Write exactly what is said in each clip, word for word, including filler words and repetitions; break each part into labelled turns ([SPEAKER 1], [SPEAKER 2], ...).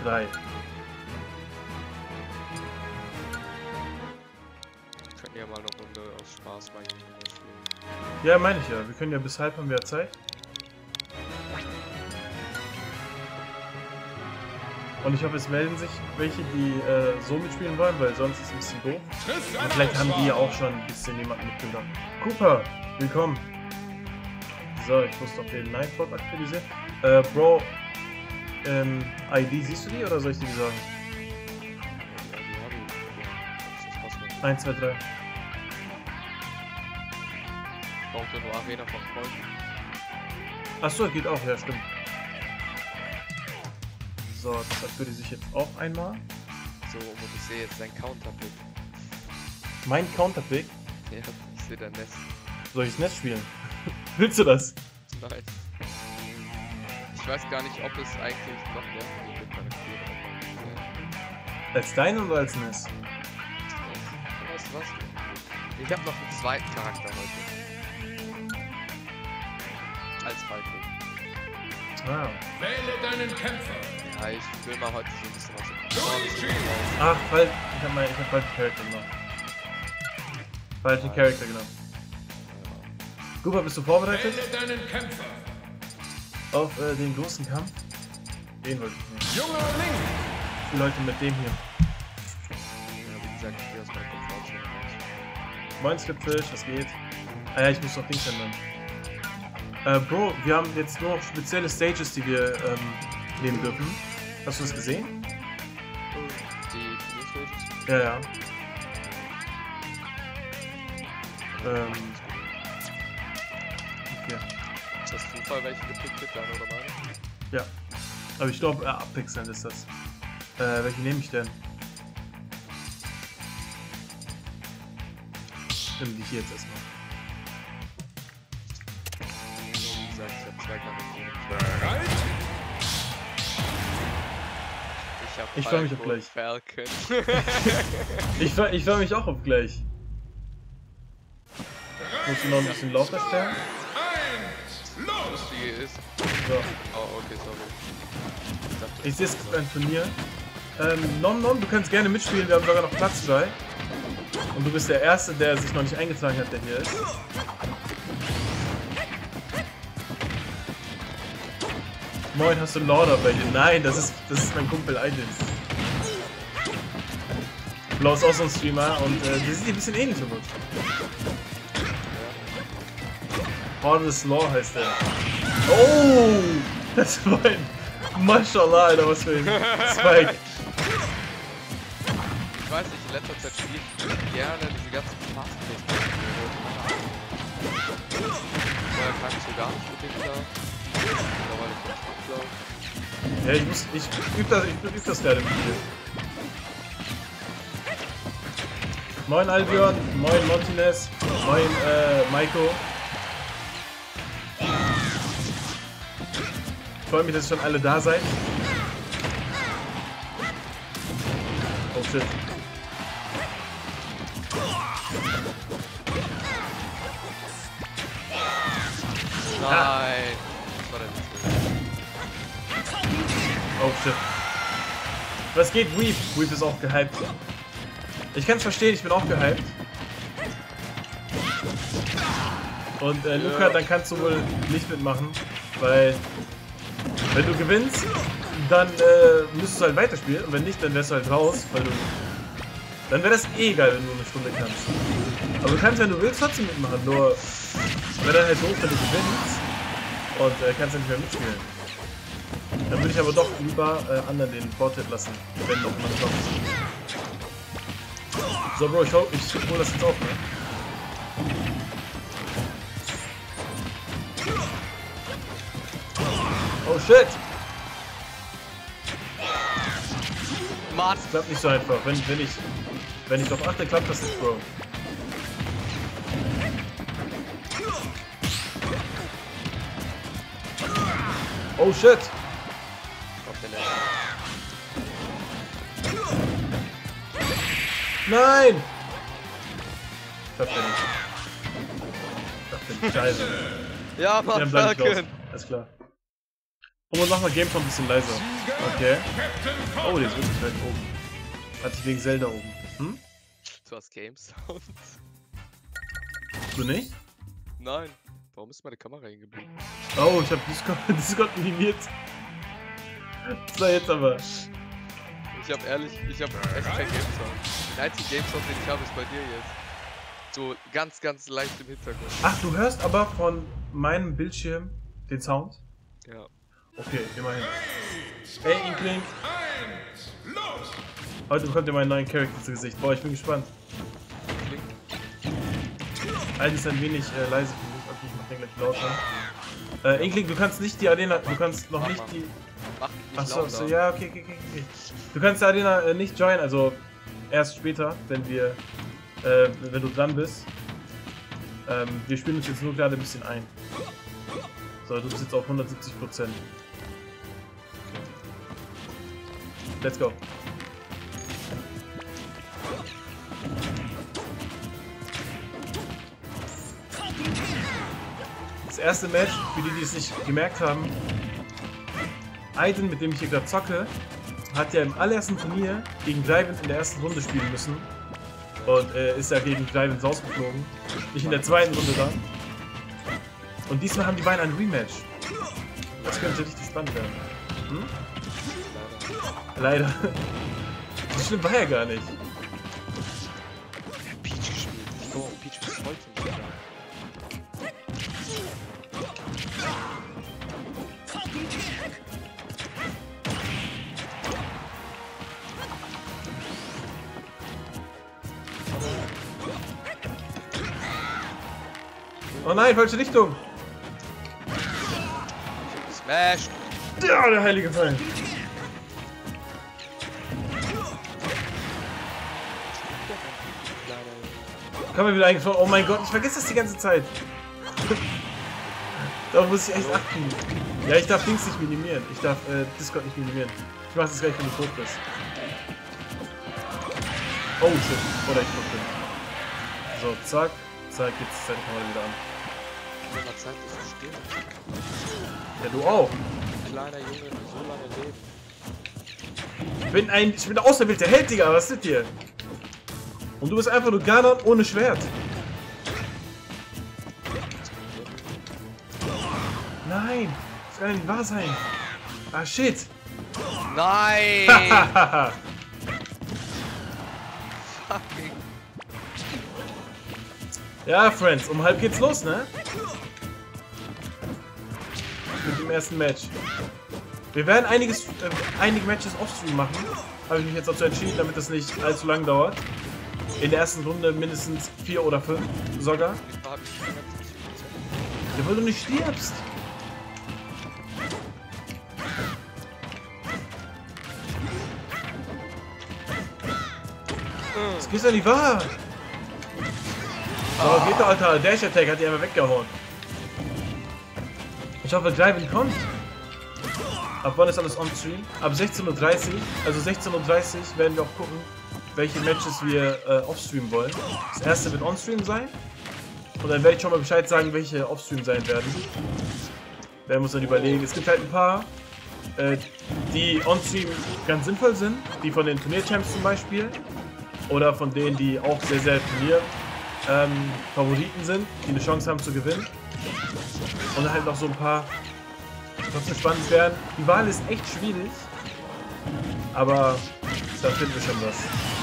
[SPEAKER 1] drei.
[SPEAKER 2] Wir können ja mal eine Runde aus Spaß mal spielen.
[SPEAKER 1] Ja, meine ich ja. Wir können ja bis halb haben wir ja Zeit. Und ich hoffe, es melden sich welche, die äh, so mitspielen wollen, weil sonst ist es ein bisschen doof. Und vielleicht haben die ja auch schon ein bisschen jemanden mitgebracht. Cooper, willkommen. So, ich muss doch den Nightbot aktualisieren. Äh, Bro, ähm, I D, siehst du die oder soll ich dir die sagen? eins, zwei, drei.
[SPEAKER 2] Braucht nur Arena von Freunden.
[SPEAKER 1] Achso, geht auch, ja, stimmt. So, das aktualisiere ich jetzt auch einmal.
[SPEAKER 2] So, und ich sehe jetzt dein Counterpick.
[SPEAKER 1] Mein Counterpick?
[SPEAKER 2] Ja, ich sehe dein Nest.
[SPEAKER 1] Soll ich das Nest spielen? Willst du das?
[SPEAKER 2] Nein. Ich weiß gar nicht, ob es eigentlich noch nervige Charaktere gibt.
[SPEAKER 1] Als dein oder als Nest?
[SPEAKER 2] Weißt du was? Ich habe noch einen zweiten Charakter heute. Als Falco.
[SPEAKER 1] Ah.
[SPEAKER 3] Wähle deinen Kämpfer.
[SPEAKER 2] Ja, ich will mal heute so ein bisschen was.
[SPEAKER 1] Ach, falsch. Ich hab, mein, ich hab falschen Charakter genommen. Falschen
[SPEAKER 2] Nein.
[SPEAKER 1] Charakter genommen. Cooper, bist du vorbereitet?
[SPEAKER 3] Wähle deinen Kämpfer.
[SPEAKER 1] Auf äh, den großen Kampf? Den wollte ich nehmen.
[SPEAKER 3] Junger Link.
[SPEAKER 1] Die Leute mit dem hier.
[SPEAKER 2] Ja, wie gesagt, ich gehe aus meiner Komfortzone raus.
[SPEAKER 1] Moin Slipfish, was geht? Ah ja, ich muss doch Dings ändern. Äh, Bro, wir haben jetzt nur noch spezielle Stages, die wir ähm, nehmen dürfen. Hast du das gesehen?
[SPEAKER 2] Die Turnierstages?
[SPEAKER 1] Ja, ja. Ähm. Okay.
[SPEAKER 2] Ist das Zufall, welche gepickt wird, deine oder meine?
[SPEAKER 1] Ja. Aber ich glaube, äh, abpixeln ist das. Äh, welche nehme ich denn? Nimm die hier jetzt erstmal.
[SPEAKER 2] So, wie gesagt, ich habe zwei Charaktere.
[SPEAKER 3] Bereit?
[SPEAKER 2] Ich habe
[SPEAKER 1] Ich freu mich auf gleich.
[SPEAKER 2] Falcon.
[SPEAKER 1] Ich, freu- ich freue mich auch auf gleich. Muss ich noch ein bisschen lauter stellen?
[SPEAKER 3] Eins. Los.
[SPEAKER 2] Die ist.
[SPEAKER 1] So.
[SPEAKER 2] Oh, okay, sorry. Ich dachte,
[SPEAKER 1] Ich sehe es gibt ein Turnier. Ähm, Nom Nom, du kannst gerne mitspielen, wir haben sogar noch Platz frei. Und du bist der Erste, der sich noch nicht eingetragen hat, der hier ist. Moin, hast du einen Lauder bei dir? Nein, das ist, das ist mein Kumpel Idins. Blau ist auch so ein Streamer und äh, der sieht ein bisschen ähnlich aus. Hardest Law heißt der. Oh! Das war ein Mashallah, Alter, was für ein Spike.
[SPEAKER 2] ich weiß nicht, in letzter Zeit spiele ich gerne diese ganzen Fast-Techniken. Vorher kann ich so gar nicht mit dem da. Mittlerweile kann ich gut.
[SPEAKER 1] Ja, ich muss, ich übe das, ich übe das gerade im Spiel. Moin Albion, moin Montinez, moin äh, Maiko. Ich freue mich, dass ihr schon alle da seid. Oh shit.
[SPEAKER 2] Nein! Das war der Witz.
[SPEAKER 1] Oh shit. Was geht, Weep? Weep ist auch gehypt. Ich kann es verstehen, ich bin auch gehypt. Und äh, Luca, dann kannst du wohl nicht mitmachen, weil wenn du gewinnst, dann äh, müsstest du halt weiterspielen und wenn nicht, dann wärst du halt raus, weil du... Dann wäre das eh egal, wenn du eine Stunde kannst. Aber du kannst, wenn du willst, trotzdem mitmachen, nur wäre dann halt doof, wenn du gewinnst und äh, kannst dann nicht mehr mitspielen. Dann würde ich aber doch lieber äh, anderen den Vortritt lassen, wenn noch jemand kommt. So Bro, ich, hol, ich hol das jetzt auf, ne? Oh shit!
[SPEAKER 2] Mann!
[SPEAKER 1] Das klappt nicht so einfach. Wenn, wenn ich wenn ich darauf achte, klappt das nicht, Bro. Oh shit! Nein! Klappt ja nicht. Klappt ja nicht. Scheiße.
[SPEAKER 2] Ja, Mann,
[SPEAKER 1] Dann bleib ich raus.
[SPEAKER 2] Falcon!
[SPEAKER 1] Alles klar. Oh, mach mal Gameplay ein bisschen leiser. Okay. Oh, der ist wirklich weit oben. Hatte ich wegen Zelda oben. Hm?
[SPEAKER 2] Du hast Game Sound.
[SPEAKER 1] Du nicht?
[SPEAKER 2] Nein. Warum ist meine Kamera hängen geblieben?
[SPEAKER 1] Oh, ich hab Discord, Discord minimiert. So, jetzt aber.
[SPEAKER 2] Ich hab ehrlich, ich hab echt kein Game Sound. Der einzige Game Sound, den ich habe, ist bei dir jetzt. So ganz, ganz leicht im Hintergrund.
[SPEAKER 1] Ach, du hörst aber von meinem Bildschirm den Sound?
[SPEAKER 2] Ja.
[SPEAKER 1] Okay, immerhin. Hey, Inkling.
[SPEAKER 3] Eins, los!
[SPEAKER 1] Heute bekommt ihr meinen neuen Charakter zu Gesicht. Boah, ich bin gespannt. Eigentlich ist ein wenig äh, leise für mich. Okay, ich mach den gleich lauter. Äh, Inkling, du kannst nicht die Arena, du kannst noch
[SPEAKER 2] Mach
[SPEAKER 1] nicht
[SPEAKER 2] mal.
[SPEAKER 1] die...
[SPEAKER 2] Mach mich nicht
[SPEAKER 1] Achso,
[SPEAKER 2] lauter.
[SPEAKER 1] so, ja, okay, okay, okay, okay. Du kannst die Arena äh, nicht joinen, also erst später, wenn wir, äh, wenn du dran bist. Ähm, wir spielen uns jetzt nur gerade ein bisschen ein. So, du bist jetzt auf hundertsiebzig Prozent. Let's go. Das erste Match, für die, die es nicht gemerkt haben, Aiden, mit dem ich hier gerade zocke, hat ja im allerersten Turnier gegen Greiven in der ersten Runde spielen müssen. Und äh, ist ja gegen Greiven rausgeflogen. Nicht in der zweiten Runde dann. Und diesmal haben die beiden ein Rematch. Das könnte richtig spannend werden. Hm? Leider. So schlimm war ja gar nicht.
[SPEAKER 2] Peach gespielt. Oh, Peach ist heute nicht da.
[SPEAKER 1] Oh nein, falsche Richtung.
[SPEAKER 2] Smash!
[SPEAKER 1] Ja, der heilige Fall. Kann man wieder eingefallen. Oh mein Gott, ich vergesse das die ganze Zeit. Da muss ich echt achten. Ja, ich darf Dings nicht minimieren. Ich darf äh, Discord nicht minimieren. Ich mach das gleich, wenn du tot bist. Oh shit. Oder ich tot bin. So, zack. Zack, jetzt zeig ich mal wieder an.
[SPEAKER 2] In der Zeit ist es still.
[SPEAKER 1] Ja, du auch.
[SPEAKER 2] Kleiner Junge, so lange leben.
[SPEAKER 1] Ich bin ein, ich bin der auserwählte Held, Digga. Was ist das hier? Und du bist einfach nur Ganon ohne Schwert. Nein, das kann ja nicht wahr sein. Ah, shit.
[SPEAKER 2] Nein! Fucking.
[SPEAKER 1] Ja, Friends, um halb geht's los, ne? Mit dem ersten Match. Wir werden einiges, äh, einige Matches offstream machen. Habe ich mich jetzt dazu entschieden, damit das nicht allzu lang dauert. In der ersten Runde mindestens vier oder fünf sogar. Ja, weil du nicht stirbst. Das geht ja nicht wahr. Oh, geht doch, Alter. Dash Attack hat die einfach weggehauen. Ich hoffe, Greiven kommt. Ab wann ist alles on-stream? Ab sechzehn Uhr dreißig. Also sechzehn Uhr dreißig werden wir auch gucken, welche Matches wir äh, off-stream wollen. Das erste wird on-stream sein. Und dann werde ich schon mal Bescheid sagen, welche off-stream sein werden. Wer muss dann überlegen. Es gibt halt ein paar, äh, die on-stream ganz sinnvoll sind. Die von den Turnier-Champs zum Beispiel. Oder von denen, die auch sehr, sehr Turnier-Favoriten ähm, sind, die eine Chance haben zu gewinnen. Und dann halt noch so ein paar, die spannend werden. Die Wahl ist echt schwierig. Aber da finden wir schon was.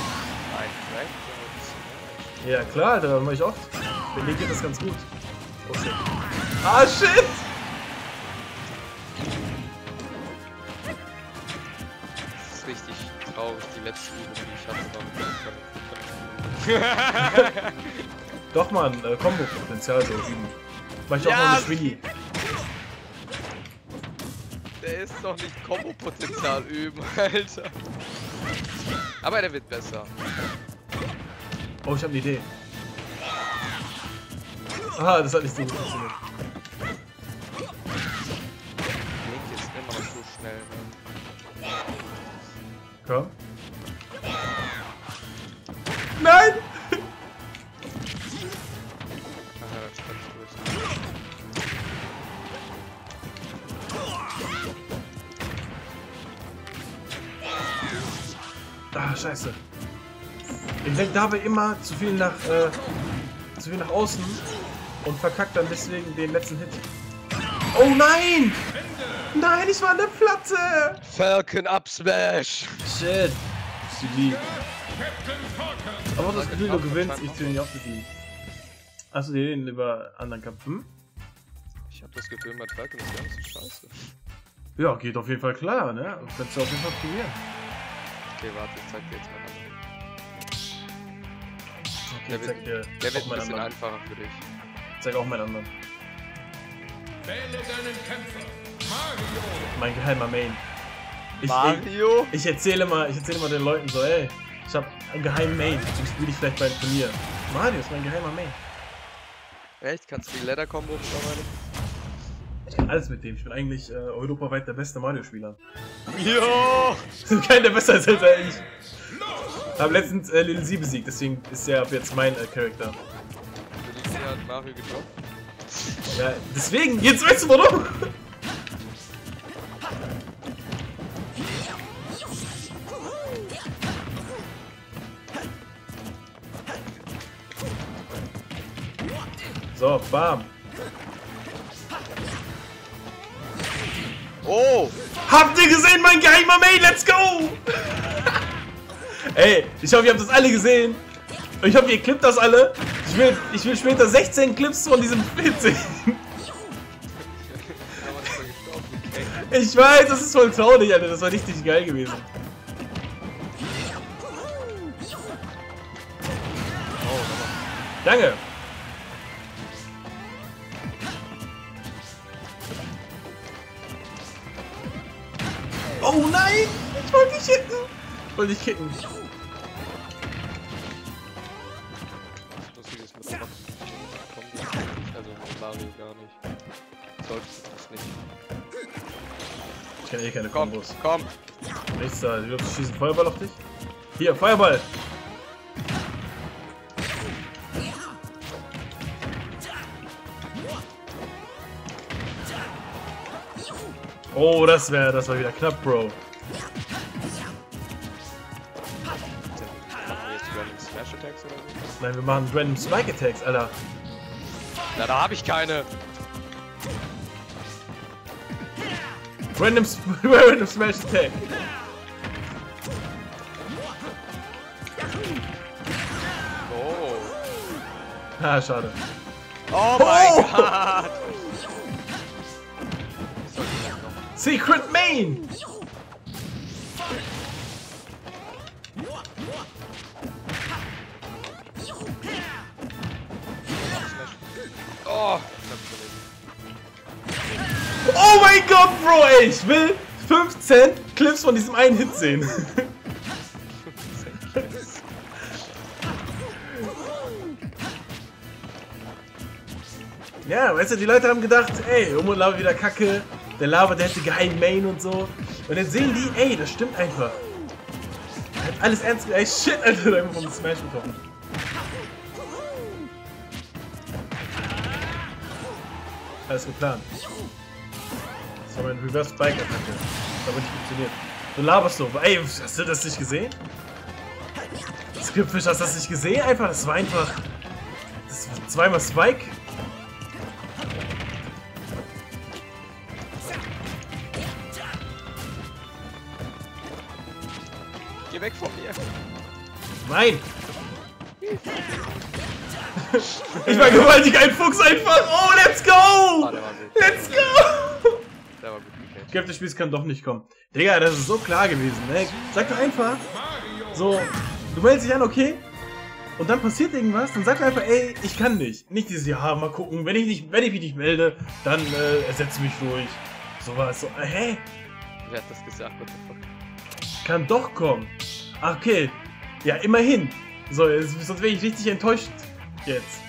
[SPEAKER 1] Ja klar, Alter, das mache ich oft. Bei mir geht das ganz gut. Oh shit. Ah shit!
[SPEAKER 2] Das ist richtig traurig, die letzte Übung, die ich hatte, war mit
[SPEAKER 1] Doch man, äh, Kombo-Potenzial so üben. Mach ich auch
[SPEAKER 2] Ja,
[SPEAKER 1] mal mit Schwingi.
[SPEAKER 2] Der ist doch nicht Kombo-Potenzial üben, Alter. Aber der wird besser.
[SPEAKER 1] Oh, ich habe eine Idee. Ah, das hat nicht so gut funktioniert.
[SPEAKER 2] Link ist immer noch so schnell, ne?
[SPEAKER 1] Komm. Nein!
[SPEAKER 2] Aha, das kann ich durch.
[SPEAKER 1] Ah, scheiße. Ich lenke dabei immer zu viel nach, äh, zu viel nach außen und verkackt dann deswegen den letzten Hit. Oh nein! Nein, ich war an der Platte!
[SPEAKER 2] Falcon Up Smash!
[SPEAKER 1] Shit! Bist du lieb. Aber das Gefühl, du gewinnst, ich zähle nicht auf die. Hast du den über anderen Kampf? Hm?
[SPEAKER 2] Ich hab das Gefühl, mein Falcon ist gar nicht so scheiße.
[SPEAKER 1] Ja, geht auf jeden Fall klar, ne? Kannst du auf jeden Fall probieren.
[SPEAKER 2] Okay, warte, ich zeig dir jetzt mal anderen.
[SPEAKER 1] Okay,
[SPEAKER 2] Der
[SPEAKER 1] zeig
[SPEAKER 2] wird,
[SPEAKER 1] dir
[SPEAKER 2] der wird
[SPEAKER 1] auch
[SPEAKER 2] ein
[SPEAKER 1] meinen
[SPEAKER 2] bisschen
[SPEAKER 1] anderen.
[SPEAKER 2] einfacher für dich.
[SPEAKER 1] Zeig auch meinen anderen.
[SPEAKER 3] Wähle deinen Kämpfer. Mario.
[SPEAKER 1] Mein geheimer Main. Ich,
[SPEAKER 2] Mario?
[SPEAKER 1] Ich, ich erzähle mal, ich erzähle mal den Leuten so, ey, ich hab einen geheimen Main, den spiele ich vielleicht beim Turnier. Mario ist mein geheimer Main.
[SPEAKER 2] Echt? Kannst du die Leather-Combo mittlerweile?
[SPEAKER 1] Ich kann alles mit dem. Ich bin eigentlich äh, europaweit der beste Mario-Spieler.
[SPEAKER 2] Jo!
[SPEAKER 1] Keiner besser ist als er ich. Ich habe letztens äh, Lil Sie besiegt, deswegen ist er ab jetzt mein äh, Charakter.
[SPEAKER 2] Lil Sie hat Mario gedroppt.
[SPEAKER 1] Ja, deswegen, jetzt weißt du warum! So, bam.
[SPEAKER 2] Oh!
[SPEAKER 1] Habt ihr gesehen, mein geheimer Main? Let's go! Ey, ich hoffe, ihr habt das alle gesehen. Ich hoffe, ihr klippt das alle. Ich will, ich will später sechzehn Clips von diesem Bild sehen. Ich weiß, das ist voll traurig, Alter. Das war richtig geil gewesen. Danke. Oh nein! Ich wollte dich hitten! Ich wollte dich kitten.
[SPEAKER 2] Lustiges mit der Kombi. Also mit Mario gar nicht. Solltest du das nicht.
[SPEAKER 1] Ich kenne eh keine
[SPEAKER 2] Komm,
[SPEAKER 1] Kombos.
[SPEAKER 2] komm!
[SPEAKER 1] Nichts da. Du glaubst, schießen Feuerball auf dich? Hier, Feuerball! Oh, das wäre, das war wieder knapp, Bro.
[SPEAKER 2] Machen wir jetzt Random Smash Attacks oder so?
[SPEAKER 1] Nein, wir machen Random Spike Attacks, Alter.
[SPEAKER 2] Na, da hab ich keine!
[SPEAKER 1] Random, Sp Random Smash Attack.
[SPEAKER 2] Oh!
[SPEAKER 1] Ah, schade.
[SPEAKER 2] Oh mein
[SPEAKER 1] Oh!
[SPEAKER 2] Gott!
[SPEAKER 1] Secret Main!
[SPEAKER 2] Oh!
[SPEAKER 1] Oh mein Gott, Bro, ey, ich will fünfzehn Clips von diesem einen Hit sehen. Ja, weißt du, die Leute haben gedacht, ey, Omo Lava wieder kacke, der Lava, der hätte geheimen Main und so. Und dann sehen die, ey, das stimmt einfach. Er hat alles ernst gemeint. Ey, shit, Alter, da einfach vom Smash getroffen. Alles geplant. Das war mein Reverse Spike Attacke. Das hat aber nicht funktioniert. Du laberst so. Ey, hast du das nicht gesehen? Scriptfish, hast du das nicht gesehen? Einfach, das war einfach. Das war zweimal Spike.
[SPEAKER 2] Geh weg von mir!
[SPEAKER 1] Nein! Ich war gewaltig ein Fuchs einfach! Oh, let's go!
[SPEAKER 2] Ah, der war gut.
[SPEAKER 1] Let's go!
[SPEAKER 2] Der war gut gecatcht.
[SPEAKER 1] Ich glaube, das Spiel kann doch nicht kommen. Digga, das ist so klar gewesen, ne? Sag doch einfach, so, du meldest dich an, okay? Und dann passiert irgendwas, dann sag einfach, ey, ich kann nicht. Nicht dieses, ja, mal gucken, wenn ich, nicht, wenn ich mich nicht melde, dann äh, ersetze mich durch. Sowas, so, äh, hä?
[SPEAKER 2] Wer hat das gesagt? What the fuck?
[SPEAKER 1] Kann doch kommen. Ach, okay. Ja, immerhin. So, jetzt- sonst wäre ich richtig enttäuscht. Jetzt.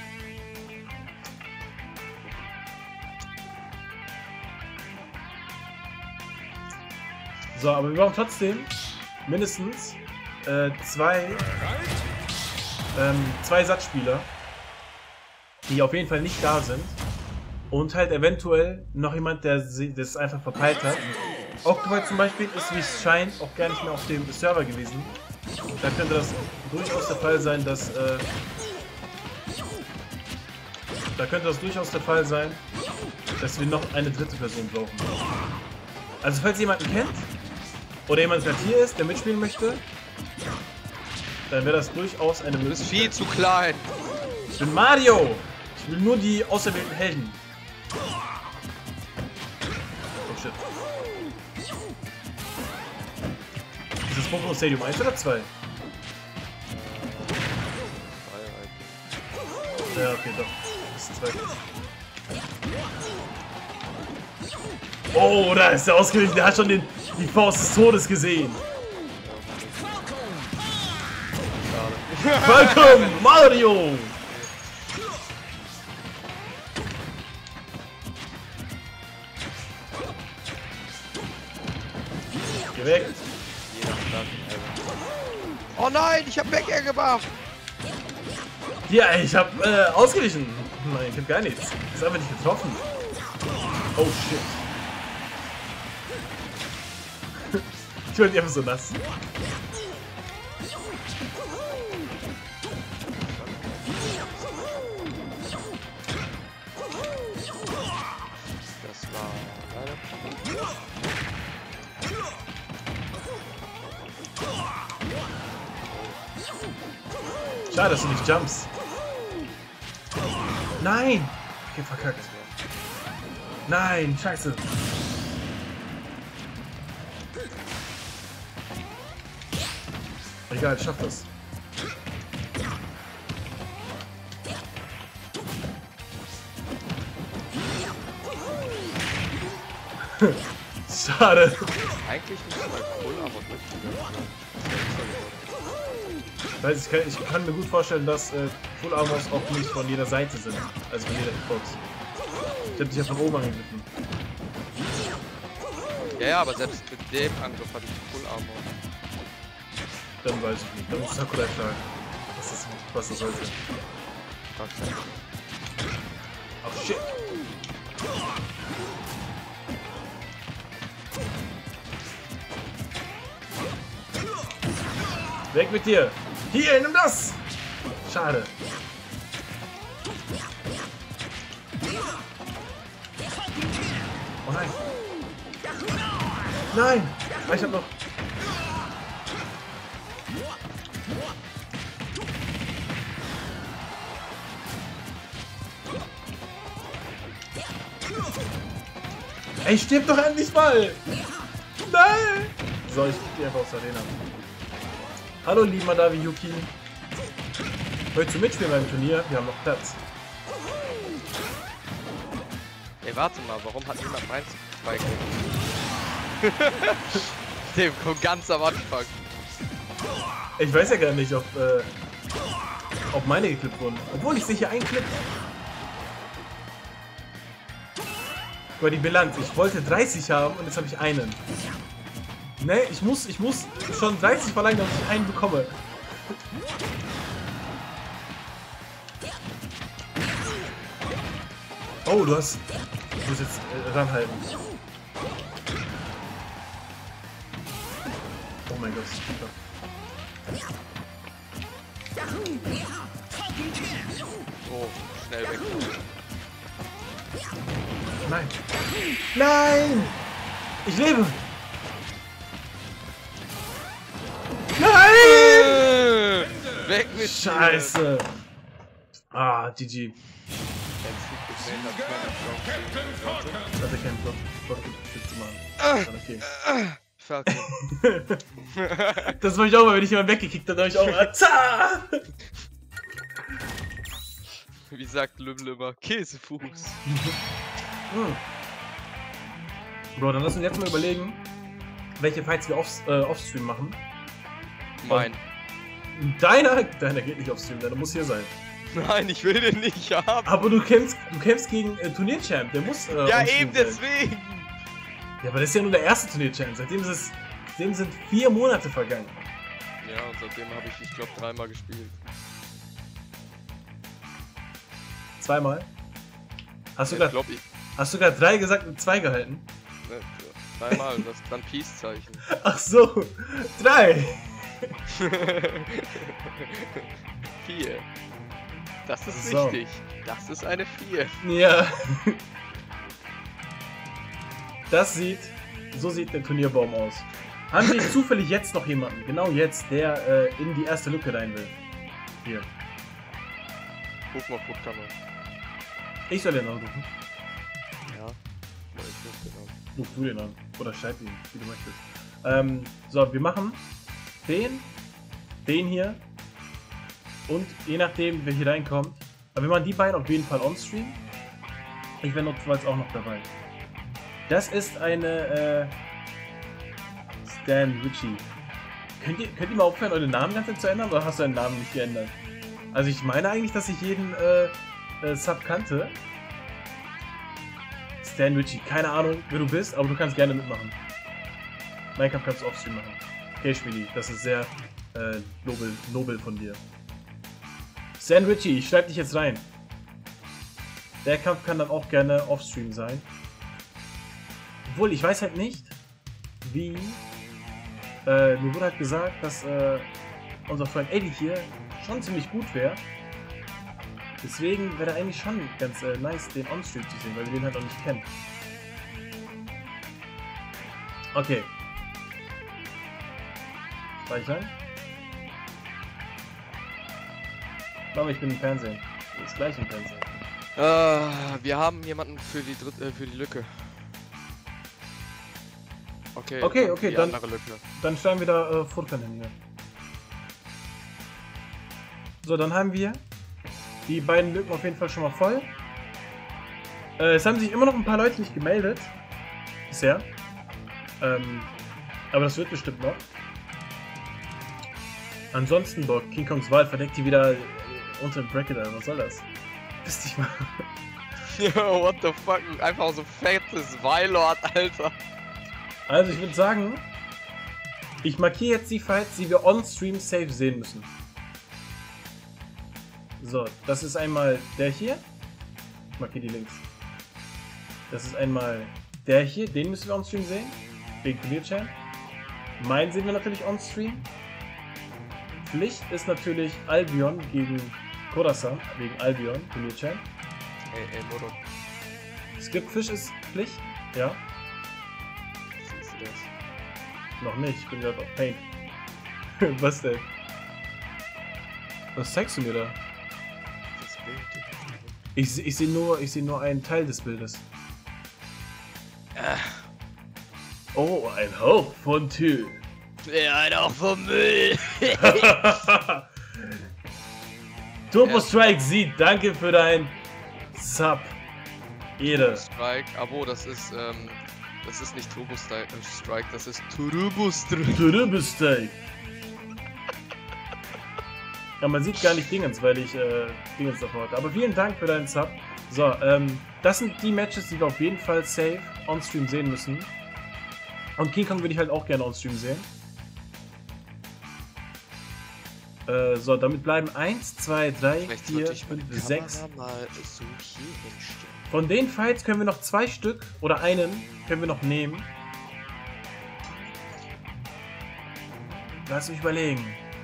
[SPEAKER 1] So, aber wir brauchen trotzdem mindestens äh, zwei, ähm, zwei Satzspieler, die auf jeden Fall nicht da sind. Und halt eventuell noch jemand, der sie- das einfach verpeilt hat. Octoboy zum Beispiel ist, wie es scheint, auch gar nicht mehr auf dem Server gewesen. Da könnte das durchaus der Fall sein, dass äh, da könnte das durchaus der Fall sein, dass wir noch eine dritte Person brauchen. Also falls ihr jemanden kennt oder jemand gerade hier ist, der mitspielen möchte, dann wäre das durchaus eine
[SPEAKER 2] Du bist
[SPEAKER 1] Möglichkeit.
[SPEAKER 2] viel zu klein.
[SPEAKER 1] Ich bin Mario! Ich will nur die auserwählten Helden. Oh shit. Ist das Pokémon Stadium eins oder zwei? Ja, okay, doch. Das ist zwei. Oh, da ist der ausgerichtet. Der hat schon den, die Faust des Todes gesehen. Falcon Mario! Geh weg!
[SPEAKER 2] Oh nein, ich hab Back Air gemacht.
[SPEAKER 1] Ja, ich hab äh, ausgewichen. Nein, ich hab gar nichts. Ist einfach nicht getroffen. Oh shit. Ich wollte einfach so nass.
[SPEAKER 2] Das war leider.
[SPEAKER 1] Schade, dass du nicht jumps. Nein! Okay, verkackt. Nein, scheiße. Egal, ich schaff das. Schade.
[SPEAKER 2] Eigentlich nicht mal voll, aber wirklich.
[SPEAKER 1] Ich weiß, ich kann, ich kann mir gut vorstellen, dass äh, Full Armors auch nicht von jeder Seite sind. Also von jeder Hitbox. Ich hab dich ja von oben angegriffen.
[SPEAKER 2] Ja, ja, aber selbst mit dem Angriff hatte ich Full Armor.
[SPEAKER 1] Dann weiß ich nicht. Dann muss Sakurai fragen, was das, was das sollte. Ach shit. Weg mit dir! Hier, nimm das! Schade. Oh nein! Nein! Ah, ich hab noch... Ey, stirb doch endlich mal! Nein! So, ich geh einfach aus der Arena. Hallo, lieber Davi Yuki. Möchtest du mitspielen beim Turnier? Wir haben noch Platz.
[SPEAKER 2] Ey, warte mal, warum hat niemand meins zwei Dem kommt ganz am Anfang.
[SPEAKER 1] Ich weiß ja gar nicht, ob, äh, ob meine geklippt wurden. Obwohl, ich sehe hier einen Clip. Über die Bilanz. Ich wollte dreißig haben und jetzt habe ich einen. Ne, ich muss, ich muss schon dreißig verlangen, damit ich einen bekomme. Oh, du hast... Ich muss jetzt äh, ranhalten. Oh mein Gott.
[SPEAKER 2] Oh, schnell weg.
[SPEAKER 1] Nein. Nein! Ich lebe! Nein!
[SPEAKER 2] Weg mit dir.
[SPEAKER 1] Scheiße! Ah, G G.
[SPEAKER 3] Captain Falcon.
[SPEAKER 1] Ich hatte keinen Block, Block zu machen. Okay.
[SPEAKER 2] Falcon.
[SPEAKER 1] Das wollte ich auch mal, wenn ich jemanden weggekickt habe, dann habe ich auch Aza!
[SPEAKER 2] Wie sagt Lümmel immer, Käsefuß.
[SPEAKER 1] Hm. Bro, dann lass uns jetzt mal überlegen, welche Fights wir off, äh, offstream machen.
[SPEAKER 2] Mein.
[SPEAKER 1] Deiner, deiner geht nicht offstream, deiner muss hier sein.
[SPEAKER 2] Nein, ich will den nicht haben.
[SPEAKER 1] Aber du kämpfst, du kämpfst gegen äh, Turnierchamp, der muss. Äh,
[SPEAKER 2] Ja,
[SPEAKER 1] on-stream
[SPEAKER 2] eben
[SPEAKER 1] sein.
[SPEAKER 2] deswegen.
[SPEAKER 1] Ja, aber das ist ja nur der erste Turnierchamp. Seitdem, ist es, seitdem sind vier Monate vergangen.
[SPEAKER 2] Ja, und seitdem habe ich, ich glaube, dreimal gespielt.
[SPEAKER 1] Zweimal. Hast du
[SPEAKER 2] Ich
[SPEAKER 1] gerade
[SPEAKER 2] glaube, ich.
[SPEAKER 1] hast du gerade drei gesagt und zwei gehalten?
[SPEAKER 2] Ne, Dreimal und das ist dann Peace-Zeichen.
[SPEAKER 1] Ach so. Drei.
[SPEAKER 2] Vier. Das ist
[SPEAKER 1] So.
[SPEAKER 2] richtig. Das ist eine Vier.
[SPEAKER 1] Ja. Das sieht, so sieht der Turnierbaum aus. Haben wir zufällig jetzt noch jemanden, genau jetzt, der äh, in die erste Lücke rein will? Hier.
[SPEAKER 2] Guck mal, guck mal.
[SPEAKER 1] Ich soll den anrufen.
[SPEAKER 2] Ja. Mal ich ruf den an.
[SPEAKER 1] Ruf du den an. Oder schreib ihn, wie du möchtest. Ähm, so, wir machen den, den hier und je nachdem, wer hier reinkommt. Aber wir machen die beiden auf jeden Fall on-stream. Ich wäre notfalls auch noch dabei. Das ist eine äh, Stan Ritchie. Könnt ihr, könnt ihr mal aufhören, eure Namen ganz zu ändern oder hast du deinen Namen nicht geändert? Also ich meine eigentlich, dass ich jeden äh, äh, Sub kannte. Stan Ritchie, keine Ahnung, wer du bist, aber du kannst gerne mitmachen. Minecraft kannst du offstream machen. Okay, Spieli, das ist sehr äh, nobel, nobel von dir. Stan Ritchie, ich schreib dich jetzt rein. Der Kampf kann dann auch gerne offstream sein. Obwohl, ich weiß halt nicht, wie... Äh, mir wurde halt gesagt, dass äh, unser Freund Eddie hier schon ziemlich gut wäre. Deswegen wäre eigentlich schon ganz äh, nice, den on-stream zu sehen, weil wir den halt noch nicht kennen. Okay. Speichern. Mama, ich bin im Fernsehen. Du bist gleich im Fernsehen.
[SPEAKER 2] Äh, wir haben jemanden für die dritte, äh, für die Lücke. Okay,
[SPEAKER 1] Okay,
[SPEAKER 2] dann
[SPEAKER 1] okay,
[SPEAKER 2] die
[SPEAKER 1] dann-
[SPEAKER 2] andere Lücke.
[SPEAKER 1] Dann stellen wir da äh, Furkan hin hier. So, dann haben wir die beiden Lücken auf jeden Fall schon mal voll. Äh, es haben sich immer noch ein paar Leute nicht gemeldet. Bisher. Ähm, aber das wird bestimmt noch. Ansonsten, boah, King Kongs Wahl verdeckt die wieder äh, unter dem Bracket, Alter. Was soll das? Piss dich mal.
[SPEAKER 2] Yo, what the fuck? Einfach so fettes Weilord, Alter.
[SPEAKER 1] Also, ich würde sagen, ich markiere jetzt die Fights, die wir on-stream safe sehen müssen. So, das ist einmal der hier. Ich markiere die links. Das ist einmal der hier, den müssen wir on-stream sehen. Wegen Turnier-Champ. Meinen sehen wir natürlich on-stream. Pflicht ist natürlich Albion gegen Korasan, wegen Albion, Turnier-Champ.
[SPEAKER 2] Ey, ey, Modo.
[SPEAKER 1] Skipfish ist Pflicht, ja.
[SPEAKER 2] Siehst du das?
[SPEAKER 1] Noch nicht, ich bin gerade auf Paint. Was denn? Was zeigst du mir da?
[SPEAKER 2] Das Bild.
[SPEAKER 1] Ich, se- ich sehe nur, ich sehe nur einen Teil des Bildes. Oh, ein Hauch von Tür.
[SPEAKER 2] Ja, einer auch vom Müll.
[SPEAKER 1] Turbo
[SPEAKER 2] Ja.
[SPEAKER 1] Strike sieht, danke für dein Sub. Ede.
[SPEAKER 2] Strike, Abo, das ist, ähm, das ist nicht Turbo Strike, Strike, das ist Turbo Strike.
[SPEAKER 1] Turbo Strike. Ja, man sieht gar nicht Dingens, weil ich äh, Dingens davor hatte. Aber vielen Dank für deinen Sub. So, ähm, das sind die Matches, die wir auf jeden Fall safe on-stream sehen müssen. Und King Kong würde ich halt auch gerne on-stream sehen. Äh, so, damit bleiben eins, zwei, drei,
[SPEAKER 2] Vielleicht
[SPEAKER 1] vier,
[SPEAKER 2] sollte ich meine
[SPEAKER 1] fünf, sechs.
[SPEAKER 2] Kamera mal so hier hinstellen.
[SPEAKER 1] Von den Fights können wir noch zwei Stück oder einen können wir noch nehmen. Lass mich überlegen.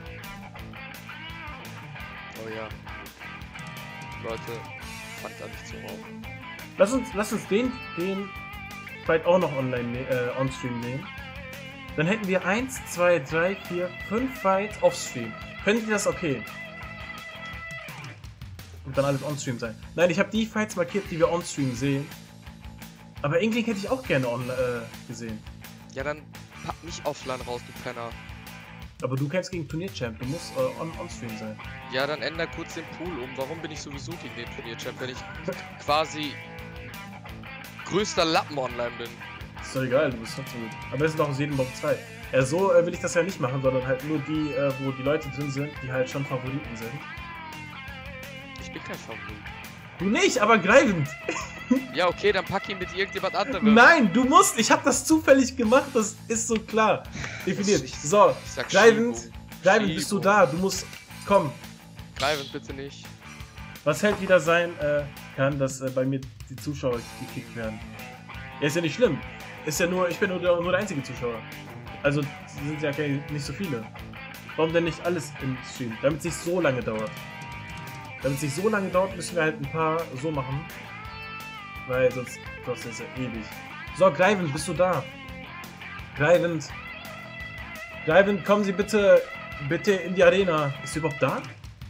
[SPEAKER 2] Oh ja. Leute, fangt da nicht so auf.
[SPEAKER 1] Lass uns, lass uns den, den Fight auch noch online, ne- äh, on-stream nehmen. Dann hätten wir eins, zwei, drei, vier, fünf Fights off-stream. Findet ihr das okay? Und dann alles on-stream sein. Nein, ich habe die Fights markiert, die wir on-stream sehen. Aber Inkling hätte ich auch gerne on, äh, gesehen.
[SPEAKER 2] Ja, dann pack mich offline raus, du Penner.
[SPEAKER 1] Aber du kämpfst gegen Turnier-Champ, du musst äh, on, on-stream sein.
[SPEAKER 2] Ja, dann änder kurz den Pool um. Warum bin ich sowieso gegen den Turnier-Champ, wenn ich quasi größter Lappen online bin?
[SPEAKER 1] Ist doch egal, du bist trotzdem gut. Aber es sind auch aus jedem Mob zwei. Ja, so äh, will ich das ja nicht machen, sondern halt nur die, äh, wo die Leute drin sind, die halt schon Favoriten sind.
[SPEAKER 2] Ich bin kein Favorit.
[SPEAKER 1] Du nicht, aber greifend.
[SPEAKER 2] Ja, okay, dann pack ihn mit irgendjemand anderem.
[SPEAKER 1] Nein, du musst. Ich habe das zufällig gemacht, das ist so klar. Definiert.
[SPEAKER 2] Ich-
[SPEAKER 1] So,
[SPEAKER 2] Ich sag
[SPEAKER 1] greifend.
[SPEAKER 2] Schiebung.
[SPEAKER 1] Greifend, bist du
[SPEAKER 2] Schiebung.
[SPEAKER 1] da? Du musst. Komm.
[SPEAKER 2] Greifend bitte nicht.
[SPEAKER 1] Was halt wieder sein äh, kann, dass äh, bei mir die Zuschauer gekickt werden. Ja, ist ja nicht schlimm. ist ja nur, ich bin nur der, nur der einzige Zuschauer. Also sind ja keine, nicht so viele. Warum denn nicht alles im Stream? Damit es nicht so lange dauert. Damit es nicht so lange dauert, müssen wir halt ein paar so machen. Weil sonst kostet es ja ewig. So, Greivend, bist du da? Greivend. Greivend, kommen Sie bitte, bitte in die Arena. Ist sie überhaupt da?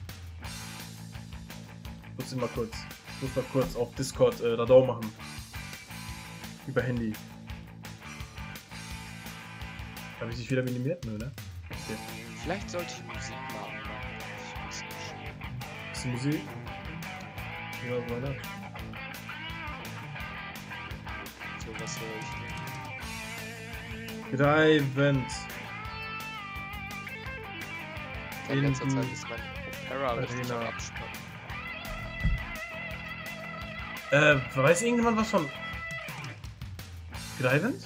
[SPEAKER 1] Ich muss sie mal kurz. Ich muss mal kurz auf Discord äh, Radau machen. Über Handy. Habe ich dich wieder minimiert? Nö, ne? Okay.
[SPEAKER 2] Vielleicht sollte ich Musik machen. Das ist
[SPEAKER 1] Ist die Musik? Ja, weiter.
[SPEAKER 2] so, was höre ich
[SPEAKER 1] Greivend.
[SPEAKER 2] denn? In letzter
[SPEAKER 1] In
[SPEAKER 2] Zeit
[SPEAKER 1] die
[SPEAKER 2] ist mein Opera richtig
[SPEAKER 1] Arena.
[SPEAKER 2] am Abspannen.
[SPEAKER 1] Äh, weiß irgendjemand was von Greivend?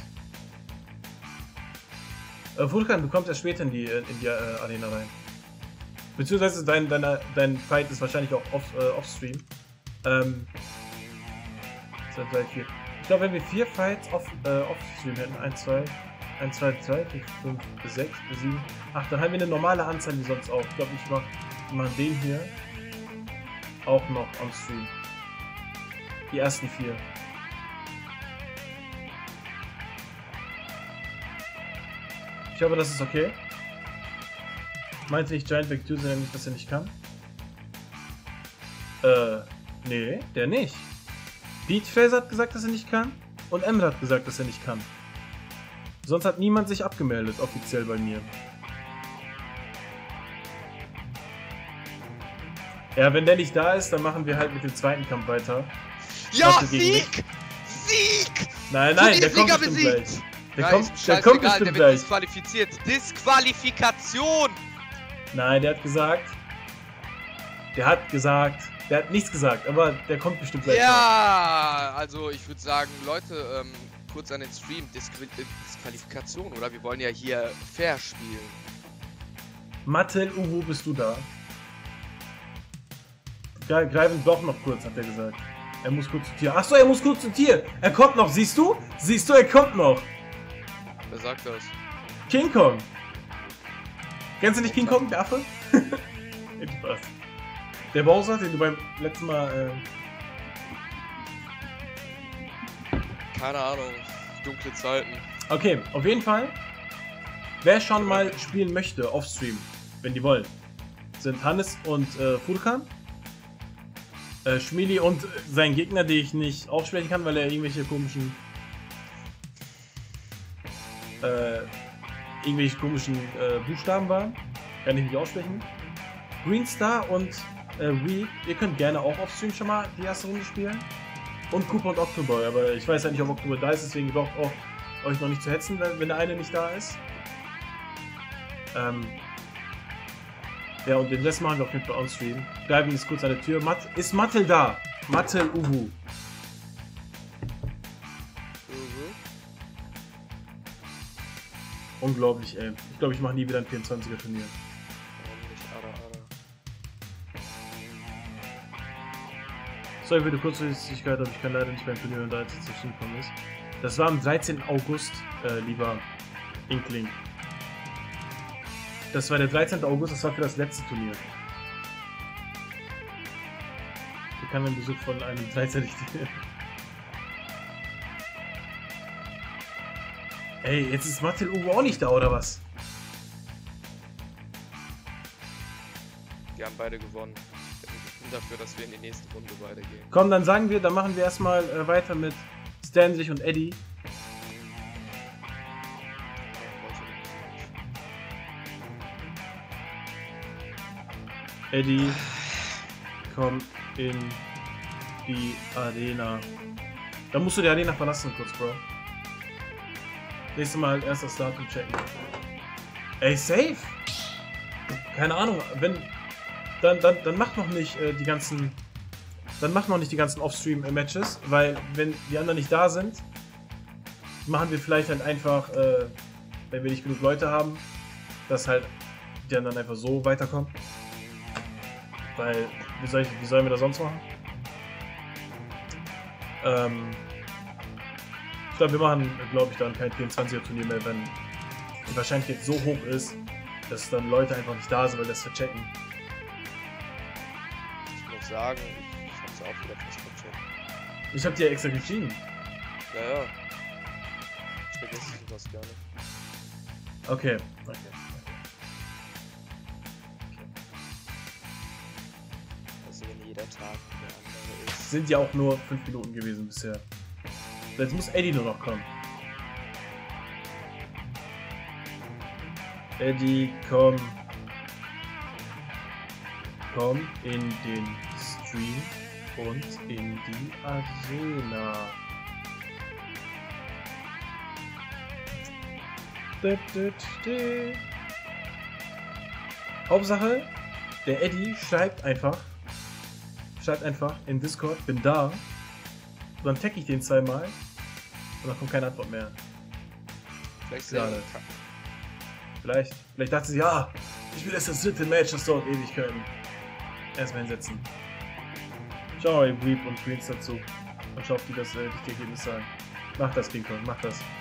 [SPEAKER 1] Äh, Vulkan, du kommst erst später in die, in die äh, Arena rein. Beziehungsweise dein, dein, dein Fight ist wahrscheinlich auch off, äh, off-stream. Ähm. zwei, drei, vier. Ich glaube, wenn wir vier Fights off, äh, off-stream hätten, eins, zwei, eins, zwei, drei, vier, fünf, sechs, sieben, acht, dann haben wir eine normale Anzahl wie sonst auch. Ich glaube, ich mach, mach den hier auch noch on stream. Die ersten vier. Ich hoffe, das ist okay. Meinte nicht Giant Vectusen nicht, dass er nicht kann? Äh, nee, der nicht. Beatface hat gesagt, dass er nicht kann. Und Emre hat gesagt, dass er nicht kann. Sonst hat niemand sich abgemeldet, offiziell bei mir. Ja, wenn der nicht da ist, dann machen wir halt mit dem zweiten Kampf weiter.
[SPEAKER 2] Ja,
[SPEAKER 1] Warte, gegen
[SPEAKER 2] Sieg! Sieg!
[SPEAKER 1] Nein, nein,
[SPEAKER 2] Die
[SPEAKER 1] der kommt
[SPEAKER 2] Sieger
[SPEAKER 1] bestimmt
[SPEAKER 2] besiegt.
[SPEAKER 1] gleich. Der
[SPEAKER 2] Ja,
[SPEAKER 1] kommt,
[SPEAKER 2] ist
[SPEAKER 1] der kommt
[SPEAKER 2] scheißegal,
[SPEAKER 1] bestimmt
[SPEAKER 2] der wird
[SPEAKER 1] gleich.
[SPEAKER 2] disqualifiziert. Disqualifikation!
[SPEAKER 1] Nein, der hat gesagt. Der hat gesagt. Der hat nichts gesagt, aber der kommt bestimmt gleich.
[SPEAKER 2] Ja, also ich würde sagen, Leute, ähm, kurz an den Stream, Disqual äh, Disqualifikation, oder? Wir wollen ja hier fair spielen.
[SPEAKER 1] Mattel, Uhu, bist du da? Gre- Greifen doch noch kurz, hat er gesagt. Er muss kurz zu Tier. Achso, er muss kurz zu Tier. Er kommt noch, siehst du? Siehst du, er kommt noch.
[SPEAKER 2] Wer sagt das?
[SPEAKER 1] King Kong. Kennst du nicht King Kong, der Affe? Etwas. Der Bowser, den du beim letzten Mal... Äh...
[SPEAKER 2] Keine Ahnung. Dunkle Zeiten.
[SPEAKER 1] Okay, auf jeden Fall. Wer schon mal spielen möchte, offstream, wenn die wollen, sind Hannes und äh, Furkan. Äh, Schmili und sein Gegner, den ich nicht aussprechen kann, weil er irgendwelche komischen... Äh, irgendwelche komischen äh, Buchstaben waren. Kann ich nicht aussprechen. Greenstar und äh, Reed, ihr könnt gerne auch auf Stream schon mal die erste Runde spielen. Und Cooper und Octoboy, aber ich weiß ja nicht, ob Octoboy da ist, deswegen braucht auch euch noch nicht zu hetzen, wenn, wenn der eine nicht da ist. Ähm ja, und den Rest machen wir auf jeden Fall on Stream. Bleiben jetzt kurz an der Tür. Matt, ist Mattel da? Mattel Uhu.
[SPEAKER 2] Mhm.
[SPEAKER 1] Unglaublich, ey. Ich glaube, ich mache nie wieder ein vierundzwanziger Turnier.
[SPEAKER 2] Warum nicht? Ara, ara.
[SPEAKER 1] Sorry für die Kurzfristigkeit, aber ich kann leider nicht beim Turnier und da jetzt zu kommen ist. Das war am dreizehnten August, äh, lieber Inkling. Das war der dreizehnte August, das war für das letzte Turnier. Hier kam ein Besuch von einem dreizehnten Ey, jetzt ist Mattel Uwe auch nicht da, oder was?
[SPEAKER 2] Die haben beide gewonnen. Ich bin dafür, dass wir in die nächste Runde weitergehen.
[SPEAKER 1] Komm, dann sagen wir, dann machen wir erstmal äh, weiter mit Stanley und Eddie. Eddie, komm in die Arena. Da musst du die Arena verlassen kurz, Bro. Nächstes Mal erst das Datum checken. Ey, safe! Keine Ahnung, wenn... Dann, dann, dann mach noch nicht äh, die ganzen... Dann mach noch nicht die ganzen Off-Stream-Matches, weil wenn die anderen nicht da sind, machen wir vielleicht halt einfach, äh, wenn wir nicht genug Leute haben, dass halt die anderen einfach so weiterkommen. Weil, wie, soll ich, wie sollen wir das sonst machen? Ähm, glaube, wir machen, glaube ich, dann kein vierundzwanziger Turnier mehr, wenn die Wahrscheinlichkeit so hoch ist, dass dann Leute einfach nicht da sind, weil das verchecken.
[SPEAKER 2] Ich muss sagen, ich, ich hab's auch wieder fast vercheckt.
[SPEAKER 1] Ich habe dir extra geschrieben.
[SPEAKER 2] Ja, ja. Ich vergesse sowas gar nicht.
[SPEAKER 1] Okay. Okay.
[SPEAKER 2] Also wenn jeder Tag der andere ist.
[SPEAKER 1] Sind ja auch nur fünf Minuten gewesen bisher. Jetzt muss Eddie nur noch kommen. Eddie, komm. Komm in den Stream und in die Arena. Du, du, du. Hauptsache, der Eddie schreibt einfach, schreibt einfach in Discord, bin da. Und dann tag ich den zweimal und dann kommt keine Antwort mehr.
[SPEAKER 2] Vielleicht
[SPEAKER 1] Ja,
[SPEAKER 2] sehr
[SPEAKER 1] das- Vielleicht, vielleicht dachte sie, ja, ich will erst das dritte Match, das dauert Ewigkeiten. Erstmal hinsetzen. Schau mal, Weep und Queens dazu. Und schau, ob die das äh, richtige Ergebnis sagen. Mach das, King Kong, mach das.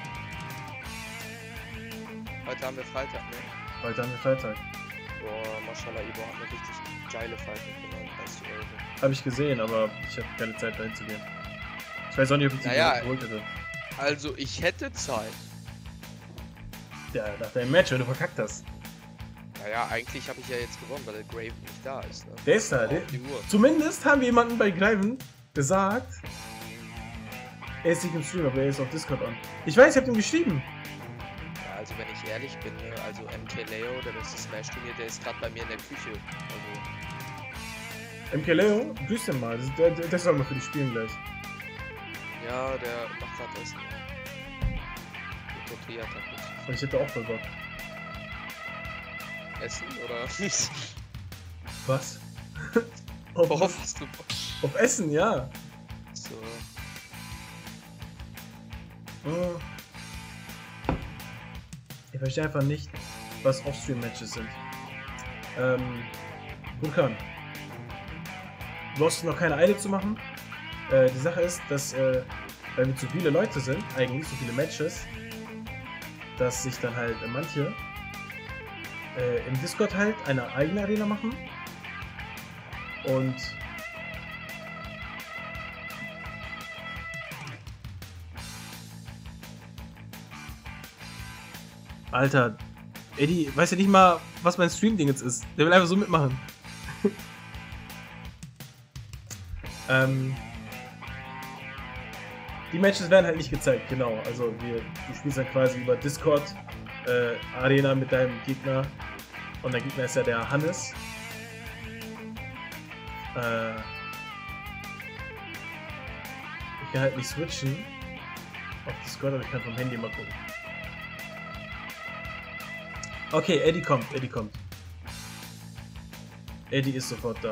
[SPEAKER 2] Heute haben wir Freitag, ne?
[SPEAKER 1] Heute haben wir Freitag.
[SPEAKER 2] Boah, Mashallah, Ibo hat eine richtig geile Fight für neununddreißig Euro.
[SPEAKER 1] Habe ich gesehen, aber ich habe keine Zeit dahin zu gehen. Ich weiß auch nicht, ob ich die
[SPEAKER 2] Naja.
[SPEAKER 1] geholt hätte.
[SPEAKER 2] Also, ich hätte Zeit.
[SPEAKER 1] Ja, nach deinem Match, wenn du verkackt hast.
[SPEAKER 2] Naja, eigentlich habe ich ja jetzt gewonnen, weil der Graven nicht da ist, ne?
[SPEAKER 1] Der ist da,
[SPEAKER 2] Auf
[SPEAKER 1] der,
[SPEAKER 2] die Uhr.
[SPEAKER 1] zumindest haben wir jemanden bei Greiven gesagt, er ist nicht im Stream, aber er ist auf Discord an. Ich weiß, ich hab ihm geschrieben.
[SPEAKER 2] Ja, also wenn ich ehrlich bin, ne, also M K Leo, der beste Smash-Turnier, der ist gerade bei mir in der Küche. Also,
[SPEAKER 1] M K Leo, grüß den mal, das- der, der, der soll mal für dich spielen gleich.
[SPEAKER 2] ja, der macht gerade Essen. Der Tortilla Tacos.
[SPEAKER 1] Und ich hätte auch voll Bock.
[SPEAKER 2] Essen oder?
[SPEAKER 1] Was? auf,
[SPEAKER 2] Worauf hast du Bock?
[SPEAKER 1] auf Essen, ja.
[SPEAKER 2] So.
[SPEAKER 1] Oh. Ich verstehe einfach nicht, was Offstream-Matches sind. Ähm, Vulkan. Du brauchst noch keine Eile zu machen. Äh, die Sache ist, dass, äh, weil wir zu viele Leute sind, eigentlich so viele Matches, dass sich dann halt äh, manche äh, im Discord halt eine eigene Arena machen. Und Alter, Eddie weiß ja nicht mal, was mein Stream-Ding jetzt ist. Der will einfach so mitmachen. ähm, die Matches werden halt nicht gezeigt, genau. Also wir, du spielst dann quasi über Discord äh, Arena mit deinem Gegner. Und der Gegner ist ja der Hannes. Äh, ich kann halt nicht switchen auf Discord, aber ich kann vom Handy mal gucken. Okay, Eddie kommt, Eddie kommt. Eddie ist sofort da.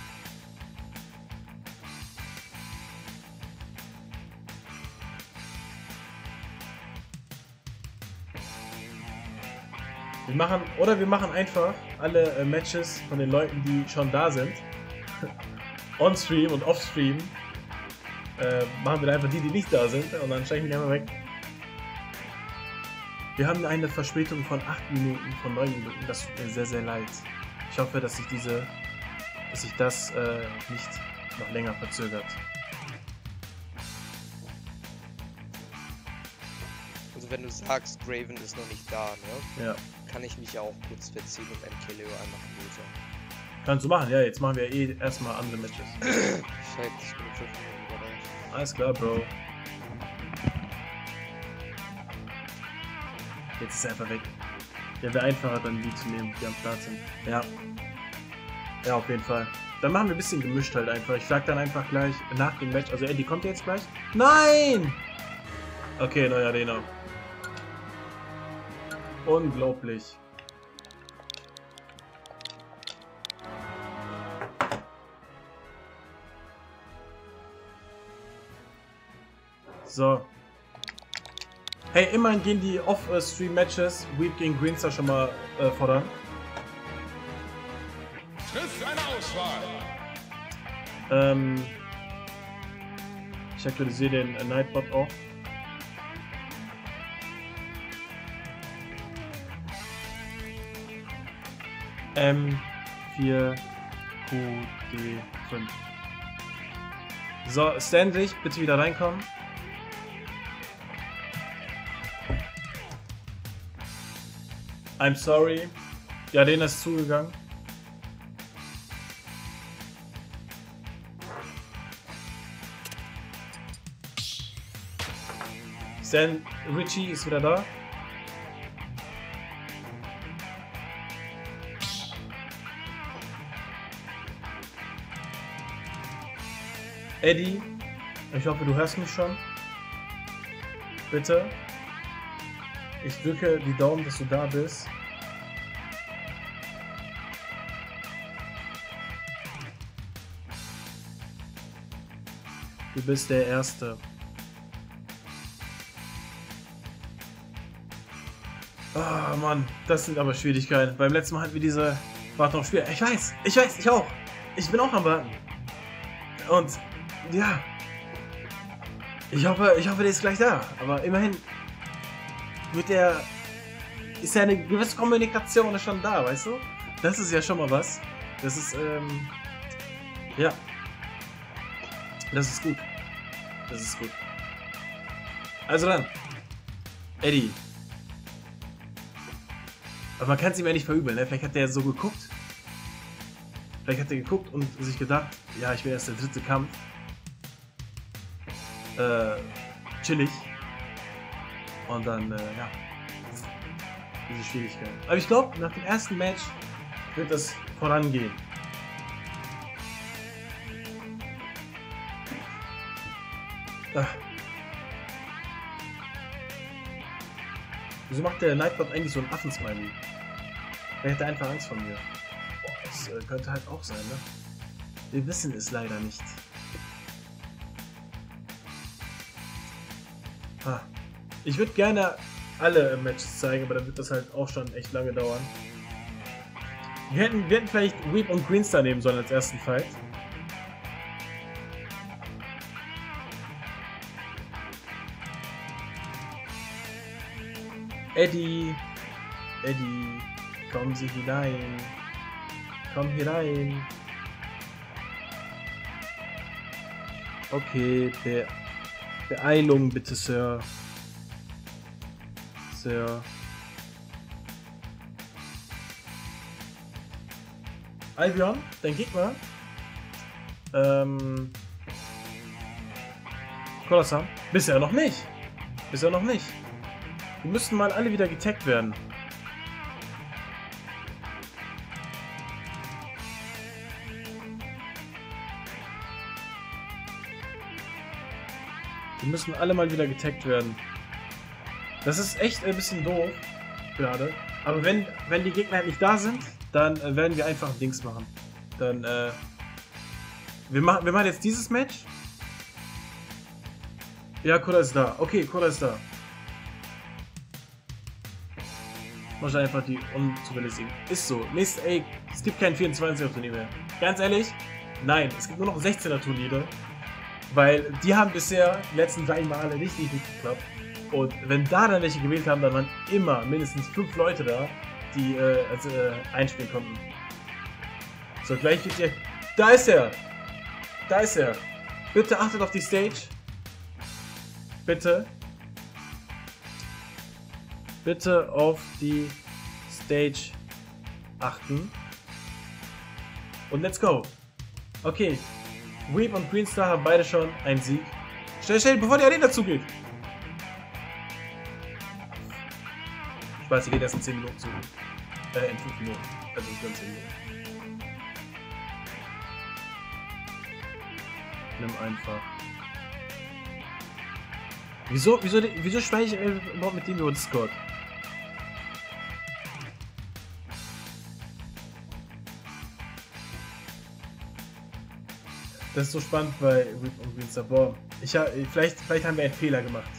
[SPEAKER 1] Wir machen, oder wir machen einfach alle äh, Matches von den Leuten, die schon da sind. On-Stream und Off-Stream. Äh, machen wir dann einfach die, die nicht da sind und dann steigen wir die einfach weg. Wir haben eine Verspätung von acht Minuten, von neun Minuten. Das tut mir sehr, sehr leid. Ich hoffe, dass sich diese, dass sich das äh, nicht noch länger verzögert.
[SPEAKER 2] Also wenn du sagst, Graven ist noch nicht da, ne?
[SPEAKER 1] Ja.
[SPEAKER 2] Kann ich mich ja auch kurz verziehen und M K Leo einmal lösen.
[SPEAKER 1] Kannst du machen, ja. Jetzt machen wir eh erstmal andere Matches.
[SPEAKER 2] Shit, ich bin in fünf Minuten überrascht.
[SPEAKER 1] Alles klar, Bro. Jetzt ist er einfach weg. Ja, wäre einfacher, dann die zu nehmen, die am Start sind. Ja. Ja, auf jeden Fall. Dann machen wir ein bisschen gemischt halt einfach. Ich sag dann einfach gleich nach dem Match. Also, Eddie kommt jetzt gleich. Nein! Okay, neue Arena. Unglaublich. So. Hey, immerhin gehen die Off-Stream-Matches Weep gegen Greenstar schon mal äh, voran.
[SPEAKER 3] Triff eine Auswahl.
[SPEAKER 1] Ähm, ich aktualisiere den äh, Nightbot auch. M vier Q D fünf. So, Standrich, bitte wieder reinkommen. I'm sorry. Ja, denen ist zugegangen. Stan Richie ist wieder da. Eddie, ich hoffe, du hörst mich schon. Bitte. Ich drücke die Daumen, dass du da bist. Du bist der Erste. Ah, oh, Mann, das sind aber Schwierigkeiten. Beim letzten Mal hatten wir diese Warte auf Spiel. Ich weiß, ich weiß, ich auch. Ich bin auch am Warten. Und ja, ich hoffe, ich hoffe, der ist gleich da. Aber immerhin wird der, ist ja eine gewisse Kommunikation schon da, weißt du? Das ist ja schon mal was. Das ist, ähm, ja, das ist gut. Das ist gut. Also dann, Eddie. Aber man kann es ihm ja nicht verübeln, ne? Vielleicht hat der so geguckt. Vielleicht hat er geguckt und sich gedacht, ja, ich wäre erst der dritte Kampf. Äh, chillig. Und dann, äh, ja. Diese Schwierigkeiten. Aber ich glaube, nach dem ersten Match wird das vorangehen. Ach. Wieso macht der Nightbot eigentlich so einen Affensmiley? Der hätte einfach Angst vor mir. Boah, das äh, könnte halt auch sein, ne? Wir wissen es leider nicht. Ah. Ich würde gerne alle Matches zeigen, aber dann wird das halt auch schon echt lange dauern. Wir hätten, wir hätten vielleicht Weep und Greenstar nehmen sollen als ersten Fight. Eddie, Eddie, kommen Sie hinein. Komm hier rein. Okay, Be Beeilung bitte, Sir. Sir. Albion, dein Gegner. Ähm. Colossal. Bisher noch nicht. Bisher noch nicht. Die müssten mal alle wieder getaggt werden. Die müssen alle mal wieder getaggt werden. Das ist echt ein bisschen doof gerade. Aber wenn, wenn die Gegner halt nicht da sind, dann äh, werden wir einfach Dings machen. Dann, äh... Wir machen, wir machen jetzt dieses Match. Ja, Koda ist da. Okay, Koda ist da. Mach einfach die unzuverlässigen. Ist so. Nächste, ey, es gibt kein vierundzwanziger Turnier mehr. Ganz ehrlich, nein, es gibt nur noch sechzehner Turniere. Weil die haben bisher die letzten drei Male richtig gut geklappt. Und wenn da dann welche gewählt haben, dann waren immer mindestens fünf Leute da, die äh, also, äh, einspielen konnten. So, gleich wird ihr. Da ist er! Da ist er! Bitte achtet auf die Stage. Bitte. Bitte auf die Stage achten. Und let's go. Okay. Weep und Greenstar haben beide schon einen Sieg. Schnell, schnell, bevor die Arena zugeht. Ich weiß, sie geht erst in zehn Minuten zu. Äh, in fünf Minuten. Also in zehn Minuten. Nimm einfach. Wieso, wieso, wieso spreche ich überhaupt mit dem über Discord? Das ist so spannend bei Weep und Greenstar. Boah, ich hab, vielleicht, vielleicht haben wir einen Fehler gemacht.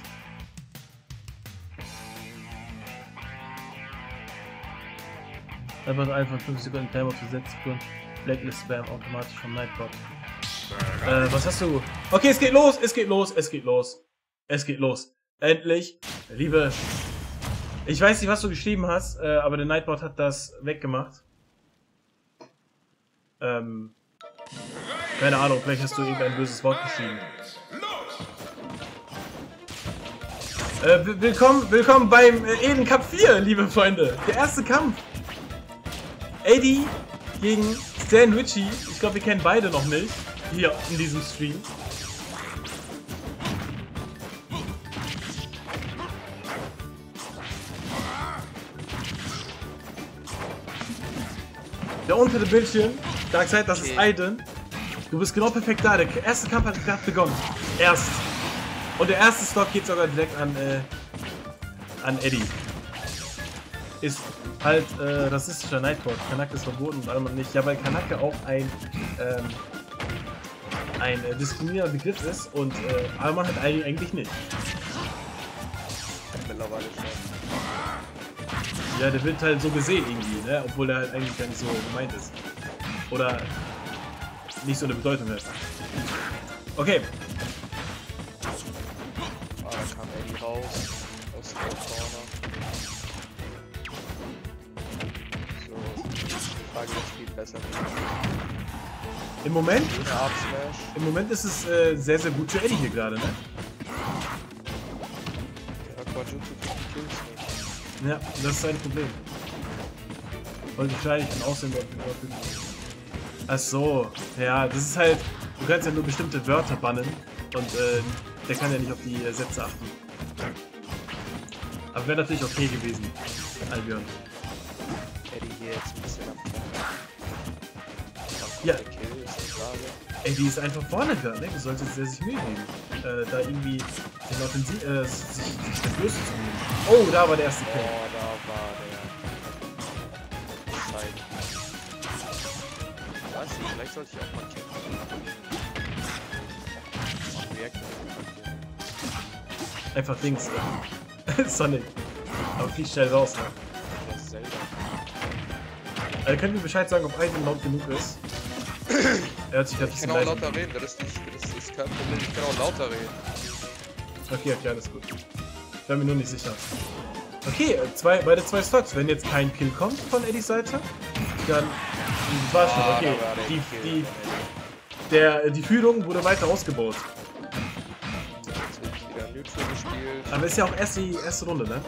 [SPEAKER 1] Einfach einfach fünf Sekunden Timer für sechs Sekunden. Blacklist Spam automatisch vom Nightbot. Äh, was hast du? Okay, es geht los, es geht los, es geht los. Es geht los. Endlich. Liebe. Ich weiß nicht, was du geschrieben hast, äh, aber der Nightbot hat das weggemacht. Ähm, keine Ahnung, vielleicht hast du irgendein böses Wort geschrieben. Äh, willkommen, willkommen beim äh, Eden Cup vier, liebe Freunde. Der erste Kampf. Eddie gegen Stan Ritchie. Ich glaube, wir kennen beide noch nicht. Hier in diesem Stream. Der untere Bildschirm. Darkseid, das ist Aiden. Du bist genau perfekt da. Der erste Kampf hat gerade begonnen. Erst. Und der erste Stock geht sogar direkt an, äh, an Eddie. Ist halt äh, rassistischer Nightcore. Kanake ist verboten und allem nicht. Ja, weil Kanake auch ein, ähm, ein äh, diskriminierender Begriff ist und äh, Alman hat eigentlich nicht.
[SPEAKER 2] Mittlerweile schon.
[SPEAKER 1] Ja, der wird halt so gesehen irgendwie, ne? Obwohl der halt eigentlich gar nicht so gemeint ist. Oder nicht so eine Bedeutung hat. Okay.
[SPEAKER 2] Ah, da kam Eddie raus. Aus der Corner. So, die Frage, wer spielt besser.
[SPEAKER 1] Im Moment,
[SPEAKER 2] Up Smash.
[SPEAKER 1] im Moment ist es äh, sehr, sehr gut für Eddie hier gerade, ne?
[SPEAKER 2] Ja, Quajutsu kriegt die Kills nicht.
[SPEAKER 1] Ja, das ist ein Problem. Weil wahrscheinlich ein Ausländer. Ach so, ja, das ist halt. Du kannst ja nur bestimmte Wörter bannen und äh, der kann ja nicht auf die äh, Sätze achten. Aber wäre natürlich okay gewesen, Albion.
[SPEAKER 2] Eddie hier jetzt ein bisschen am
[SPEAKER 1] Ja.
[SPEAKER 2] Der Kill ist die Frage.
[SPEAKER 1] Ey, die ist einfach vorne gerade, ne? Du solltest sehr sich Mühe geben. Äh, da irgendwie den Offensiv, äh, sich, sich der Größe zu nehmen. Oh, da war der erste Kill.
[SPEAKER 2] Oh, da war der. Zeit. Ich weiß nicht, vielleicht sollte ich auch mal kämpfen. Mal React.
[SPEAKER 1] Einfach Dings. Äh. Sonic. Aber viel schnell raus, ne?
[SPEAKER 2] Das ist Zelda.
[SPEAKER 1] Äh, könnt ihr Bescheid sagen, ob Aiden laut genug ist? Er hört sich gerade ein
[SPEAKER 2] Ich
[SPEAKER 1] bisschen
[SPEAKER 2] kann auch
[SPEAKER 1] leise an.
[SPEAKER 2] lauter reden, das ist, nicht, das ist kein Problem. Ich kann auch lauter reden.
[SPEAKER 1] Okay, okay, alles gut. Ich war mir nur nicht sicher. Okay, äh, zwei, beide zwei Stocks. Wenn jetzt kein Kill kommt von Eddies Seite, dann war schon.
[SPEAKER 2] Ah,
[SPEAKER 1] Okay,
[SPEAKER 2] da war der
[SPEAKER 1] die,
[SPEAKER 2] Kill
[SPEAKER 1] die,
[SPEAKER 2] von Eddie.
[SPEAKER 1] der, die Führung wurde weiter ausgebaut.
[SPEAKER 2] Jetzt wird wieder Neutral gespielt.
[SPEAKER 1] Aber ist ja auch erst die erste Runde, ne?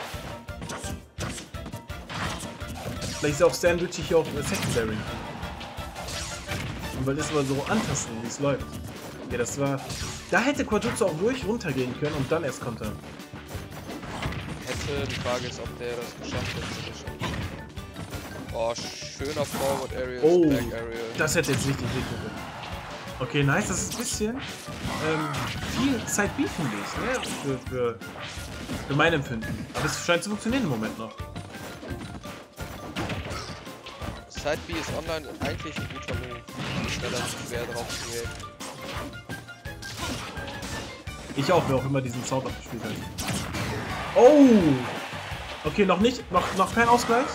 [SPEAKER 1] Vielleicht ist ja auch Stan Ritchie hier auf äh, Secondary. Und weil das mal so antasten, wie es läuft. Ja, das war... Da hätte Quajutsu auch ruhig runtergehen können und dann erst kontern.
[SPEAKER 2] Hätte, die Frage ist, ob der das geschafft hätte. Oh, schöner Forward Aerial,
[SPEAKER 1] Oh,
[SPEAKER 2] Back Aerial.
[SPEAKER 1] das hätte jetzt richtig wehtun können. Okay, nice, das ist ein bisschen ähm, viel Side B, finde ich, ne? Für, für, für mein Empfinden. Aber es scheint zu funktionieren im Moment noch.
[SPEAKER 2] Side B ist online eigentlich ein guter Move. Ist relativ schwer drauf zu reagieren.
[SPEAKER 1] Ich auch, wer auch immer diesen Sound abgespielt hat. Oh! Okay, noch nicht, noch, noch kein Ausgleich.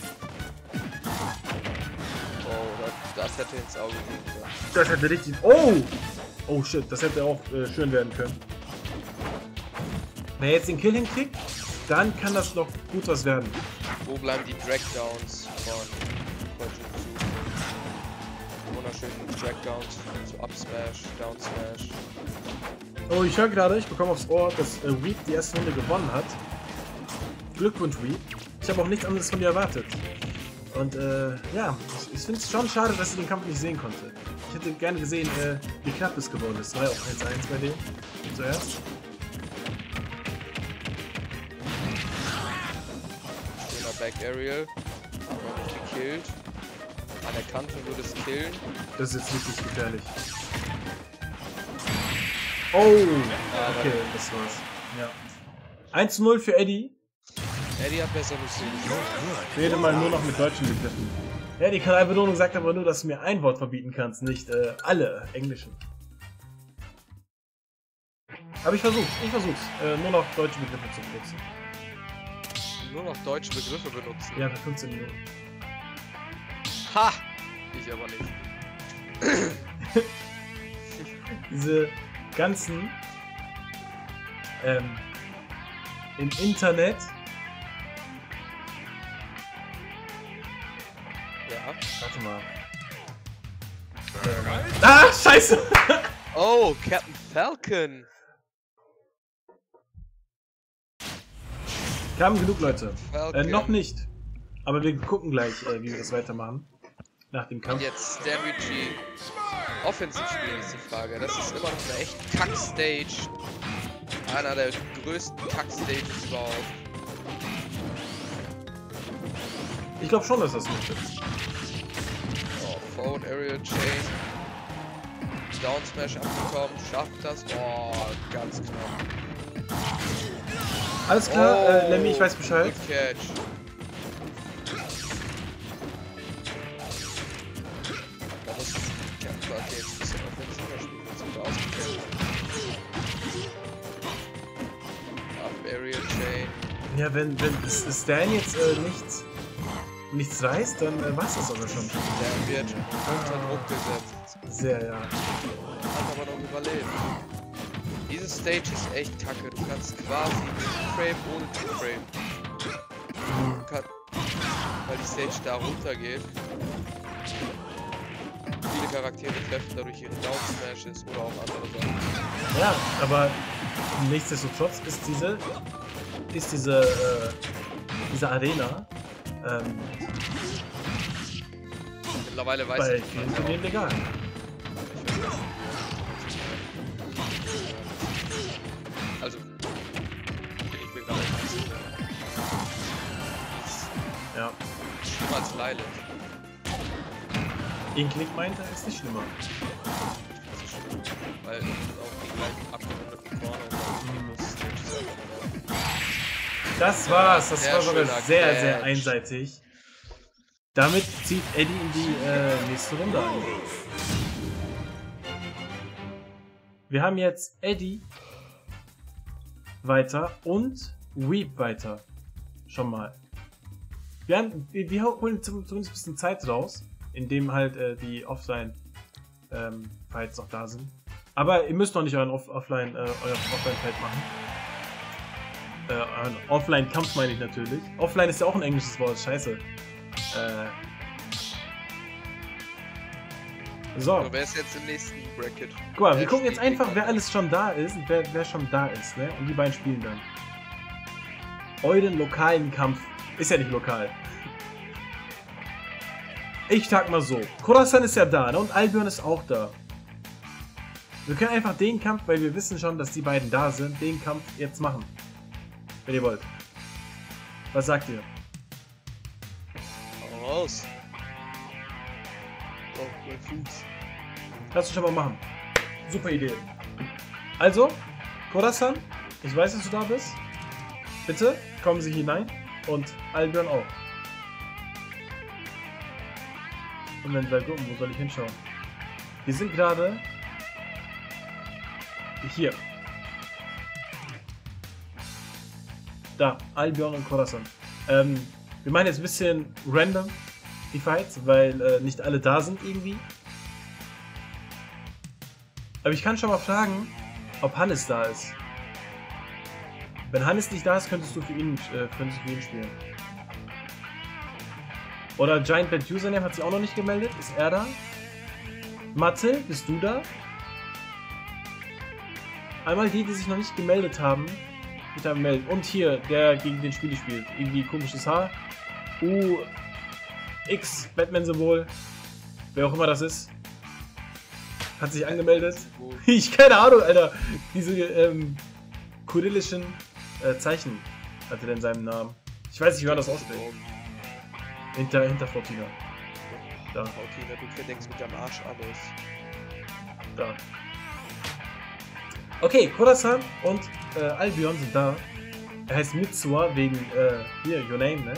[SPEAKER 2] Oh, das, das hätte ins Auge gehen können.
[SPEAKER 1] Das hätte richtig... Oh! Oh shit, das hätte auch äh, schön werden können. Wenn er jetzt den Kill hinkriegt, dann kann das noch gut was werden.
[SPEAKER 2] Wo bleiben die Dragdowns von Quajutsu? Wunderschönen Dragdowns, so Up Smash, Down Smash.
[SPEAKER 1] Oh, ich höre gerade, ich bekomme aufs Ohr, dass äh, Weep die erste Runde gewonnen hat. Glückwunsch, Weep. Ich habe auch nichts anderes von dir erwartet. Und äh, ja, ich, ich finde es schon schade, dass sie den Kampf nicht sehen konnte. Ich hätte gerne gesehen, äh, wie knapp es geworden ist. War ja auch eins eins bei denen. Zuerst.
[SPEAKER 2] Schöner Back Aerial. Noch nicht gekillt. Anerkannt und würde es killen.
[SPEAKER 1] Das ist jetzt wirklich gefährlich. Oh! Okay, das war's. Ja. eins zu null für Eddie.
[SPEAKER 2] Eddie hat besser Musik.
[SPEAKER 1] Ich rede mal nur noch mit deutschen Begriffen. Ja, die Kanalbelohnung sagt aber nur, dass du mir ein Wort verbieten kannst, nicht äh, alle englischen. Aber ich versuch's, ich versuch's. Äh, nur noch deutsche Begriffe zu benutzen.
[SPEAKER 2] Nur noch deutsche Begriffe benutzen.
[SPEAKER 1] Ja, für fünfzehn Minuten.
[SPEAKER 2] Ha! Ich aber nicht.
[SPEAKER 1] Diese ganzen ähm, im Internet.
[SPEAKER 2] Ja.
[SPEAKER 1] Warte mal. Ah, scheiße!
[SPEAKER 2] Oh, Captain Falcon.
[SPEAKER 1] Kamen genug Leute.
[SPEAKER 2] Falcon.
[SPEAKER 1] Äh, noch nicht. Aber wir gucken gleich, äh, wie wir das weitermachen. Nach dem Kampf.
[SPEAKER 2] Jetzt Stamiji offensiv spielen ist die Frage. Das ist immer noch eine echt Kack-Stage. Einer der größten Kack-Stages überhaupt.
[SPEAKER 1] Ich glaube schon, dass das nicht ist.
[SPEAKER 2] Oh, Phone, Aerial Chain. Down Smash abgekommen. Schafft das? Oh, ganz knapp.
[SPEAKER 1] Alles klar,
[SPEAKER 2] Oh,
[SPEAKER 1] äh, Lemmy, ich weiß Bescheid.
[SPEAKER 2] Good catch. Da muss ich ja, okay, jetzt ein bisschen offensiver spielen, jetzt wird er ausgekämpft. Up Aerial Chain.
[SPEAKER 1] Ja, wenn, wenn Stan jetzt äh, nichts, nichts reißt, dann äh, war's das aber schon.
[SPEAKER 2] Der wird unter Druck gesetzt.
[SPEAKER 1] Sehr, ja.
[SPEAKER 2] Hat aber noch überlebt. Diese Stage ist echt kacke. Du kannst quasi Frame ohne Frame. Du kannst, weil die Stage da runter geht. Viele Charaktere treffen dadurch ihre Down Smashes oder auch andere Sachen.
[SPEAKER 1] Ja, aber nichtsdestotrotz ist diese, ist diese, äh, diese Arena ähm,
[SPEAKER 2] Mittlerweile weiß
[SPEAKER 1] bei
[SPEAKER 2] ich
[SPEAKER 1] vielen
[SPEAKER 2] nicht.
[SPEAKER 1] Turnieren legal.
[SPEAKER 2] Also, ich bin gar nicht einzig.
[SPEAKER 1] Ja.
[SPEAKER 2] Schlimmer als Lylat.
[SPEAKER 1] Inkling meint, er ist nicht schlimmer.
[SPEAKER 2] Weil das ist auch die gleichen abgerundeten Corner und Minus Stages.
[SPEAKER 1] Das war's, das
[SPEAKER 2] Sehr
[SPEAKER 1] war sogar
[SPEAKER 2] schöner
[SPEAKER 1] sehr,
[SPEAKER 2] Catch.
[SPEAKER 1] sehr einseitig. Damit zieht Eddie in die äh, nächste Runde ein. Wir haben jetzt Eddie weiter und Weep weiter. Schon mal. Wir, haben, wir, wir holen zumindest ein bisschen Zeit raus, indem halt äh, die Offline-Fights ähm, noch da sind. Aber ihr müsst noch nicht euren Off Offline, äh, euer Offline-Fight machen. Äh, euren Offline-Kampf meine ich natürlich. Offline ist ja auch ein englisches Wort, scheiße. Äh. So.
[SPEAKER 2] So, wer ist jetzt im nächsten Bracket?
[SPEAKER 1] Guck mal, wir
[SPEAKER 2] Wer
[SPEAKER 1] gucken jetzt
[SPEAKER 2] spielt
[SPEAKER 1] einfach,
[SPEAKER 2] gegen-
[SPEAKER 1] wer alles schon da ist und wer, wer schon da ist, ne? Und die beiden spielen dann. Euren lokalen Kampf. Ist ja nicht lokal. Ich sag mal so. Khorasan ist ja da, ne? Und Albion ist auch da. Wir können einfach den Kampf, weil wir wissen schon, dass die beiden da sind, den Kampf jetzt machen. Wenn ihr wollt. Was sagt ihr?
[SPEAKER 2] Hau raus. Oh, mein Fuß.
[SPEAKER 1] Lass uns schon mal machen. Super Idee. Also, Khorasan, ich weiß, dass du da bist. Bitte, kommen Sie hinein. Und Albion auch. Und wenn wir gucken, wo soll ich hinschauen? Wir sind gerade hier. Da, Albion und Khorasan. Ähm, wir machen jetzt ein bisschen random die Fights, weil äh, nicht alle da sind irgendwie. Aber ich kann schon mal fragen, ob Hannes da ist. Wenn Hannes nicht da ist, könntest du für ihn, äh, könntest du für ihn spielen. Oder Giant Bad Username hat sich auch noch nicht gemeldet. Ist er da? Mathe, bist du da? Einmal die, die sich noch nicht gemeldet haben, bitte melden. Und hier, der gegen den Spiele spielt. Irgendwie komisches Haar. U, X, Batman-Symbol. Wer auch immer das ist. Hat sich angemeldet. Ich, keine Ahnung, Alter. Diese ähm, kyrillischen äh, Zeichen hat er in seinem Namen. Ich weiß nicht, wie man das ausspricht. Hinter, hinter Fortina. Da.
[SPEAKER 2] Fortina, du verdeckst mit deinem Arsch alles.
[SPEAKER 1] Da. Okay, Khorasan und äh, Albion sind da. Er heißt Mitsuha wegen, äh, hier, Your Name, ne?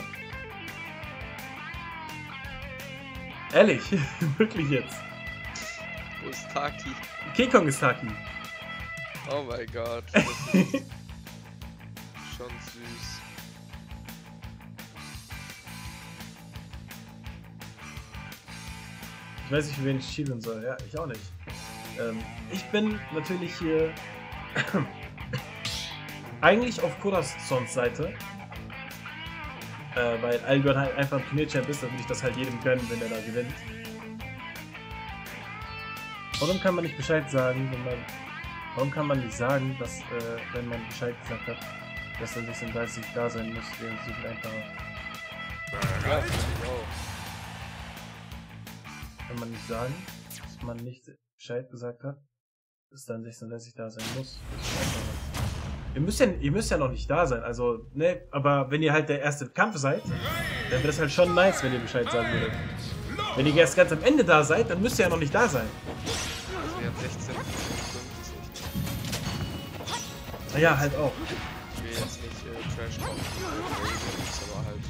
[SPEAKER 1] Ehrlich, wirklich jetzt.
[SPEAKER 2] Wo ist Taki?
[SPEAKER 1] King Kong ist Taki.
[SPEAKER 2] Oh mein Gott. Das ist schon süß.
[SPEAKER 1] Ich weiß nicht, für wen ich schielen soll. Ja, ich auch nicht. Ähm, ich bin natürlich hier eigentlich auf Khorasans Seite. Äh, weil Albion halt einfach ein Turnierchamp ist, dann würde ich das halt jedem gönnen, wenn er da gewinnt. Warum kann man nicht Bescheid sagen, wenn man... Warum kann man nicht sagen, dass, äh, wenn man Bescheid gesagt hat, dass dann sechsunddreißig da sein muss, wäre es so viel einfacher.
[SPEAKER 2] Ja, genau.
[SPEAKER 1] Kann man nicht sagen, dass man nicht Bescheid gesagt hat, dass dann sechsunddreißig da sein muss. Das ist einfacher. Ihr müsst ja, ihr müsst ja noch nicht da sein, also, ne, aber wenn ihr halt der erste Kampf seid, dann wäre das halt schon nice, wenn ihr Bescheid sagen würdet. Wenn ihr erst ganz am Ende da seid, dann müsst ihr ja noch nicht da sein.
[SPEAKER 2] Also wir haben sechzehn fünfzig.
[SPEAKER 1] Ja, halt auch.
[SPEAKER 2] Ich will jetzt nicht äh, Trash talken, ist aber halt.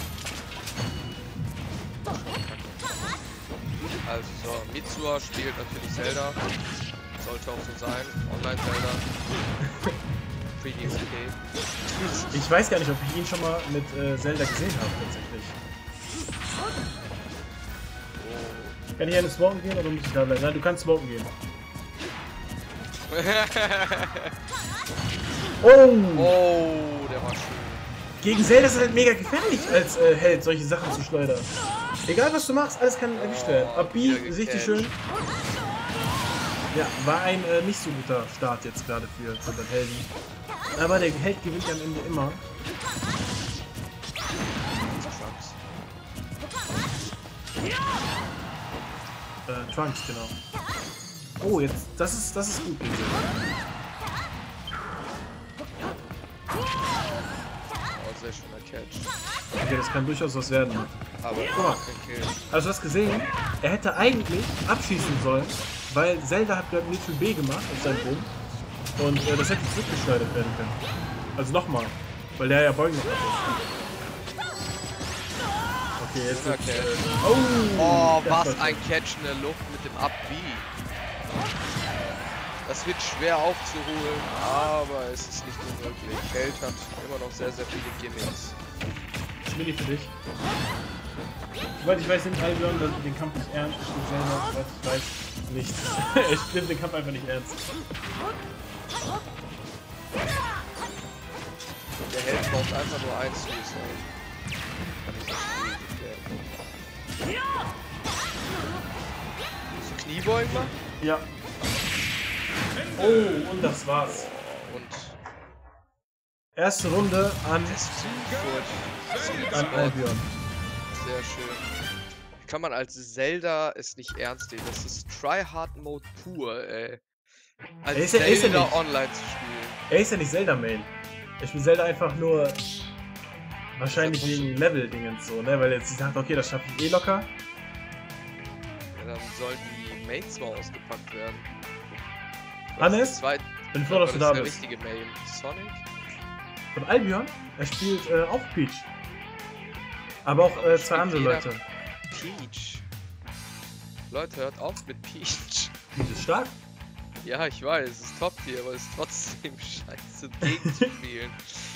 [SPEAKER 2] Also so, Mitsuha spielt natürlich Zelda. Sollte auch so sein. Online-Zelda. Pretty okay.
[SPEAKER 1] Ich weiß gar nicht, ob ich ihn schon mal mit äh, Zelda gesehen habe, tatsächlich.
[SPEAKER 2] Oh.
[SPEAKER 1] Kann ich eine smoken gehen oder muss ich da bleiben? Nein, du kannst smoken gehen. Oh!
[SPEAKER 2] Oh, der war schön.
[SPEAKER 1] Gegen Zelda ist es halt mega gefährlich als äh, Held, solche Sachen zu schleudern. Egal was du machst, alles kann erwischt werden. Ab B, richtig schön. Ja, war ein äh, nicht so guter Start jetzt gerade für, für den Helden. Aber der Held gewinnt ja am Ende immer. Äh, Trunks, genau. Oh, jetzt, das ist, das ist gut.
[SPEAKER 2] Oh, sehr schöner Catch.
[SPEAKER 1] Okay, das kann durchaus was werden.
[SPEAKER 2] Aber
[SPEAKER 1] Guck mal.
[SPEAKER 2] kein Kill.
[SPEAKER 1] Also du hast gesehen, er hätte eigentlich abschießen sollen, weil Zelda hat gerade Mittel B gemacht auf seinem Bogen. Und äh, das hätte zurückgeschleudert werden können. Also nochmal, weil der ja Beugen noch hat. Okay, jetzt wird,
[SPEAKER 2] Okay.
[SPEAKER 1] äh, oh,
[SPEAKER 2] Oh,
[SPEAKER 1] das
[SPEAKER 2] was
[SPEAKER 1] war-
[SPEAKER 2] ein Catch in der Luft mit dem Up-B. Das wird schwer aufzuholen, aber es ist nicht unmöglich. Held hat immer noch sehr, sehr viele Gimmicks.
[SPEAKER 1] Mini für dich. Soweit ich weiß, nimmt Albion den Kampf nicht ernst. Ich bin selber, soweit ich weiß, nicht. Ich nimmt den Kampf einfach nicht ernst.
[SPEAKER 2] Der Held braucht einfach nur eins Suicide. Kann ich nicht spielen. So Kniebeugen machen?
[SPEAKER 1] Ja. Oh, und das war's.
[SPEAKER 2] Und
[SPEAKER 1] Erste Runde an,
[SPEAKER 2] das ist gut.
[SPEAKER 1] an Albion.
[SPEAKER 2] Sehr schön. Wie kann man als Zelda es nicht ernst nehmen? Das ist Tryhard-Mode pur, ey. Als
[SPEAKER 1] Er ist ja- er ist ja
[SPEAKER 2] Zelda
[SPEAKER 1] nicht-
[SPEAKER 2] online zu spielen.
[SPEAKER 1] Er ist ja nicht Zelda-Main. Ich bin Zelda einfach nur wahrscheinlich wegen Level-Dingens so, ne? Weil jetzt sie sagt, okay, das schaffe ich eh locker.
[SPEAKER 2] Ja, dann sollen die Mains mal ausgepackt werden.
[SPEAKER 1] Hannes,
[SPEAKER 2] Zweit
[SPEAKER 1] bin froh, dass du da
[SPEAKER 2] ist der
[SPEAKER 1] bist.
[SPEAKER 2] richtige Main. Sonic?
[SPEAKER 1] Von Albion, er spielt äh, auch Peach. Aber auch äh, zwei andere
[SPEAKER 2] Jeder-
[SPEAKER 1] Leute.
[SPEAKER 2] Peach. Leute, hört auf mit Peach.
[SPEAKER 1] Peach ist stark.
[SPEAKER 2] Ja, ich weiß, es ist Top-Tier, aber es ist trotzdem scheiße, gegen zu spielen.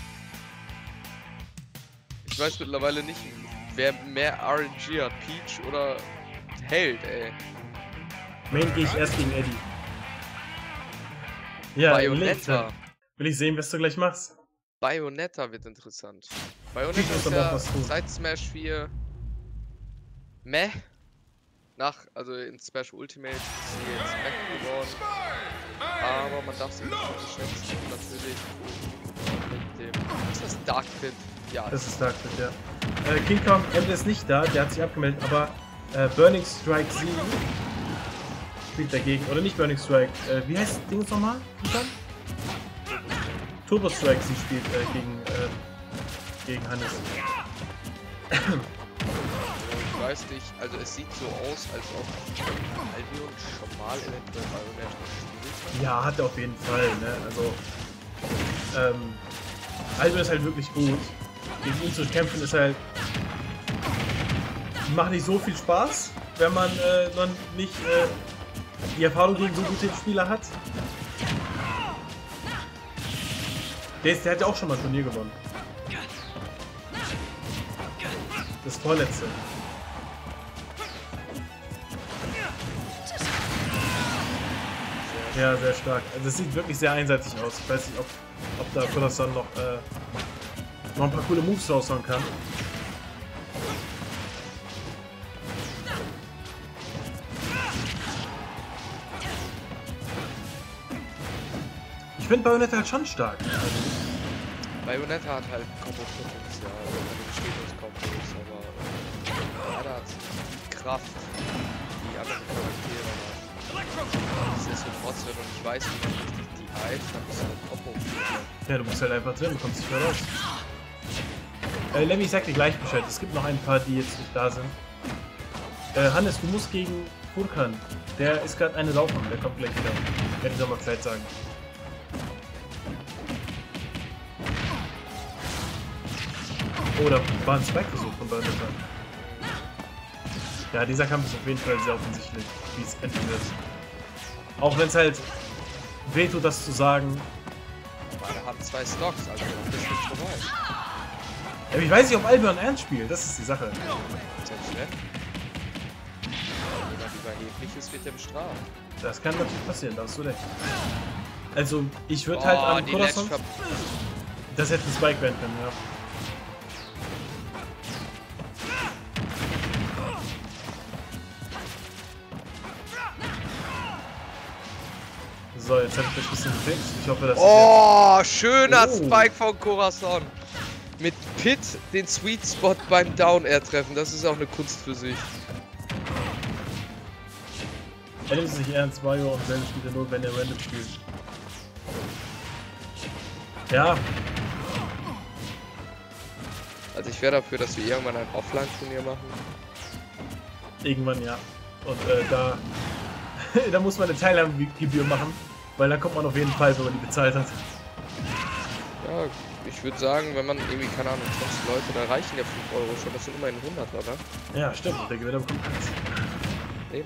[SPEAKER 2] Ich weiß mittlerweile nicht, wer mehr R N G hat, Peach oder Held, ey.
[SPEAKER 1] Main gehe ich erst gegen Eddie. Ja,
[SPEAKER 2] Bayonetta.
[SPEAKER 1] will ich sehen, was du gleich machst.
[SPEAKER 2] Bayonetta wird interessant.
[SPEAKER 1] Peach
[SPEAKER 2] Bayonetta
[SPEAKER 1] muss
[SPEAKER 2] ist
[SPEAKER 1] aber auch
[SPEAKER 2] ja
[SPEAKER 1] was tun.
[SPEAKER 2] seit Smash vier meh. Nach, also in Smash Ultimate ist sie jetzt meh geworden. Aber man darf sie nicht unterschätzen. Natürlich mit dem. Ist das Dark Pit? Ja.
[SPEAKER 1] Das ist Dark Pit, ja. Äh, King Kong Emble ist nicht da, der hat sich abgemeldet, aber äh, Burning Strike sieben spielt dagegen. Oder nicht Burning Strike, äh, wie heißt das Ding nochmal? Turbo Strike sie spielt äh, gegen, äh, gegen Hannes.
[SPEAKER 2] Ich weiß nicht, also es sieht so aus, als ob Albion schon mal eventuell Bayonetta gespielt hat.
[SPEAKER 1] Ja, hat er auf jeden Fall, ne? Also, ähm, Albion ist halt wirklich gut. Gegen ihn zu kämpfen ist halt. Macht nicht so viel Spaß, wenn man äh, noch nicht äh, die Erfahrung gegen so gute Spieler hat. Der, ist, der hat ja auch schon mal ein Turnier gewonnen. Das vorletzte. Ja, sehr stark. Also es sieht wirklich sehr einseitig aus. Ich weiß nicht, ob, ob da Colossal noch, äh, noch ein paar coole Moves raushauen kann. Ich finde Bayonetta halt schon stark.
[SPEAKER 2] Bayonetta hat halt Kombo-Potenzial, keine Bestätigungskombos, aber Ada hat die Kraft, die andere Charaktere haben. Nichtsdestotrotz, wenn man nicht weiß, wie man richtig die heilt, dann ist halt Kombo.
[SPEAKER 1] Ja, du bist halt einfach drin, du kommst nicht mehr raus. Äh, Lemmy, ich sag dir gleich Bescheid, es gibt noch ein paar, die jetzt nicht da sind. Äh, Hannes, du musst gegen Furkan. Der ist gerade eine laufen, der kommt gleich wieder. Werde ich nochmal Bescheid sagen. Oh, da war ein Spike-Versuch von Bayonetta. Ja, dieser Kampf ist auf jeden Fall sehr offensichtlich, wie es enden wird. Auch wenn es halt wehtut, das zu sagen.
[SPEAKER 2] Beide haben zwei Stocks, also das ist nicht vorbei.
[SPEAKER 1] Ja, ich weiß nicht, ob Albion ernst spielt, das ist die Sache.
[SPEAKER 2] Selbst wenn jemand überheblich ist, wird er bestraft.
[SPEAKER 1] Das kann natürlich passieren, da hast du recht. Also, ich würde
[SPEAKER 2] Oh,
[SPEAKER 1] halt an
[SPEAKER 2] die
[SPEAKER 1] Corazon...
[SPEAKER 2] Ledge-
[SPEAKER 1] Das hätte ein Spike werden können, ja. So, jetzt habe ich das ein bisschen gefixt. Ich hoffe, dass
[SPEAKER 2] Oh, schöner
[SPEAKER 1] Oh.
[SPEAKER 2] Spike von Corazon. Mit Pit den Sweet Spot beim Down Air treffen, das ist auch eine Kunst für sich.
[SPEAKER 1] er nimmt es nicht ernst, Mario und Zelda spielt er nur, wenn er random spielt. Ja,
[SPEAKER 2] Also ich wäre dafür, dass wir irgendwann ein Offline-Turnier machen.
[SPEAKER 1] irgendwann ja. Und äh, da, da muss man eine Teilnahmegebühr machen, weil dann kommt man auf jeden Fall, wenn man die bezahlt hat.
[SPEAKER 2] Ja, ich würde sagen, wenn man irgendwie, keine Ahnung, zwanzig Leute, da reichen ja fünf Euro schon, das sind immerhin hundert, oder?
[SPEAKER 1] Ja, stimmt, der Gewinner bekommt eins.
[SPEAKER 2] Eben.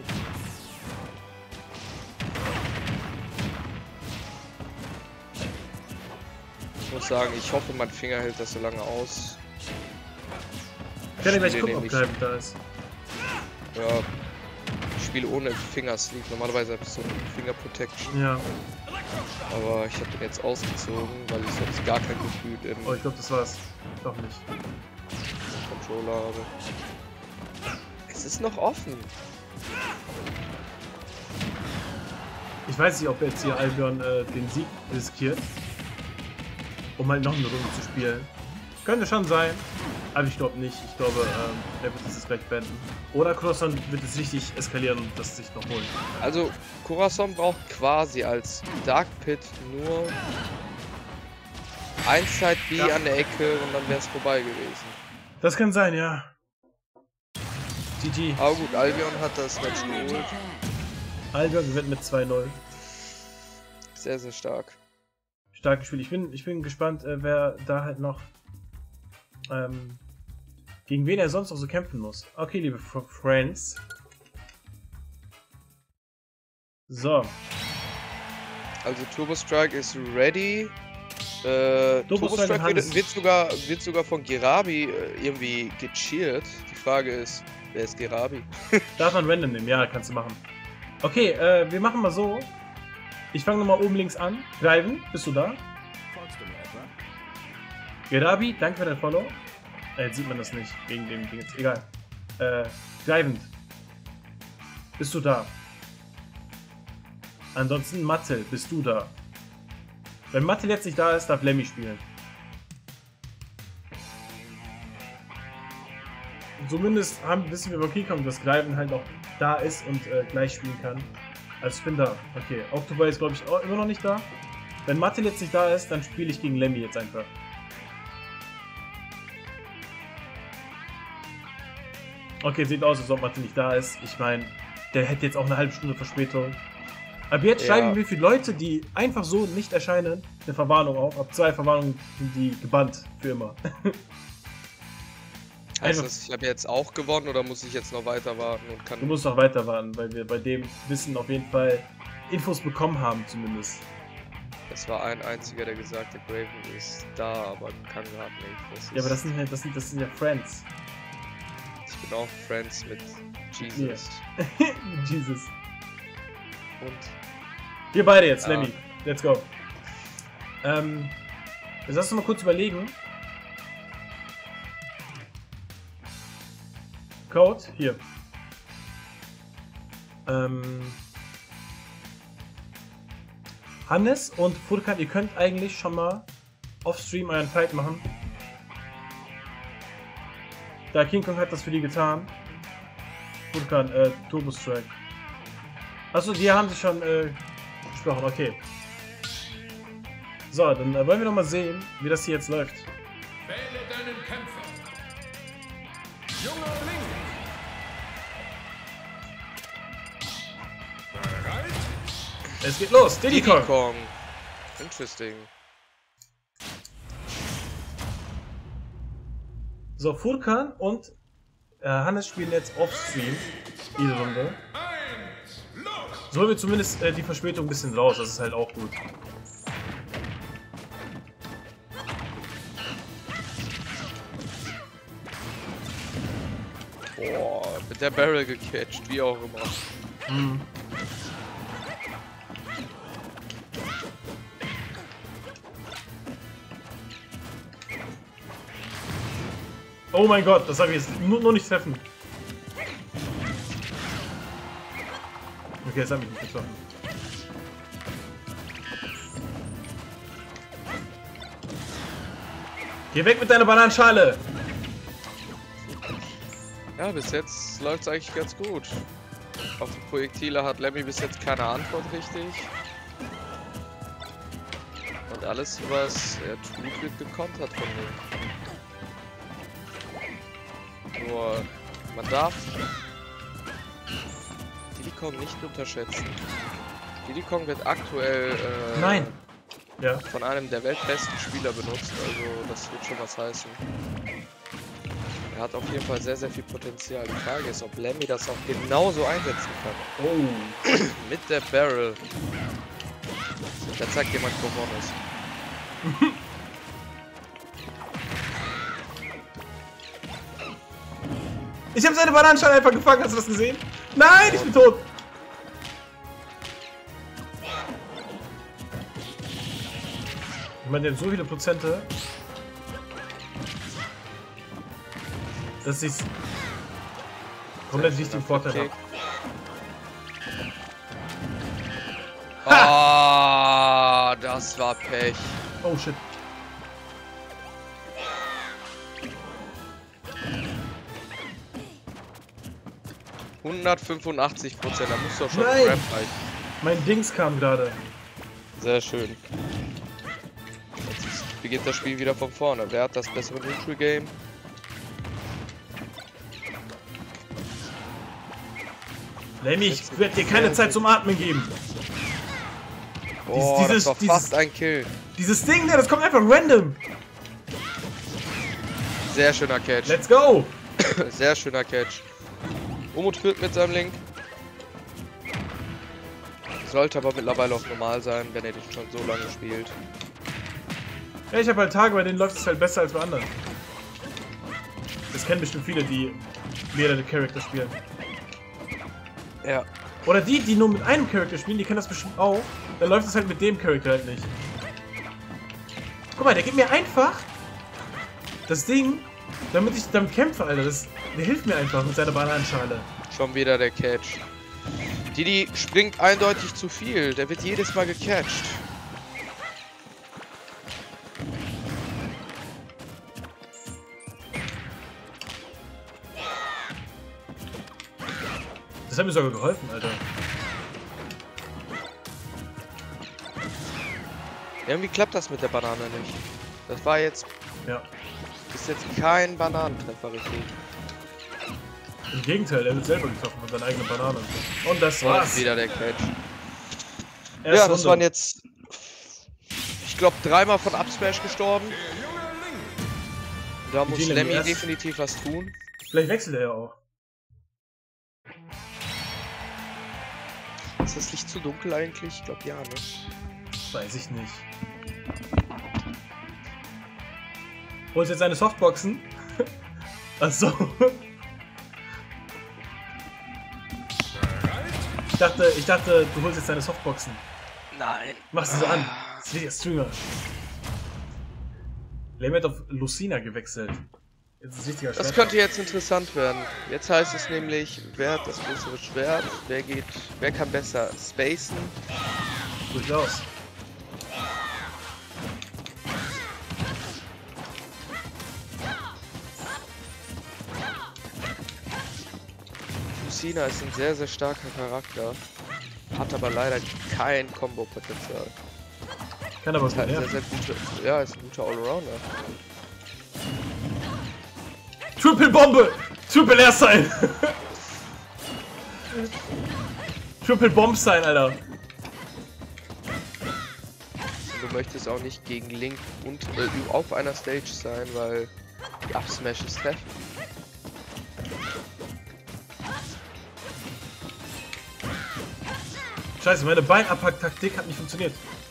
[SPEAKER 2] Ich muss sagen, ich hoffe, mein Finger hält das so lange aus.
[SPEAKER 1] Ich kann ja gleich
[SPEAKER 2] spiele
[SPEAKER 1] gucken, ob
[SPEAKER 2] nämlich-
[SPEAKER 1] Kalb da ist.
[SPEAKER 2] Ja, ich spiele ohne Fingersleeve. Normalerweise habe ich so eine Finger Protection.
[SPEAKER 1] Ja,
[SPEAKER 2] Aber ich habe den jetzt ausgezogen, weil ich sonst gar kein Gefühl im
[SPEAKER 1] oh, ich glaube, das war's. Doch nicht.
[SPEAKER 2] Controller habe. Es ist noch offen.
[SPEAKER 1] Ich weiß nicht, ob jetzt hier Albion äh, den Sieg riskiert, um halt noch eine Runde zu spielen. Könnte schon sein, aber ich glaube nicht. Ich glaube, ähm, er wird es jetzt gleich beenden. Oder Corazon wird es richtig eskalieren und das sich noch holen.
[SPEAKER 2] Also, Corazon braucht quasi als Dark Pit nur ein Side B
[SPEAKER 1] Ja.
[SPEAKER 2] an der Ecke und dann wäre es vorbei gewesen.
[SPEAKER 1] Das kann sein, ja. G G.
[SPEAKER 2] Aber gut, Albion hat das Match geholt.
[SPEAKER 1] Albion gewinnt mit zwei null.
[SPEAKER 2] Sehr, sehr stark.
[SPEAKER 1] Starkes Spiel. Ich bin, ich bin gespannt, äh, wer da halt noch ähm, gegen wen er sonst noch so kämpfen muss. Okay, liebe F Friends. So.
[SPEAKER 2] Also Turbo Strike ist ready. Äh,
[SPEAKER 1] Turbo
[SPEAKER 2] Turbo
[SPEAKER 1] Strike
[SPEAKER 2] Strike
[SPEAKER 1] und
[SPEAKER 2] wird,
[SPEAKER 1] Hannes.
[SPEAKER 2] wird, sogar, wird sogar von Gerabi äh, irgendwie gecheert. Die Frage ist, wer ist Gerabi?
[SPEAKER 1] Darf man random nehmen? Ja, kannst du machen. Okay, äh, wir machen mal so. Ich fange nochmal oben links an. Greifen, bist du da? Gerabi, danke für dein Follow. Äh, jetzt sieht man das nicht, wegen dem Ding jetzt. Egal. Äh, Greivend. Bist du da? Ansonsten Mattel, bist du da? Wenn Mattel jetzt nicht da ist, darf Lemmy spielen. Zumindest haben, wissen wir, okay, kommt, dass Greifen halt auch da ist und äh, gleich spielen kann. Also ich bin da. Okay, October ist glaube ich auch immer noch nicht da. Wenn Mattel jetzt nicht da ist, dann spiele ich gegen Lemmy jetzt einfach. Okay, sieht aus, als ob Mattel nicht da ist. Ich meine, der hätte jetzt auch eine halbe Stunde Verspätung. Ab jetzt
[SPEAKER 2] Ja.
[SPEAKER 1] schreiben wir für Leute, die einfach so nicht erscheinen, eine Verwarnung auf. Ab zwei Verwarnungen sind die gebannt. Für immer.
[SPEAKER 2] Heißt
[SPEAKER 1] Einfach-
[SPEAKER 2] das, ich habe jetzt auch gewonnen oder muss ich jetzt noch weiter warten und kann.
[SPEAKER 1] Du musst noch weiter warten, weil wir bei dem Wissen auf jeden Fall Infos bekommen haben, zumindest.
[SPEAKER 2] Es war ein einziger, der gesagt hat, Graven ist da, aber kann gerade nicht. Das
[SPEAKER 1] Ja, aber das
[SPEAKER 2] ist-
[SPEAKER 1] sind, ja- das sind, das sind ja Friends.
[SPEAKER 2] Ich bin auch Friends mit Jesus.
[SPEAKER 1] Jesus.
[SPEAKER 2] Und
[SPEAKER 1] Wir beide jetzt,
[SPEAKER 2] Ja.
[SPEAKER 1] Lemmy. Let's go. Ähm, jetzt lass uns mal kurz überlegen. Code, hier. Ähm, Hannes und Furkan, ihr könnt eigentlich schon mal off-stream euren Fight machen. Da King Kong hat das für die getan. Furkan, äh, Turbo Strike. Achso, die haben sich schon äh, gesprochen, okay. So, dann äh, wollen wir noch mal sehen, wie das hier jetzt läuft.
[SPEAKER 3] Wähle deinen Kämpfer. Junger Link. Bereit?
[SPEAKER 1] Es geht los, Diddy
[SPEAKER 2] Diddy
[SPEAKER 1] Kong.
[SPEAKER 2] Kong. Interesting.
[SPEAKER 1] So, Furkan und äh, Hannes spielen jetzt off-stream diese Runde.
[SPEAKER 3] Eins, los!
[SPEAKER 1] So haben wir zumindest äh, die Verspätung ein bisschen raus, das ist halt auch gut.
[SPEAKER 2] Boah, mit der Barrel gecatcht, wie auch immer.
[SPEAKER 1] Hm. Oh mein Gott, das habe ich jetzt nur, nur nicht treffen. Okay, das habe ich nicht getroffen. Geh weg mit deiner Bananenschale!
[SPEAKER 2] Ja, bis jetzt läuft es eigentlich ganz gut. Auf die Projektile hat Lemmy bis jetzt keine Antwort richtig. Und alles, was er tut, wird gekontert von mir. Nur, man darf Diddy Kong nicht unterschätzen. Diddy Kong wird aktuell äh,
[SPEAKER 1] Nein! Ja.
[SPEAKER 2] von einem der weltbesten Spieler benutzt, also das wird schon was heißen. Er hat auf jeden Fall sehr, sehr viel Potenzial. Die Frage ist, ob Lemmy das auch genauso einsetzen kann.
[SPEAKER 1] Oh.
[SPEAKER 2] Mit der Barrel. Da zeigt jemand Cojones.
[SPEAKER 1] Ich habe seine Bananenschale einfach gefangen, hast du das gesehen? Nein, ich bin tot! Ich meine, der hat so viele Prozente, dass ich komplett nicht den Vorteil habe.
[SPEAKER 2] Ah, das war Pech.
[SPEAKER 1] Oh shit.
[SPEAKER 2] hundertfünfundachtzig Prozent, da musst du doch schon
[SPEAKER 1] Nein.
[SPEAKER 2] Grab halten.
[SPEAKER 1] Mein Dings kam gerade.
[SPEAKER 2] Sehr schön. Jetzt beginnt das Spiel wieder von vorne. Wer hat das bessere Neutral Game?
[SPEAKER 1] Lemmy, ich werde dir keine Zeit zum Atmen geben.
[SPEAKER 2] Oh,
[SPEAKER 1] dieses-
[SPEAKER 2] das war
[SPEAKER 1] dieses-
[SPEAKER 2] fast ein Kill.
[SPEAKER 1] Dieses Ding, das kommt einfach random.
[SPEAKER 2] Sehr schöner Catch.
[SPEAKER 1] Let's go.
[SPEAKER 2] Sehr schöner Catch. Umut führt mit seinem Link. Sollte aber mittlerweile auch normal sein, wenn er dich schon so lange spielt.
[SPEAKER 1] Ja, ich habe halt Tage, bei denen läuft es halt besser als bei anderen. Das kennen bestimmt viele, die mehrere Charakter spielen.
[SPEAKER 2] Ja.
[SPEAKER 1] Oder die, die nur mit einem Charakter spielen, die kennen das bestimmt auch. Dann läuft es halt mit dem Charakter halt nicht. Guck mal, der gibt mir einfach das Ding, damit ich damit kämpfe, Alter. Das, der hilft mir einfach mit seiner Bananenschale.
[SPEAKER 2] Schon wieder der Catch. Diddy springt eindeutig zu viel. Der wird jedes Mal gecatcht.
[SPEAKER 1] Das hat mir sogar geholfen, Alter.
[SPEAKER 2] Irgendwie klappt das mit der Banane nicht. Das war jetzt
[SPEAKER 1] Ja.
[SPEAKER 2] bis jetzt kein Bananentreffer richtig.
[SPEAKER 1] Im Gegenteil, er wird selber getroffen von seiner eigenen Banane. Und das
[SPEAKER 2] Und
[SPEAKER 1] war's.
[SPEAKER 2] wieder der Catch.
[SPEAKER 1] Erste
[SPEAKER 2] Ja, das
[SPEAKER 1] Runde.
[SPEAKER 2] waren jetzt, ich glaube, dreimal von Upsmash gestorben. Da muss
[SPEAKER 1] Gene
[SPEAKER 2] Lemmy
[SPEAKER 1] M S.
[SPEAKER 2] definitiv was tun.
[SPEAKER 1] Vielleicht wechselt er ja auch.
[SPEAKER 2] Ist das Licht zu dunkel eigentlich? Ich glaube ja, ne?
[SPEAKER 1] Weiß ich nicht. Holst jetzt seine Softboxen? Achso. Ich dachte, ich dachte, du holst jetzt deine Softboxen.
[SPEAKER 2] Nein.
[SPEAKER 1] Mach sie so an. Das ist richtiger Streamer. Lemmy hat auf Lucina gewechselt. Jetzt ist richtiger
[SPEAKER 2] Das
[SPEAKER 1] Schwert.
[SPEAKER 2] könnte jetzt interessant werden. Jetzt heißt es nämlich, wer hat das größere Schwert? Wer geht, wer kann besser spacen?
[SPEAKER 1] Durchaus.
[SPEAKER 2] Lucina ist ein sehr, sehr starker Charakter. Hat aber leider kein Combo-Potenzial.
[SPEAKER 1] Kann aber
[SPEAKER 2] Ist
[SPEAKER 1] gut
[SPEAKER 2] halt ein sehr,
[SPEAKER 1] nerven.
[SPEAKER 2] sehr guter, ja, ist ein guter Allrounder.
[SPEAKER 1] Triple Bombe! Triple Air sein! Triple Bomb sein, Alter!
[SPEAKER 2] Und du möchtest auch nicht gegen Link und äh, auf einer Stage sein, weil die Up-Smashes treffen.
[SPEAKER 1] Scheiße, meine Beinabpack-Taktik hat nicht funktioniert.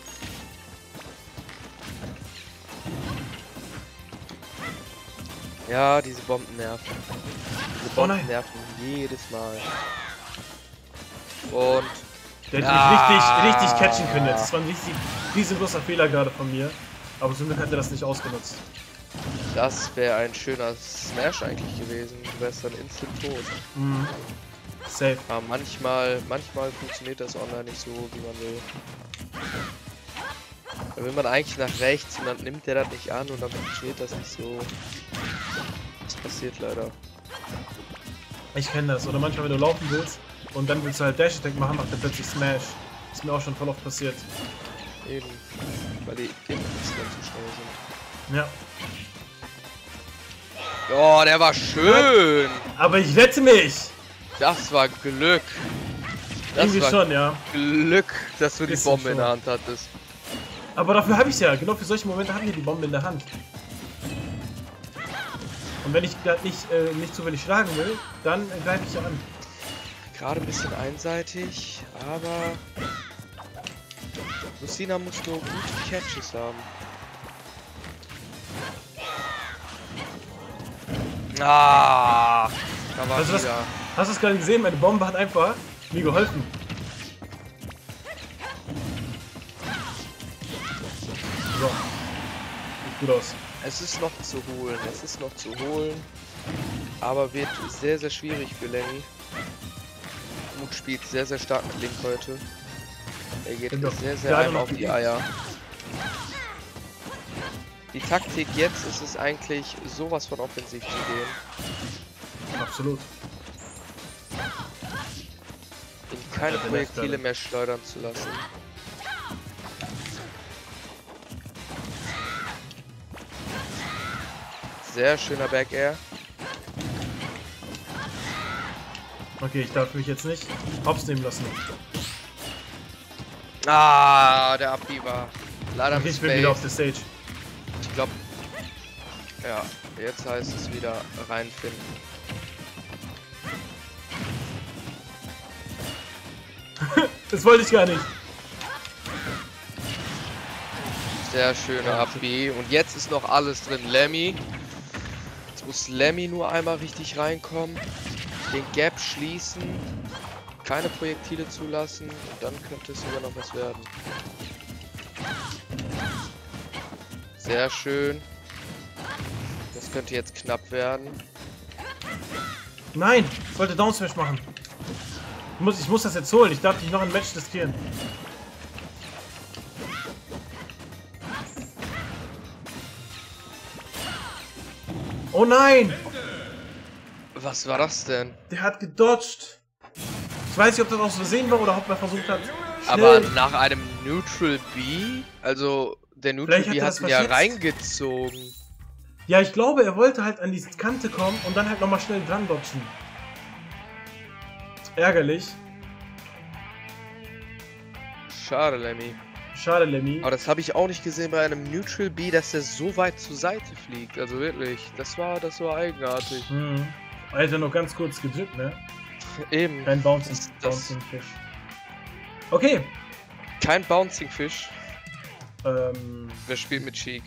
[SPEAKER 2] Ja, diese Bomben nerven. Diese
[SPEAKER 1] Oh
[SPEAKER 2] Bomben
[SPEAKER 1] nein.
[SPEAKER 2] nerven jedes Mal. Und
[SPEAKER 1] Der hätte
[SPEAKER 2] Ah.
[SPEAKER 1] mich richtig, richtig catchen können jetzt. Das war ein richtig riesengroßer Fehler gerade von mir. Aber zum Glück hat er das nicht ausgenutzt.
[SPEAKER 2] das wäre ein schöner Smash eigentlich gewesen. Du wärst dann instant tot.
[SPEAKER 1] Mhm. Safe.
[SPEAKER 2] Aber manchmal, manchmal funktioniert das online nicht so, wie man will. Da will man eigentlich nach rechts und dann nimmt der das nicht an und dann funktioniert das nicht so. Das passiert leider.
[SPEAKER 1] Ich kenne das. Oder manchmal, wenn du laufen willst und dann willst du halt Dash Attack machen, macht er plötzlich Smash. Ist mir auch schon voll oft passiert.
[SPEAKER 2] Eben. Weil die Inputs dann zu schnell sind.
[SPEAKER 1] Ja.
[SPEAKER 2] Oh, der war schön!
[SPEAKER 1] Aber ich wette mich!
[SPEAKER 2] Das war Glück. Das
[SPEAKER 1] Irgendwie
[SPEAKER 2] war
[SPEAKER 1] schon, ja.
[SPEAKER 2] Glück, dass du die
[SPEAKER 1] Bisschen
[SPEAKER 2] Bombe in der
[SPEAKER 1] schon.
[SPEAKER 2] Hand hattest.
[SPEAKER 1] Aber dafür habe ich ja. Genau für solche Momente haben wir die Bombe in der Hand. Und wenn ich gerade nicht, äh, nicht zufällig schlagen will, dann äh, greife ich ja an.
[SPEAKER 2] Gerade ein bisschen einseitig, aber Lucina muss nur gute Catches haben. Ah, da war
[SPEAKER 1] Also das-
[SPEAKER 2] wieder.
[SPEAKER 1] Hast du es gerade gesehen? Meine Bombe hat einfach mir geholfen. So. Sieht gut aus.
[SPEAKER 2] Es ist noch zu holen, es ist noch zu holen, aber wird sehr, sehr schwierig für Lenny. Mut spielt sehr, sehr stark mit Link heute. Er geht
[SPEAKER 1] Bin doch
[SPEAKER 2] sehr, sehr
[SPEAKER 1] gerade
[SPEAKER 2] einem
[SPEAKER 1] noch
[SPEAKER 2] auf die
[SPEAKER 1] geliebt.
[SPEAKER 2] Eier. Die Taktik jetzt ist es eigentlich, sowas von offensiv zu gehen.
[SPEAKER 1] Absolut.
[SPEAKER 2] Ihn keine
[SPEAKER 1] Ja, der
[SPEAKER 2] Projektile
[SPEAKER 1] läuft
[SPEAKER 2] mehr schleudern zu lassen. Sehr schöner Back Air.
[SPEAKER 1] Okay, ich darf mich jetzt nicht hops nehmen lassen.
[SPEAKER 2] Ah, der Abbi war leider
[SPEAKER 1] Okay,
[SPEAKER 2] mit
[SPEAKER 1] ich bin wieder auf
[SPEAKER 2] Space.
[SPEAKER 1] der Stage.
[SPEAKER 2] Ich glaube, ja, jetzt heißt es wieder reinfinden.
[SPEAKER 1] Das wollte ich gar nicht.
[SPEAKER 2] Sehr schöner
[SPEAKER 1] Ja,
[SPEAKER 2] Abbi. Und jetzt ist noch alles drin. Lemmy. Jetzt muss Lemmy nur einmal richtig reinkommen. Den Gap schließen. Keine Projektile zulassen. Und dann könnte es sogar noch was werden. Sehr schön. Das könnte jetzt knapp werden.
[SPEAKER 1] Nein, ich wollte Down Smash machen. Ich muss, ich muss das jetzt holen. Ich darf nicht noch ein Match riskieren. Oh nein!
[SPEAKER 2] Was war das denn?
[SPEAKER 1] Der hat gedodged. Ich weiß nicht, ob das aus Versehen war oder ob er versucht hat.
[SPEAKER 2] Aber
[SPEAKER 1] schnell-
[SPEAKER 2] nach einem Neutral B? Also, der Neutral
[SPEAKER 1] Vielleicht hat
[SPEAKER 2] B
[SPEAKER 1] er
[SPEAKER 2] hat
[SPEAKER 1] das
[SPEAKER 2] ihn ja
[SPEAKER 1] verschätzt.
[SPEAKER 2] reingezogen.
[SPEAKER 1] Ja, ich glaube, er wollte halt an die Kante kommen und dann halt nochmal schnell dran dodgen. Ärgerlich.
[SPEAKER 2] Schade, Lemmy.
[SPEAKER 1] Schade, Lemmy.
[SPEAKER 2] Aber das habe ich auch nicht gesehen bei einem Neutral B, dass der so weit zur Seite fliegt. Also wirklich, das war, das war eigenartig.
[SPEAKER 1] Hm. Alter, noch ganz kurz gedrückt, ne?
[SPEAKER 2] Eben.
[SPEAKER 1] Kein Bouncing,
[SPEAKER 2] Das- das-
[SPEAKER 1] Bouncing Fish. Okay.
[SPEAKER 2] Kein Bouncing Fish.
[SPEAKER 1] Ähm,
[SPEAKER 2] Wer spielt mit Cheek?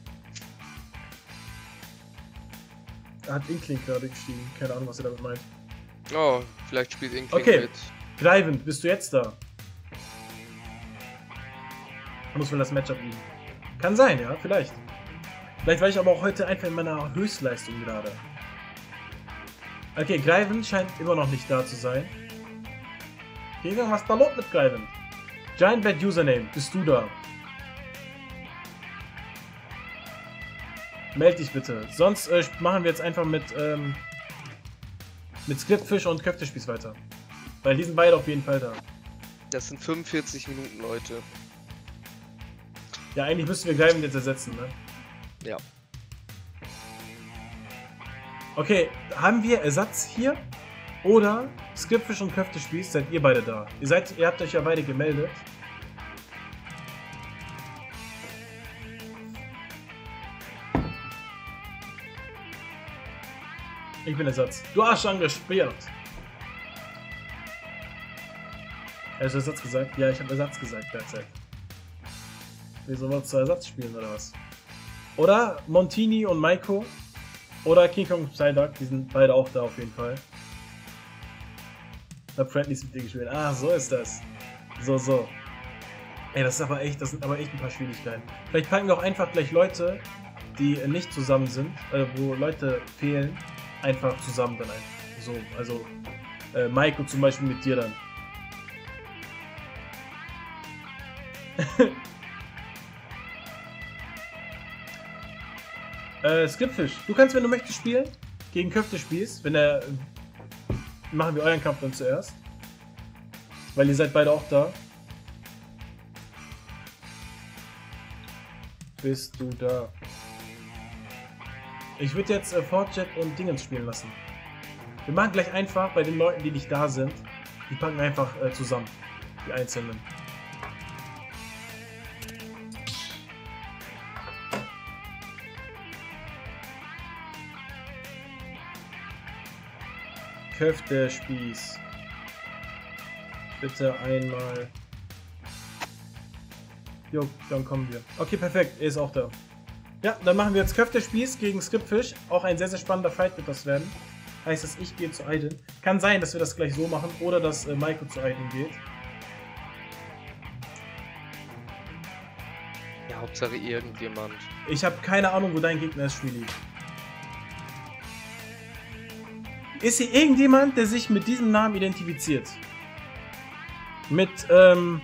[SPEAKER 1] hat Inkling gerade geschrieben. Keine Ahnung, was er damit meint.
[SPEAKER 2] Oh, vielleicht spielt Inkling
[SPEAKER 1] Okay.
[SPEAKER 2] mit.
[SPEAKER 1] Greivend, bist du jetzt da? Muss man das Matchup liegen. Kann sein, ja, vielleicht. Vielleicht war ich aber auch heute einfach in meiner Höchstleistung gerade. Okay, Greivend scheint immer noch nicht da zu sein. Okay, was ist da los mit Greivend? Giant Bad Username, bist du da? Meld dich bitte. Sonst äh, machen wir jetzt einfach mit, ähm, mit Skriptfisch und Köftespieß weiter. Weil die sind beide auf jeden Fall da.
[SPEAKER 2] Das sind fünfundvierzig Minuten, Leute.
[SPEAKER 1] Ja, eigentlich müssten wir Greifen jetzt ersetzen, ne?
[SPEAKER 2] Ja.
[SPEAKER 1] Okay, haben wir Ersatz hier? Oder Skriptfisch und Köftespieß, seid ihr beide da? Ihr seid, ihr habt euch ja beide gemeldet. Ich bin Ersatz. Du hast schon gespielt. Hast du Ersatz gesagt? Ja, ich habe Ersatz gesagt derzeit. Wieso wolltest du Ersatz spielen oder was? Oder Montini und Maiko. Oder King Kong Psyduck, die sind beide auch da auf jeden Fall. Ich hab Friendlies mit dir gespielt. Ah, so ist das. So, so. Ey, das ist aber echt, das sind aber echt ein paar Schwierigkeiten. Vielleicht packen wir auch einfach gleich Leute, die nicht zusammen sind, äh, wo Leute fehlen, einfach zusammen dann einfach. So, also äh, Maiko zum Beispiel mit dir dann. äh, Skriptfisch, du kannst, wenn du möchtest, spielen gegen Köftespieß, wenn er. Machen wir euren Kampf dann zuerst. Weil ihr seid beide auch da. Bist du da? Ich würde jetzt äh, Fortjet und Dingens spielen lassen. Wir machen gleich einfach bei den Leuten, die nicht da sind. Die packen einfach äh, zusammen. Die einzelnen. Köftespieß. Bitte einmal. Jo, dann kommen wir. Okay, perfekt. Er ist auch da. Ja, dann machen wir jetzt Köftespieß gegen Skriptfisch. Auch ein sehr, sehr spannender Fight wird das werden. Heißt das, ich gehe zu Aiden. Kann sein, dass wir das gleich so machen oder dass äh, Maiko zu Aiden geht.
[SPEAKER 2] Ja, Hauptsache irgendjemand.
[SPEAKER 1] Ich habe keine Ahnung, wo dein Gegner ist, Schwili. Ist hier irgendjemand, der sich mit diesem Namen identifiziert? Mit, ähm...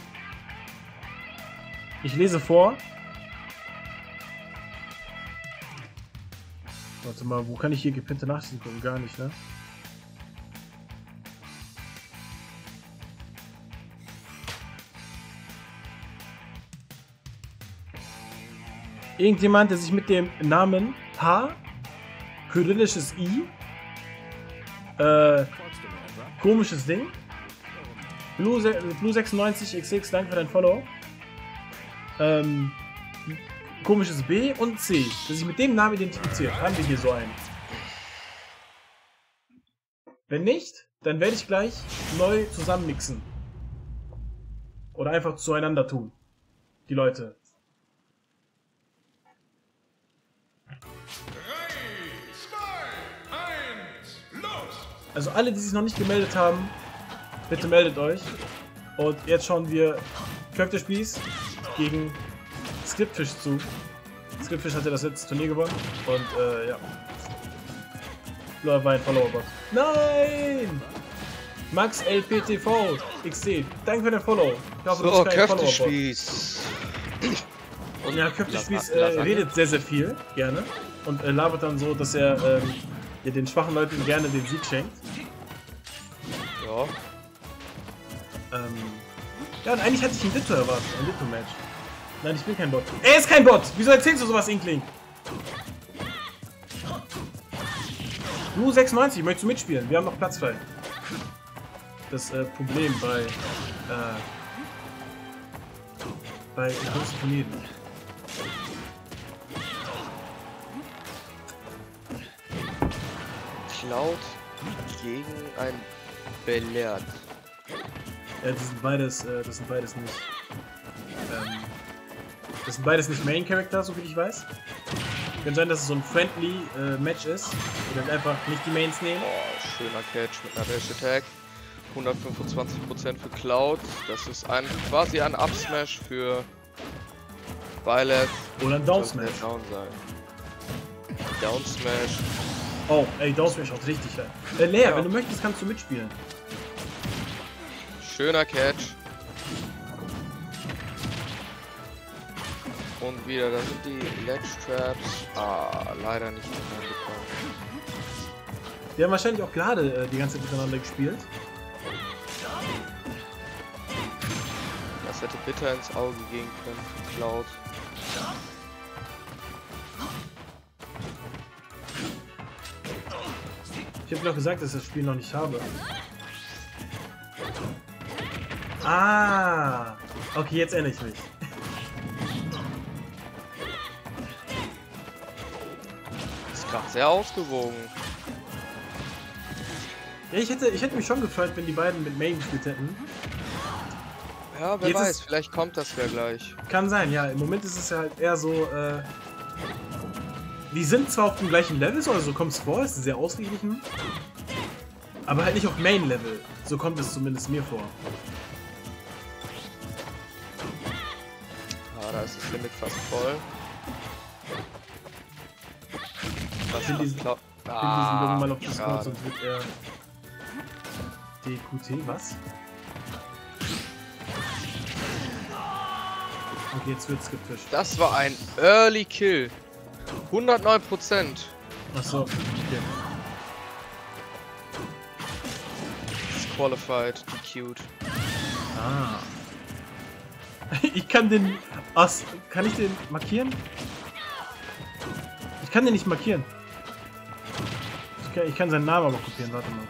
[SPEAKER 1] Ich lese vor. Warte mal, wo kann ich hier gepinnte Nachrichten gucken? Gar nicht, ne? Irgendjemand, der sich mit dem Namen H, kyrillisches I, äh, komisches Ding, Blue, Blue sechsundneunzig X X, danke für dein Follow, ähm, komisches B und C, der sich mit dem Namen identifiziert. Haben wir hier so einen. Wenn nicht, dann werde ich gleich neu zusammenmixen. Oder einfach zueinander tun. Die Leute. Also alle, die sich noch nicht gemeldet haben, bitte meldet euch. Und jetzt schauen wir Köftespieß gegen Skriptfisch zu. Skriptfisch hatte das letzte Turnier gewonnen. Und äh, ja. Lol war ein Follower-Bot. Nein! Max L P T V X D, danke für den Follow. Ich hoffe,
[SPEAKER 2] So,
[SPEAKER 1] das ist kein
[SPEAKER 2] Köftespieß.
[SPEAKER 1] Und ja, Köftespieß äh, redet sehr, sehr viel, gerne. Und äh, labert dann so, dass er ähm, ja, den schwachen Leuten gerne den Sieg schenkt.
[SPEAKER 2] Ja.
[SPEAKER 1] Ähm, ja, und eigentlich hatte ich ein Ditto erwartet, ein Ditto-Match. Nein, ich bin kein Bot. Er ist kein Bot! Wieso erzählst du sowas, Inkling? Blue sechsundneunzig, möchtest du mitspielen? Wir haben noch Platz frei. Das äh, Problem bei äh, bei großen Turnieren.
[SPEAKER 2] Cloud gegen ein Belert.
[SPEAKER 1] Ja, das sind beides, äh, das sind beides nicht. Ähm, das sind beides nicht Main Character, so wie ich weiß. Kann sein, dass es so ein friendly äh, Match ist. Die dann einfach nicht die Mains nehmen.
[SPEAKER 2] Oh, schöner Catch mit einer Dash Attack. hundertfünfundzwanzig Prozent für Cloud. Das ist ein quasi ein Up-Smash für Byleth.
[SPEAKER 1] Oder ein Down Smash.
[SPEAKER 2] Down sein. Down Smash.
[SPEAKER 1] Oh, ey, Down Smash auch richtig geil. Äh, Lea,
[SPEAKER 2] Ja.
[SPEAKER 1] wenn du möchtest, kannst du mitspielen.
[SPEAKER 2] Schöner Catch. Und wieder, da sind die Ledge Traps. Ah, leider nicht hinbekommen.
[SPEAKER 1] Die haben wahrscheinlich auch gerade äh, die ganze Zeit miteinander gespielt.
[SPEAKER 2] Das hätte bitter ins Auge gehen können. Cloud.
[SPEAKER 1] Ich habe doch gesagt, dass ich das Spiel noch nicht habe. Ah, okay, jetzt erinnere ich mich.
[SPEAKER 2] Ist gerade sehr ausgewogen.
[SPEAKER 1] Ja, ich hätte, ich hätte mich schon gefreut, wenn die beiden mit Main gespielt hätten.
[SPEAKER 2] Ja, wer
[SPEAKER 1] Jetzt
[SPEAKER 2] weiß,
[SPEAKER 1] ist-
[SPEAKER 2] vielleicht kommt das ja gleich.
[SPEAKER 1] Kann sein, ja. Im Moment ist es ja halt eher so, äh... Die sind zwar auf dem gleichen Level, so, also so kommt es vor, es ist sehr ausgeglichen. Aber halt nicht auf Main-Level. So kommt es zumindest mir vor.
[SPEAKER 2] Ah, da ist das Limit fast voll. Was
[SPEAKER 1] Ich finde diesen,
[SPEAKER 2] Cloud.
[SPEAKER 1] find diesen Jungen mal auf
[SPEAKER 2] Ah,
[SPEAKER 1] Discord,
[SPEAKER 2] schade.
[SPEAKER 1] sonst wird er... D Q T, was? Okay, jetzt wird's gefischt.
[SPEAKER 2] Das war ein Early Kill. hundertneun Prozent.
[SPEAKER 1] Achso, okay.
[SPEAKER 2] Disqualified, DQ'd.
[SPEAKER 1] Ah. Ich kann den... Ast, kann ich den markieren? Ich kann den nicht markieren. Ich kann, ich kann seinen Namen aber kopieren, warte mal.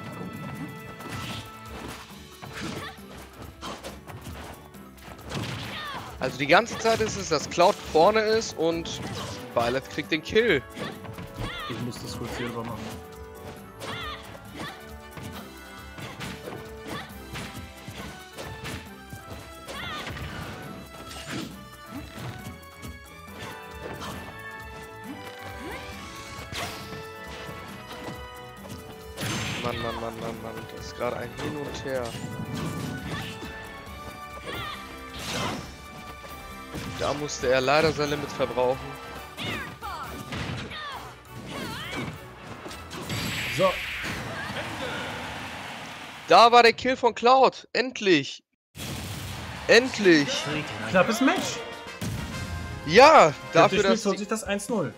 [SPEAKER 2] Also die ganze Zeit ist es, dass Cloud vorne ist und Violet kriegt den Kill.
[SPEAKER 1] Ich muss das kurz hier rüber machen.
[SPEAKER 2] Mann, Mann, Mann, Mann, Mann. Das ist gerade ein Hin und Her. Da musste er leider sein Limit verbrauchen.
[SPEAKER 1] So,
[SPEAKER 2] Da war der Kill von Cloud. Endlich. Endlich.
[SPEAKER 1] knappes Match.
[SPEAKER 2] Ja, dafür,
[SPEAKER 1] Dafür
[SPEAKER 2] dass
[SPEAKER 1] holt
[SPEAKER 2] die
[SPEAKER 1] sich das eins null.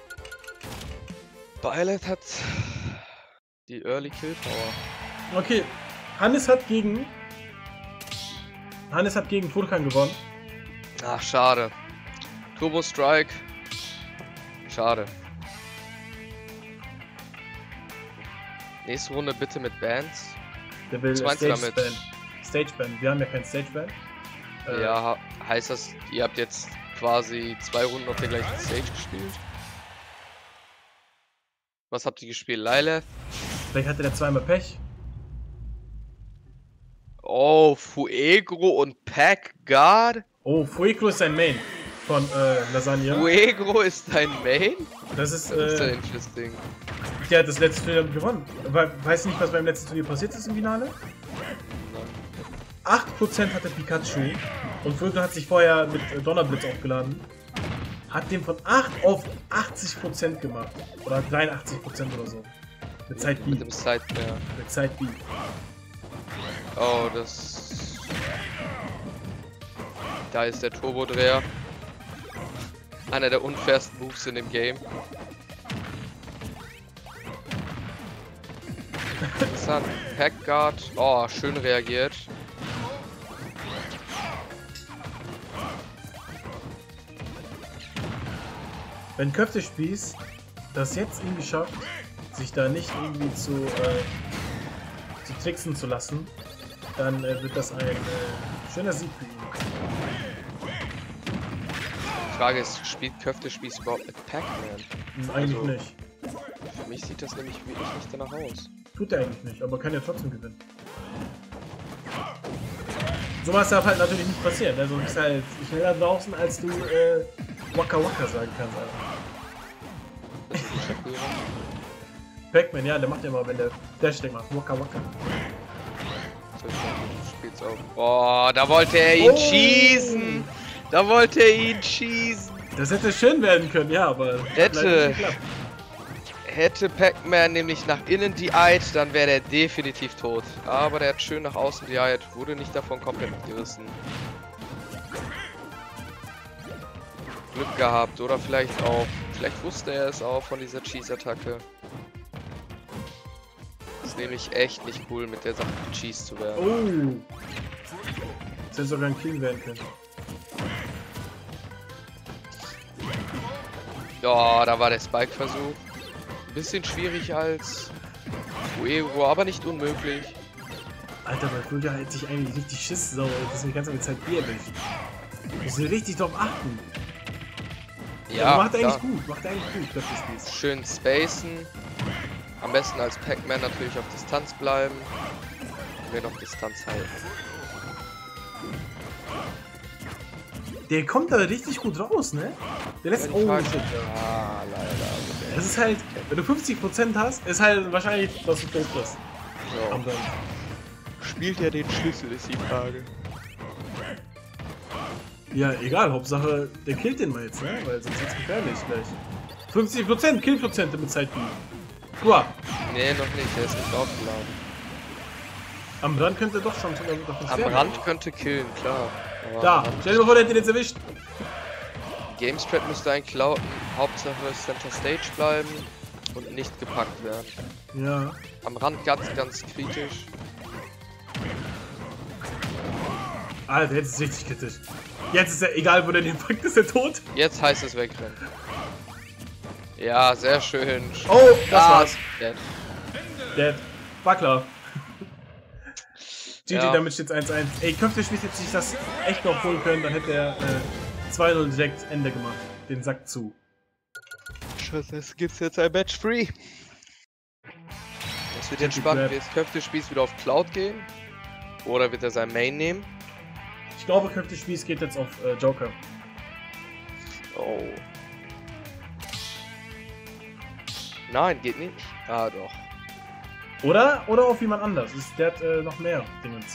[SPEAKER 2] Violet hat die Early Kill Power.
[SPEAKER 1] Okay, Hannes hat gegen... Hannes hat gegen Furkan gewonnen.
[SPEAKER 2] Ach, schade. Turbo Strike. Schade. Nächste Runde bitte mit Bands.
[SPEAKER 1] Der will
[SPEAKER 2] Was meinst du
[SPEAKER 1] Stage
[SPEAKER 2] damit?
[SPEAKER 1] Ban. Stage Ban. Wir haben ja kein Stage Ban. Äh,
[SPEAKER 2] Ja, heißt das, ihr habt jetzt quasi zwei Runden auf der gleichen Stage gespielt? Was habt ihr gespielt? Lilith?
[SPEAKER 1] Vielleicht hatte der zweimal Pech.
[SPEAKER 2] Oh, Fuegro und Pack God?
[SPEAKER 1] Oh, Fuego ist sein Main von äh, Lasagne.
[SPEAKER 2] Fuegro ist dein Main?
[SPEAKER 1] Das ist,
[SPEAKER 2] Das ist ja
[SPEAKER 1] äh,
[SPEAKER 2] interesting.
[SPEAKER 1] der hat das letzte Turnier gewonnen. Aber weißt du nicht, was beim letzten Turnier passiert ist im Finale? acht Prozent hatte Pikachu und Fuego hat sich vorher mit äh, Donnerblitz aufgeladen. Hat den von acht auf achtzig Prozent gemacht. Oder dreiundachtzig Prozent oder so. Mit Zeit B.
[SPEAKER 2] Mit dem Side mehr.
[SPEAKER 1] Mit Zeit B.
[SPEAKER 2] Oh, das. Da ist der Turbodreher. Einer der unfairsten Moves in dem Game. Interessant. Packguard. Oh, schön reagiert.
[SPEAKER 1] Wenn Köftespieß das jetzt irgendwie schafft, sich da nicht irgendwie zu, äh, zu tricksen zu lassen, dann äh, wird das ein äh, schöner Sieg für ihn.
[SPEAKER 2] Die Frage ist, spielt Köftespieß überhaupt mit Pac-Man?
[SPEAKER 1] Hm, eigentlich
[SPEAKER 2] Also-
[SPEAKER 1] nicht.
[SPEAKER 2] Für mich sieht das nämlich wirklich nicht danach aus.
[SPEAKER 1] Tut er eigentlich nicht, aber kann ja trotzdem gewinnen. Sowas darf halt natürlich nicht passieren. Also du bist halt schneller draußen, als du äh, Waka Waka sagen kannst. Alter. Pac-Man, ja, der macht ja mal, wenn der Dash-Ding macht. Waka Waka.
[SPEAKER 2] Spielt's auch. Boah, da wollte er ihn
[SPEAKER 1] Oh.
[SPEAKER 2] schießen! Da wollte er ihn schießen!
[SPEAKER 1] Das hätte schön werden können, ja, aber hat
[SPEAKER 2] Hätte.
[SPEAKER 1] leider nicht geklappt.
[SPEAKER 2] Hätte Pac-Man nämlich nach innen die-eyed, dann wäre der definitiv tot. Aber der hat schön nach außen die-eyed, wurde nicht davon komplett gerissen. Glück gehabt, oder vielleicht auch. Vielleicht wusste er es auch von dieser Cheese-Attacke. nämlich echt nicht cool, mit der Sache gecheased zu werden.
[SPEAKER 1] Oh! Das hätte sogar ein Kill werden können.
[SPEAKER 2] Ja, da war der Spike-Versuch. Ein bisschen schwierig als Fuego, aber nicht unmöglich.
[SPEAKER 1] Alter, bei Fuego hätte sich eigentlich richtig Schiss, sauer, dass wir die ganze Zeit Bier erwischt. Muss richtig drauf achten.
[SPEAKER 2] Ja,
[SPEAKER 1] macht er
[SPEAKER 2] klar.
[SPEAKER 1] eigentlich gut, macht er eigentlich gut, das ist
[SPEAKER 2] Schön spacen. Am besten als Pac-Man natürlich auf Distanz bleiben. Und wir noch Distanz halten.
[SPEAKER 1] Der kommt da richtig gut raus, ne? Der lässt.
[SPEAKER 2] Ja, die
[SPEAKER 1] Oh
[SPEAKER 2] Frage-
[SPEAKER 1] shit, ja.
[SPEAKER 2] Ah, leider. Also
[SPEAKER 1] Das ist halt, wenn du fünfzig Prozent hast, ist halt wahrscheinlich, dass du tot bist.
[SPEAKER 2] der,
[SPEAKER 1] Am
[SPEAKER 2] so.
[SPEAKER 1] Ende.
[SPEAKER 2] Spielt er den Schlüssel, ist die Frage.
[SPEAKER 1] Ja, egal, Hauptsache, der killt den mal jetzt, ne? Weil sonst wird's gefährlich gleich. fünfzig Prozent Killprozente mit Zeitbienen. Guck mal,
[SPEAKER 2] Nee, noch nicht, der ist nicht aufgeladen.
[SPEAKER 1] am Rand könnte er doch schon sogar doch was
[SPEAKER 2] Am
[SPEAKER 1] werden.
[SPEAKER 2] Rand könnte killen, klar. Aber
[SPEAKER 1] Da,
[SPEAKER 2] am Rand-
[SPEAKER 1] stell dir mal vor, der hätte den jetzt erwischt.
[SPEAKER 2] Gamespad müsste eigentlich lauten, Hauptsache Center Stage bleiben und nicht gepackt werden.
[SPEAKER 1] Ja.
[SPEAKER 2] Am Rand ganz, ganz kritisch.
[SPEAKER 1] Alter, jetzt ist es richtig kritisch. Jetzt ist er, egal wo der den packt, ist er tot.
[SPEAKER 2] Jetzt heißt es wegrennen. Ja, sehr schön.
[SPEAKER 1] Oh, das
[SPEAKER 2] Ah,
[SPEAKER 1] war's.
[SPEAKER 2] dead.
[SPEAKER 1] Dead. War klar. G G,
[SPEAKER 2] Ja.
[SPEAKER 1] damit steht's eins eins. Ey, könnte Schmidt jetzt sich das echt noch holen können, dann hätte er äh, zwei null direkt Ende gemacht. Den Sack zu.
[SPEAKER 2] Scheiße, es gibt's jetzt ein Match free. Das wird jetzt
[SPEAKER 1] Happy
[SPEAKER 2] spannend.
[SPEAKER 1] Grab.
[SPEAKER 2] Wird Köfte Spieß wieder auf Cloud gehen? Oder wird er sein Main nehmen?
[SPEAKER 1] Ich glaube, Köpfe Spieß geht jetzt auf äh, Joker.
[SPEAKER 2] Oh. Nein, geht nicht. Ah, doch.
[SPEAKER 1] Oder? Oder auf jemand anders. Ist, der hat äh, noch mehr Dingens.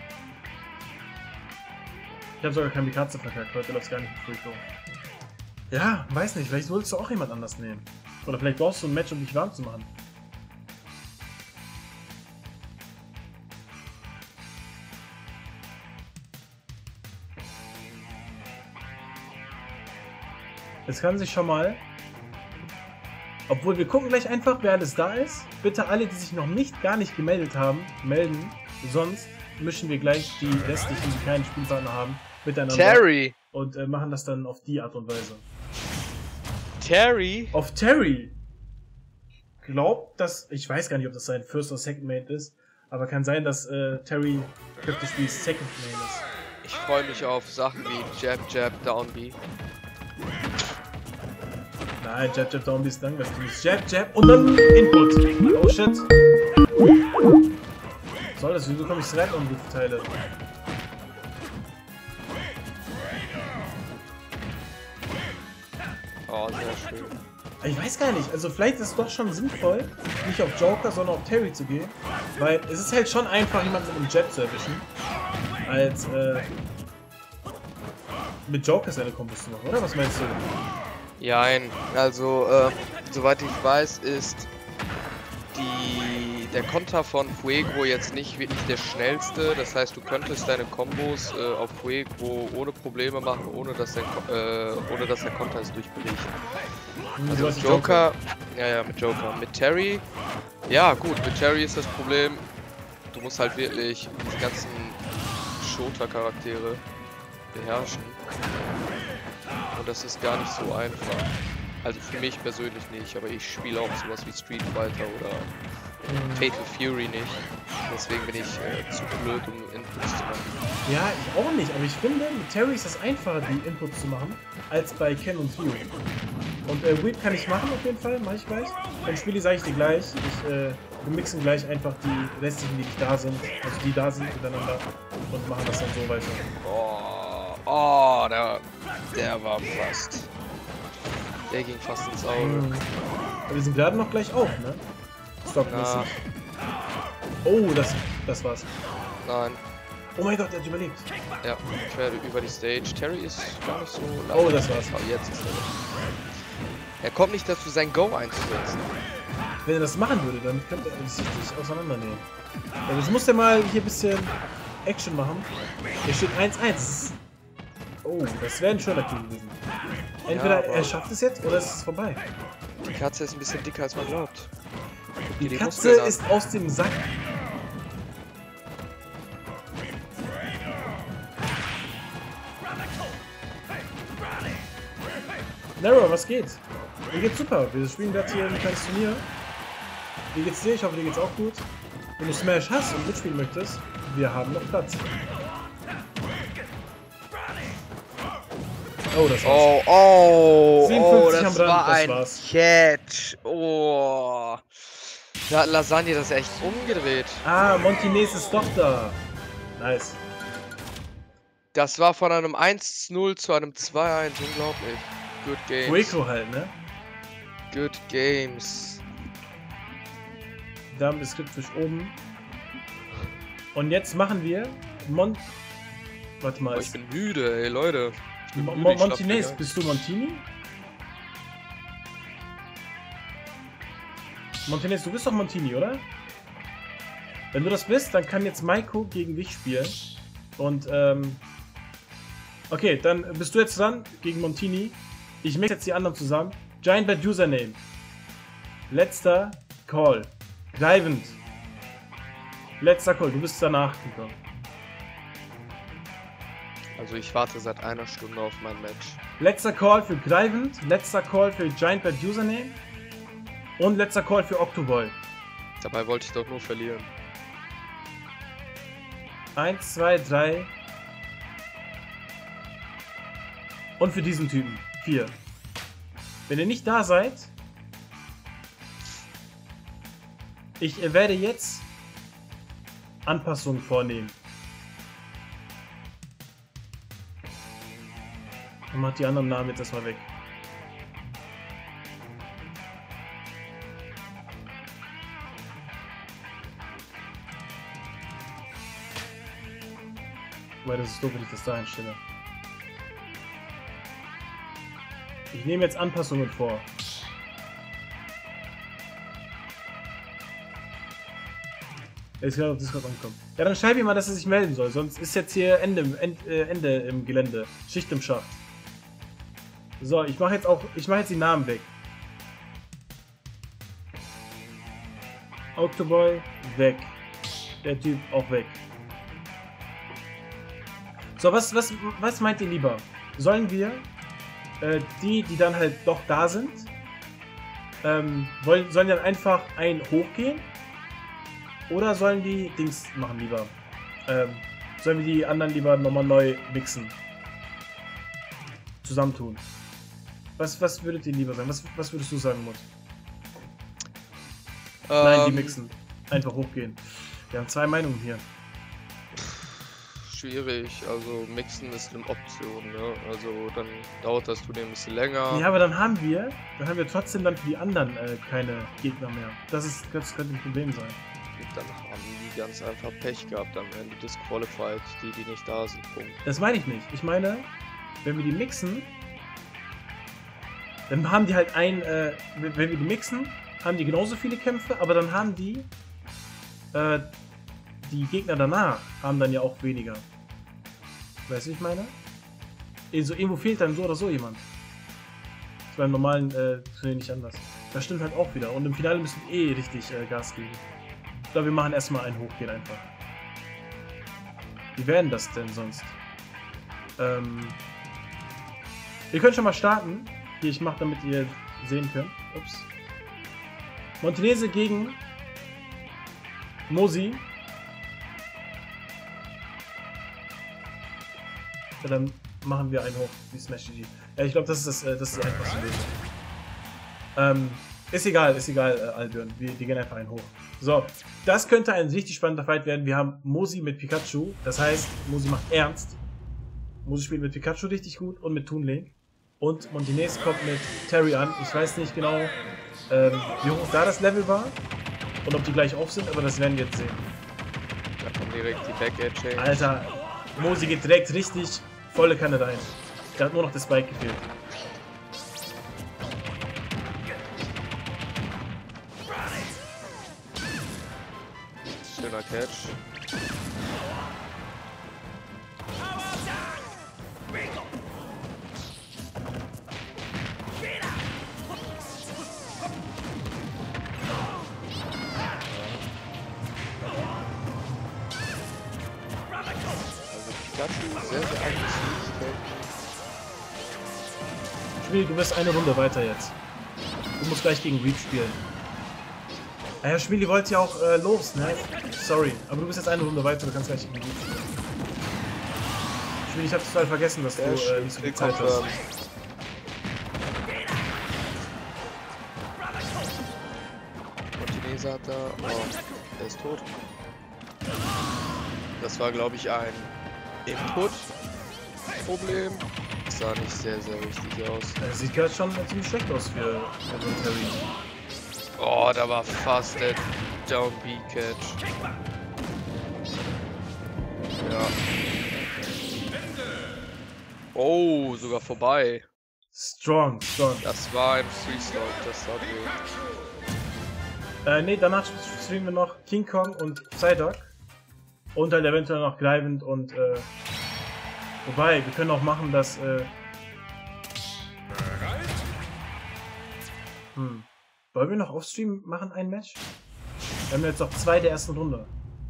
[SPEAKER 1] Ich habe sogar kein Mikatze verkackt, heute läuft's gar nicht mit Free Throw. Ja, weiß nicht, vielleicht solltest du auch jemand anders nehmen. Oder vielleicht brauchst du ein Match, um dich warm zu machen. Es kann sich schon mal. Obwohl, wir gucken gleich einfach, wer alles da ist. Bitte alle, die sich noch nicht, gar nicht gemeldet haben, melden. Sonst mischen wir gleich die restlichen, die keinen Spielpartner haben, miteinander.
[SPEAKER 2] Terry!
[SPEAKER 1] Und äh, machen das dann auf die Art und Weise.
[SPEAKER 2] Terry?
[SPEAKER 1] Auf Terry! Glaubt, dass. Ich weiß gar nicht, ob das sein First oder Second Mate ist. Aber kann sein, dass äh, Terry Cryptospiels Second Mate ist.
[SPEAKER 2] Ich freue mich auf Sachen wie Jab, Jab, Down B.
[SPEAKER 1] Nein, Jab, Jab, Down, bis dann, was du bist. Jab, Jab und dann Input. Oh shit. Was soll das? Wieso bekomme ich Slide-On-Teile?
[SPEAKER 2] Oh, sehr schön.
[SPEAKER 1] Ich weiß gar nicht, also vielleicht ist es doch schon sinnvoll, nicht auf Joker, sondern auf Terry zu gehen. Weil es ist halt schon einfach, jemanden mit einem Jet zu erwischen, als äh, mit Joker seine Kombos zu machen, oder? Was meinst du?
[SPEAKER 2] Jein, also, äh, soweit ich weiß, ist die, der Konter von Fuego jetzt nicht wirklich der schnellste. Das heißt, du könntest deine Kombos äh, auf Fuego ohne Probleme machen, ohne dass der, Ko- äh, ohne dass der Konter es durchbricht.
[SPEAKER 1] Hm,
[SPEAKER 2] Also
[SPEAKER 1] du hast
[SPEAKER 2] mit
[SPEAKER 1] die
[SPEAKER 2] Joker, ja, ja, mit Joker. Mit Terry, ja gut, mit Terry ist das Problem, du musst halt wirklich diese ganzen Shota-Charaktere beherrschen. Und das ist gar nicht so einfach. Also für mich persönlich nicht, aber ich spiele auch sowas wie Street Fighter oder
[SPEAKER 1] Mhm.
[SPEAKER 2] Fatal Fury nicht. Deswegen bin ich äh, zu blöd, um Inputs zu machen.
[SPEAKER 1] Ja, ich auch nicht, aber ich finde, mit Terry ist es einfacher, die Inputs zu machen, als bei Ken und Ryu. Und äh, Weed kann ich machen auf jeden Fall, mache ich gleich. Beim Spiel sage ich dir gleich, ich, äh, wir mixen gleich einfach die restlichen, die nicht da sind, also die da sind miteinander und machen das dann so weiter.
[SPEAKER 2] Oh, oh der, der war fast. Der ging fast ins Auge.
[SPEAKER 1] Mhm. Aber wir sind gerade noch gleich auf, ne? Stopmäßig. Oh, das, das war's.
[SPEAKER 2] Nein,
[SPEAKER 1] Oh mein Gott, der hat überlebt.
[SPEAKER 2] ja, ich werde über die Stage. Terry ist gar nicht so lang.
[SPEAKER 1] Oh, das war's.
[SPEAKER 2] Oh, jetzt ist er weg. Er kommt nicht dazu, sein Go einzusetzen.
[SPEAKER 1] Wenn er das machen würde, dann könnte er sich richtig auseinandernehmen. Ja, jetzt muss er mal hier ein bisschen Action machen. Hier steht eins eins. Oh, das wäre ein schöner Kill gewesen. Entweder
[SPEAKER 2] Ja, aber-
[SPEAKER 1] er schafft es jetzt oder es ist vorbei.
[SPEAKER 2] Die Katze ist ein bisschen dicker, als man glaubt. Guck
[SPEAKER 1] Die
[SPEAKER 2] dir die
[SPEAKER 1] Katze
[SPEAKER 2] Muskeln an.
[SPEAKER 1] ist aus dem Sack. Nero, was geht? Mir geht's super. Wir spielen gerade hier ein kleines Turnier. Wie geht's dir? Ich hoffe, dir geht's auch gut. Wenn du Smash hast und mitspielen möchtest, wir haben noch Platz. Oh, das war's.
[SPEAKER 2] Oh, oh, oh,
[SPEAKER 1] siebenundfünfzig
[SPEAKER 2] das
[SPEAKER 1] am Rand,
[SPEAKER 2] war
[SPEAKER 1] das
[SPEAKER 2] ein
[SPEAKER 1] war's.
[SPEAKER 2] Catch. Oh. Da hat Lasagne das echt umgedreht.
[SPEAKER 1] Ah, Montines ist doch da. Nice.
[SPEAKER 2] Das war von einem eins zu null zu einem zwei eins. Unglaublich. Good Games.
[SPEAKER 1] Fueco halt, ne?
[SPEAKER 2] Good Games.
[SPEAKER 1] Da ist Skriptfisch oben. Und jetzt machen wir Mon... Warte mal.
[SPEAKER 2] Oh, ich bin müde, ey, Leute. Ich bin
[SPEAKER 1] Mo
[SPEAKER 2] müde, ich schlaf
[SPEAKER 1] Montines,
[SPEAKER 2] gleich.
[SPEAKER 1] bist du Montini? Montines, du bist doch Montini, oder? Wenn du das bist, dann kann jetzt Maiko gegen dich spielen. Und, ähm... okay, dann bist du jetzt dran gegen Montini. Ich mixe jetzt die anderen zusammen. Giant Bad Username. Letzter Call. Greivend. Letzter Call, du bist danach gekommen.
[SPEAKER 2] Also ich warte seit einer Stunde auf mein Match.
[SPEAKER 1] Letzter Call für Greivend. Letzter Call für Giant Bad Username. Und letzter Call für Octoboy.
[SPEAKER 2] Dabei wollte ich doch nur verlieren.
[SPEAKER 1] Eins, zwei, drei. Und für diesen Typen. Vier. Wenn ihr nicht da seid, ich werde jetzt Anpassungen vornehmen. Und macht die anderen Namen jetzt erstmal weg. Weil das ist doof, wenn ich das da einstelle. Ich nehme jetzt Anpassungen vor. Er ist gerade auf Discord angekommen. Ja, dann schreib ihm mal, dass er sich melden soll, sonst ist jetzt hier Ende, im- End, äh, Ende im Gelände. Schicht im Schacht. So, ich mache jetzt auch, ich mache jetzt die Namen weg. Octoboy, weg. Der Typ auch weg. So, was, was, was meint ihr lieber? Sollen wir äh, die, die dann halt doch da sind, ähm, wollen, sollen dann einfach ein hochgehen? Oder sollen die Dings machen lieber? Ähm, sollen wir die anderen lieber nochmal neu mixen? Zusammentun? Was, was würdet ihr lieber sagen? Was, was würdest du sagen, Mut? Nein, die
[SPEAKER 2] Ähm,
[SPEAKER 1] mixen. Einfach hochgehen. Wir haben zwei Meinungen hier.
[SPEAKER 2] Schwierig, also mixen ist eine Option, ne? Also dann dauert das zudem ein bisschen länger.
[SPEAKER 1] Ja, aber dann haben wir, dann haben wir trotzdem dann für die anderen äh, keine Gegner mehr. Das ist, das könnte ein Problem sein.
[SPEAKER 2] Dann haben die ganz einfach Pech gehabt am Ende disqualified, die, die nicht da sind. Punkt.
[SPEAKER 1] Das meine ich nicht. Ich meine, wenn wir die mixen, dann haben die halt ein, äh, wenn wir die mixen, haben die genauso viele Kämpfe, aber dann haben die, äh, die Gegner danach haben dann ja auch weniger. Weißt du, wie ich meine? Also irgendwo fehlt dann so oder so jemand. Das ist beim normalen äh, Turnier nicht anders. Das stimmt halt auch wieder. Und im Finale müssen wir eh richtig äh, Gas geben. Ich glaube, wir machen erstmal ein Hochgehen einfach. Wie werden das denn sonst? Ähm, ihr könnt schon mal starten. Hier, ich mache, damit ihr sehen könnt. Ups. Montenese gegen Mosi. Ja, dann machen wir einen hoch, wie Smash G G. Ja, ich glaube, das ist das, äh, das ist die einfachste Lösung. Ähm, ist egal, ist egal, äh, Albion. Wir, wir gehen einfach einen hoch. So, das könnte ein richtig spannender Fight werden. Wir haben Mosi mit Pikachu. Das heißt, Mosi macht ernst. Mosi spielt mit Pikachu richtig gut und mit Toon Link. Und Montines kommt mit Terry an. Ich weiß nicht genau, ähm, wie hoch da das Level war. Und ob die gleich auf sind, aber das werden wir jetzt sehen.
[SPEAKER 2] Da kommt direkt die Back-Air-Change.
[SPEAKER 1] Alter, Mosi geht direkt richtig volle Kanne rein. Da hat nur noch das Spike gefehlt.
[SPEAKER 2] Schöner Catch. Pikachu sehr, sehr aggressiv.
[SPEAKER 1] Spiel, du bist eine Runde weiter jetzt. Du musst gleich gegen Reed spielen. Ah ja, Schmieli wollte ja auch äh, los, ne? Sorry, aber du bist jetzt eine Runde weiter, du kannst gleich gegen Reed spielen. Schmieli, ich hab total vergessen, dass du äh, nicht so viel Zeit hast.
[SPEAKER 2] Martinez hat da. Oh, er ist tot. Das war, glaube ich, ein Input-Problem. Das sah nicht sehr, sehr richtig aus.
[SPEAKER 1] Er sieht gerade schon ziemlich schlecht aus für also Terry.
[SPEAKER 2] Oh, da war fast der Down B-Catch. Ja. Oh, sogar vorbei.
[SPEAKER 1] Strong, strong.
[SPEAKER 2] Das war ein Freestyle, das tat weh.
[SPEAKER 1] Äh, ne, danach streamen wir noch King Kong und Psyduck. Und halt eventuell noch Gleivent und, äh... Wobei, wir können auch machen, dass, äh... Hm. Wollen wir noch auf Stream machen, ein Match? Wir haben jetzt noch zwei der ersten Runde.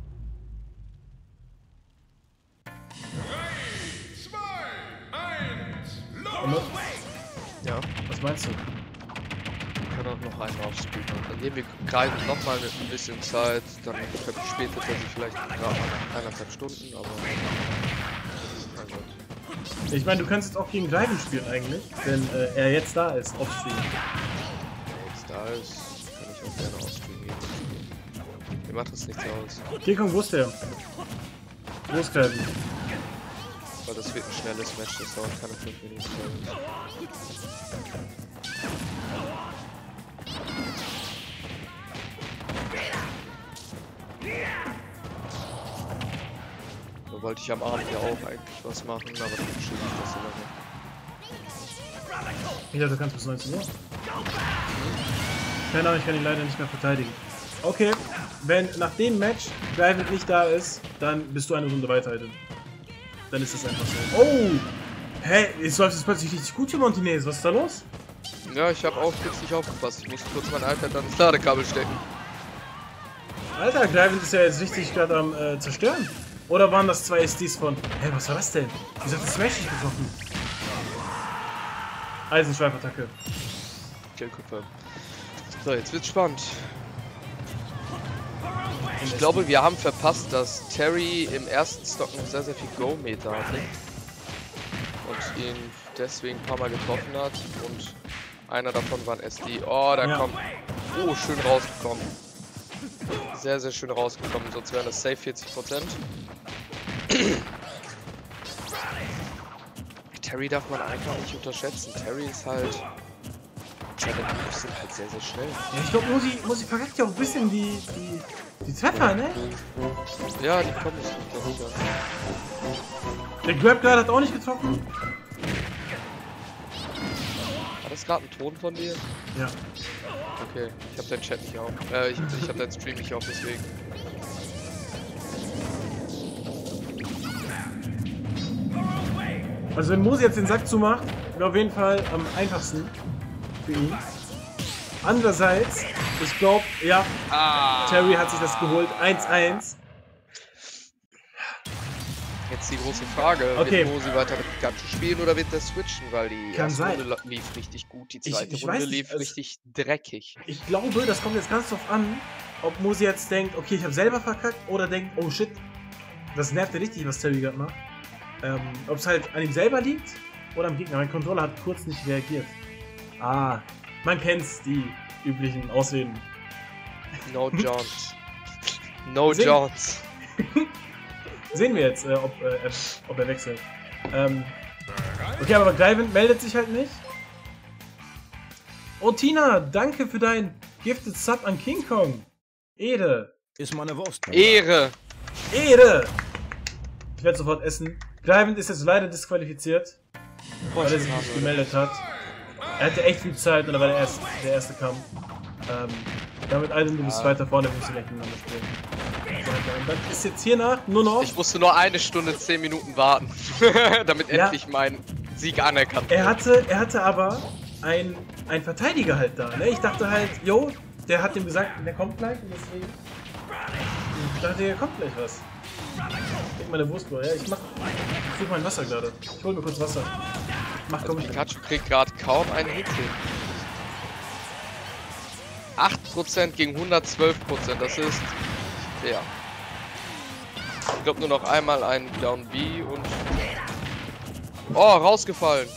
[SPEAKER 1] Und,
[SPEAKER 2] Ja.
[SPEAKER 1] was meinst du?
[SPEAKER 2] Wir können auch noch einen aufspielen. Dann nehmen wir greifen nochmal ein bisschen Zeit, dann verspätet er sich vielleicht gerade mal eineinhalb Stunden, aber. Mein Gott.
[SPEAKER 1] Ich meine, du kannst jetzt auch gegen Gleivent spielen eigentlich, wenn äh, er jetzt da ist, auf Stream.
[SPEAKER 2] Wenn er jetzt da ist, kann ich auch gerne aufstreamen gehen. Mir macht das nichts aus.
[SPEAKER 1] King Kong, wo ist der? Wo ist Gleivent?
[SPEAKER 2] Weil das wird ein schnelles Match, das dauert keine fünf Minuten. Da wollte ich am Abend ja auch eigentlich was machen, aber dann verschiebe ich das so lange.
[SPEAKER 1] Ja, du kannst bis neunzehn Uhr. Keine Ahnung, ich kann ihn leider nicht mehr verteidigen. Okay, wenn nach dem Match Gleivent nicht da ist, dann bist du eine Runde weiter, Alter. Dann ist das einfach so. Oh! Hä? Jetzt läuft es plötzlich richtig gut für Martinez. Was ist da los?
[SPEAKER 2] Ja, ich habe auch kurz nicht aufgepasst. Ich musste kurz mein iPad an das Ladekabel stecken.
[SPEAKER 1] Alter, Gleivent ist ja jetzt richtig gerade am äh, zerstören. Oder waren das zwei S Ds von... Hä, was war das denn? Wieso hat das Smash nicht getroffen? Eisenschweifattacke.
[SPEAKER 2] Killkupfer. So, jetzt wird's spannend. Ich glaube, wir haben verpasst, dass Terry im ersten Stock noch sehr, sehr viel Go-Meter hatte. Und ihn deswegen ein paar Mal getroffen hat. Und einer davon war ein S D. Oh, da
[SPEAKER 1] Ja.
[SPEAKER 2] kommt... Oh, schön rausgekommen. Sehr, sehr schön rausgekommen. Sonst wären das safe vierzig Prozent. Terry darf man einfach nicht unterschätzen. Terry ist halt... Seine Moves sind halt sehr, sehr schnell.
[SPEAKER 1] Ja, ich glaube, Musi, Musi verreckt ja auch ein bisschen die, die, die Treffer, ne?
[SPEAKER 2] Ja, die kommen nicht richtig an.
[SPEAKER 1] Der Grab gerade hat auch nicht getroffen.
[SPEAKER 2] War das gerade ein Ton von dir?
[SPEAKER 1] Ja.
[SPEAKER 2] Okay, ich hab deinen Chat nicht auf. Äh, ich, ich hab deinen Stream nicht auf, deswegen.
[SPEAKER 1] Also wenn Musi jetzt den Sack zumacht, wäre auf jeden Fall am einfachsten für ihn. Andererseits, ich glaube, ja,
[SPEAKER 2] Ah.
[SPEAKER 1] Terry hat sich das geholt. eins eins.
[SPEAKER 2] Jetzt die große Frage,
[SPEAKER 1] Okay.
[SPEAKER 2] wird Mosi weiter mit Pikachu spielen oder wird der switchen, weil die
[SPEAKER 1] Kann
[SPEAKER 2] erste
[SPEAKER 1] sein.
[SPEAKER 2] Runde la- lief richtig gut, die zweite
[SPEAKER 1] ich
[SPEAKER 2] Runde
[SPEAKER 1] weiß nicht,
[SPEAKER 2] lief
[SPEAKER 1] also-
[SPEAKER 2] richtig dreckig.
[SPEAKER 1] Ich glaube, das kommt jetzt ganz drauf an, ob Musi jetzt denkt, okay, ich habe selber verkackt, oder denkt, oh shit, das nervt ja richtig, was Terry gerade macht. Ähm, ob es halt an ihm selber liegt oder am Gegner. Mein Controller hat kurz nicht reagiert. Ah, man kennt's, die üblichen Ausreden.
[SPEAKER 2] No Johns. No
[SPEAKER 1] Sehen-
[SPEAKER 2] Johns.
[SPEAKER 1] Sehen wir jetzt, äh, ob, äh, er, ob er wechselt. Ähm, okay, aber Gleivent meldet sich halt nicht. Oh Tina, danke für dein Gifted Sub an King Kong. Ehre.
[SPEAKER 4] Ist meine Wurst.
[SPEAKER 2] Ehre.
[SPEAKER 1] Ehre! Ich werde sofort essen. Gleivent ist jetzt leider disqualifiziert, weil er sich nicht gemeldet hat. Er hatte echt viel Zeit und da war der erste, der erste Kampf. Ähm, damit Aiden, du bist weiter vorne, wir müssen gleich miteinander spielen. Und dann ist jetzt hiernach nur noch...
[SPEAKER 2] Ich musste nur eine Stunde zehn Minuten warten, damit
[SPEAKER 1] Ja.
[SPEAKER 2] endlich mein Sieg anerkannt
[SPEAKER 1] Er
[SPEAKER 2] wird.
[SPEAKER 1] hatte, er hatte aber einen, einen Verteidiger halt da. Ne? Ich dachte halt, yo, der hat ihm gesagt, der kommt gleich und deswegen. Ich dachte, hier kommt gleich was. trinke meine Wurstbrot. Ja, ich mach. Ich suche mein Wasser gerade. Ich hol mir kurz Wasser. Mach
[SPEAKER 2] Also
[SPEAKER 1] komm.
[SPEAKER 2] Pikachu kriegt gerade kaum einen Hit hin. acht Prozent gegen hundertzwölf Prozent, das ist fair. Ich glaube nur noch einmal ein Down B und... Oh, rausgefallen.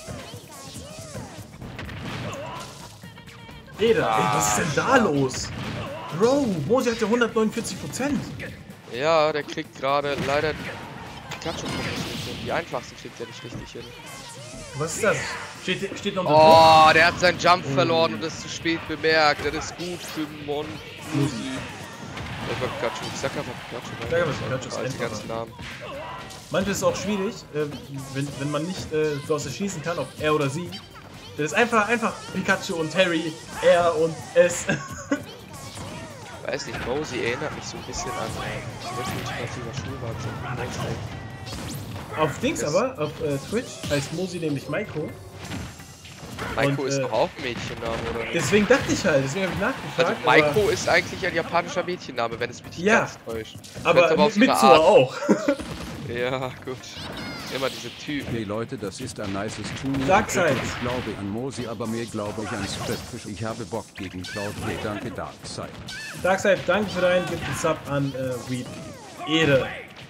[SPEAKER 1] Eder, ey, was ist denn da los? Bro, Mosi hat ja hundertneunundvierzig Prozent.
[SPEAKER 2] Ja, der kriegt gerade leider die Pikachu kommt nicht hin. Die einfachsten kriegt er nicht richtig hin.
[SPEAKER 1] Was ist das? Steht, steht noch unter
[SPEAKER 2] Oh, der hat seinen Jump verloren und ist zu spät bemerkt. Das ist gut für Mon Musi. Das war Pikachu. Ich sag einfach Pikachu.
[SPEAKER 1] Sag einfach Pikachu, ist
[SPEAKER 2] als die
[SPEAKER 1] einfacher.
[SPEAKER 2] ganzen Namen.
[SPEAKER 1] Manchmal ist es auch schwierig, äh, wenn, wenn man nicht äh, so aus der schließen kann, ob er oder sie. Das ist einfach, einfach Pikachu und Terry, er und es.
[SPEAKER 2] Weiß nicht, Mosey erinnert mich so ein bisschen an äh, ultimativer Schulwahnsinn.
[SPEAKER 1] Auf Dings aber, auf äh, Twitch heißt Mosi nämlich Maiko.
[SPEAKER 2] Maiko
[SPEAKER 1] Und,
[SPEAKER 2] ist
[SPEAKER 1] äh,
[SPEAKER 2] doch auch ein Mädchenname, oder nicht?
[SPEAKER 1] Deswegen dachte ich halt, deswegen habe ich nachgefragt.
[SPEAKER 2] Also Maiko ist eigentlich ein japanischer Mädchenname, wenn es mich nicht
[SPEAKER 1] Ja,
[SPEAKER 2] ganz täuscht.
[SPEAKER 1] aber,
[SPEAKER 2] Könnte
[SPEAKER 1] aber
[SPEAKER 2] auf
[SPEAKER 1] mit
[SPEAKER 2] ihre
[SPEAKER 1] Zora
[SPEAKER 2] Art-
[SPEAKER 1] auch.
[SPEAKER 2] Ja, gut. Immer diese Typen.
[SPEAKER 4] Hey Leute, das ist ein nices Turnier.
[SPEAKER 1] Darkseid.
[SPEAKER 4] Ich glaube an Mosi, aber mehr glaube ich an Spreadfish. Ich habe Bock gegen Cloud. Hey, danke Darkseid.
[SPEAKER 1] Darkseid, danke für deinen Gift and Sub an äh, Weed. Ede.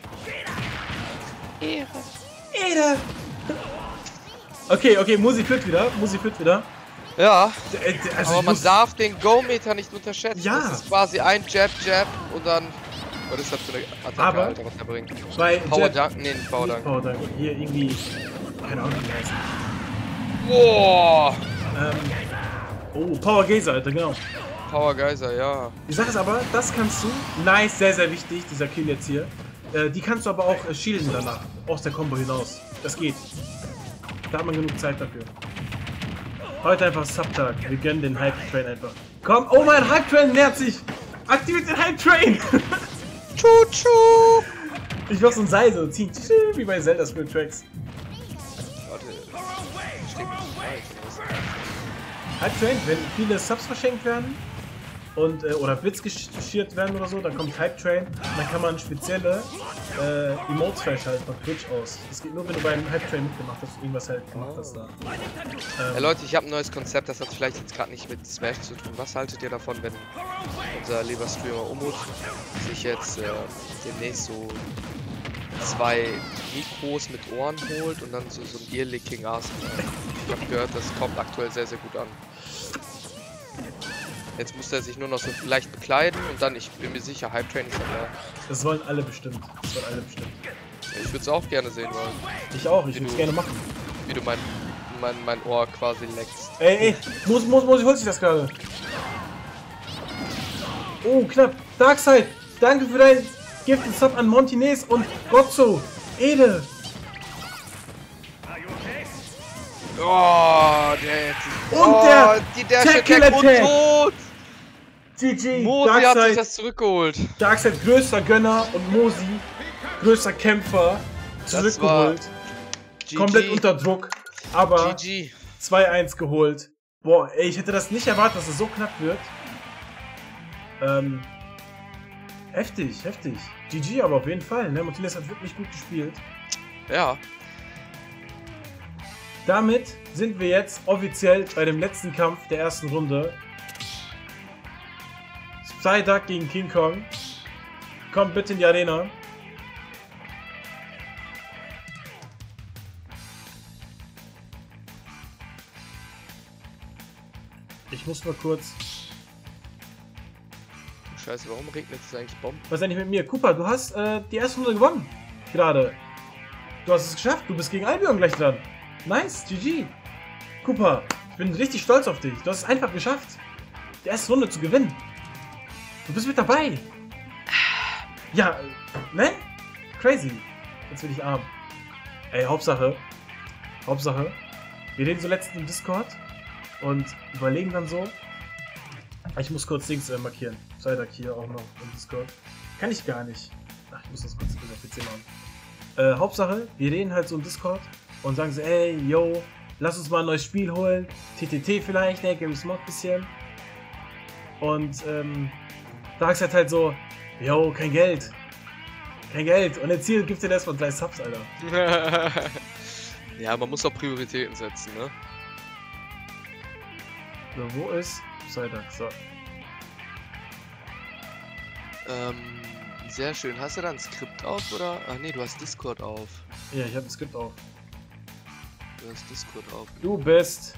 [SPEAKER 2] Ehre.
[SPEAKER 1] Ede. Okay, okay, Musi führt wieder, Musi führt wieder.
[SPEAKER 2] Ja,
[SPEAKER 1] D- d- Also
[SPEAKER 2] aber
[SPEAKER 1] ich
[SPEAKER 2] man
[SPEAKER 1] muss-
[SPEAKER 2] darf den Go-Meter nicht unterschätzen.
[SPEAKER 1] Ja.
[SPEAKER 2] Das ist quasi ein Jab, Jab und dann... Was ist das für eine Attacke,
[SPEAKER 1] Aber-
[SPEAKER 2] Alter, was er bringt?
[SPEAKER 1] bei
[SPEAKER 2] Power
[SPEAKER 1] Jet-
[SPEAKER 2] Dunk? Nee, nicht Power
[SPEAKER 1] nicht
[SPEAKER 2] Dunk.
[SPEAKER 1] Power Dunk. Hier irgendwie, keine Ahnung wie der heißt.
[SPEAKER 2] Boah!
[SPEAKER 1] Ähm, oh, Power Gazer, Alter, genau.
[SPEAKER 2] Power Geyser, ja.
[SPEAKER 1] Die Sache ist aber, das kannst du, nice, sehr, sehr wichtig, dieser Kill jetzt hier. Äh, die kannst du aber auch äh, shielden danach, aus der Combo hinaus. Das geht. Da hat man genug Zeit dafür. Heute einfach Subtag, wir gönnen den Hype Train einfach. Komm, oh mein Hype Train nähert sich! Aktiviert den Hype Train!
[SPEAKER 2] Tschu-tschu!
[SPEAKER 1] Ich mach so ein Seil so ziehen, wie bei Zelda Spirit Tracks.
[SPEAKER 2] Warte, steht nicht falsch.
[SPEAKER 1] Hype Train, wenn viele Subs verschenkt werden und äh, oder Bits geschiert werden oder so, dann kommt Hype Train und dann kann man spezielle äh, Emotes freischalten von Twitch aus. Das geht nur, wenn du beim Hype Train mitgemacht hast, irgendwas halt gemacht hast da.
[SPEAKER 2] Ja, Leute, ich habe ein neues Konzept, das hat vielleicht jetzt gerade nicht mit Smash zu tun. Was haltet ihr davon, wenn unser lieber Streamer Umut sich jetzt äh, demnächst so zwei Mikros mit Ohren holt und dann so, so ein Ear-Licking Arsenal? Ich habe gehört, das kommt aktuell sehr, sehr gut an. Jetzt muss er sich nur noch so leicht bekleiden und dann, ich bin mir sicher, Hype Train ist dann da.
[SPEAKER 1] Das wollen alle bestimmt. Das wollen alle bestimmt.
[SPEAKER 2] Ich würde es auch gerne sehen wollen,
[SPEAKER 1] Ich auch, ich
[SPEAKER 2] Wie
[SPEAKER 1] würde es
[SPEAKER 2] du-
[SPEAKER 1] gerne machen.
[SPEAKER 2] wie du mein, mein, mein Ohr quasi leckst.
[SPEAKER 1] Ey, ey, muss, muss, muss, ich holt sich das gerade. Oh, knapp. Darkseid, danke für dein Gift and Sub an Montines und Gotzo. Ede.
[SPEAKER 2] Oh, der...
[SPEAKER 1] Und
[SPEAKER 2] oh,
[SPEAKER 1] der
[SPEAKER 2] die, der
[SPEAKER 1] Tackle
[SPEAKER 2] Attack und
[SPEAKER 1] Attack.
[SPEAKER 2] tot!
[SPEAKER 1] G G.
[SPEAKER 2] Mosi hat sich
[SPEAKER 1] Darkseid,
[SPEAKER 2] das zurückgeholt.
[SPEAKER 1] Darkseid größter Gönner und Mosi größter Kämpfer zurückgeholt.
[SPEAKER 2] G G.
[SPEAKER 1] Komplett unter Druck, aber
[SPEAKER 2] G G.
[SPEAKER 1] zwei eins geholt. Boah, ey, ich hätte das nicht erwartet, dass es so knapp wird. Ähm, heftig, heftig. G G aber auf jeden Fall, ne? Martinez hat wirklich gut gespielt.
[SPEAKER 2] Ja.
[SPEAKER 1] Damit sind wir jetzt offiziell bei dem letzten Kampf der ersten Runde. Psyduck gegen King Kong. Kommt bitte in die Arena. Ich muss mal kurz...
[SPEAKER 2] Scheiße, warum regnet es eigentlich Bomben?
[SPEAKER 1] Was ist eigentlich mit mir? Cooper, du hast äh, die erste Runde gewonnen. Gerade. Du hast es geschafft. Du bist gegen Albion gleich dran. Nice, G G. Cooper, ich bin richtig stolz auf dich. Du hast es einfach geschafft, die erste Runde zu gewinnen. Du bist mit dabei. Ja, ne? Crazy. Jetzt bin ich arm. Ey, Hauptsache. Hauptsache. Wir reden so letztens im Discord und überlegen dann so. Ich muss kurz Dings äh, markieren. Psyduck hier auch noch im Discord. Kann ich gar nicht. Ach, ich muss das kurz über P C machen. Äh, Hauptsache, wir reden halt so im Discord und sagen so, ey, yo, lass uns mal ein neues Spiel holen. T T T vielleicht, ne, Gary's Mod bisschen. Und, ähm, Darkseid halt so, yo, kein Geld. Kein Geld. Und der Ziel gibt dir erstmal drei Subs, Alter.
[SPEAKER 2] Ja, man muss auch Prioritäten setzen, ne?
[SPEAKER 1] So, wo ist Psyduck? So.
[SPEAKER 2] Ähm, sehr schön. Hast du da ein Skript auf, oder? Ach nee, du hast Discord auf.
[SPEAKER 1] Ja, ich habe ein Skript auf.
[SPEAKER 2] Du hast Discord auf.
[SPEAKER 1] Du bist...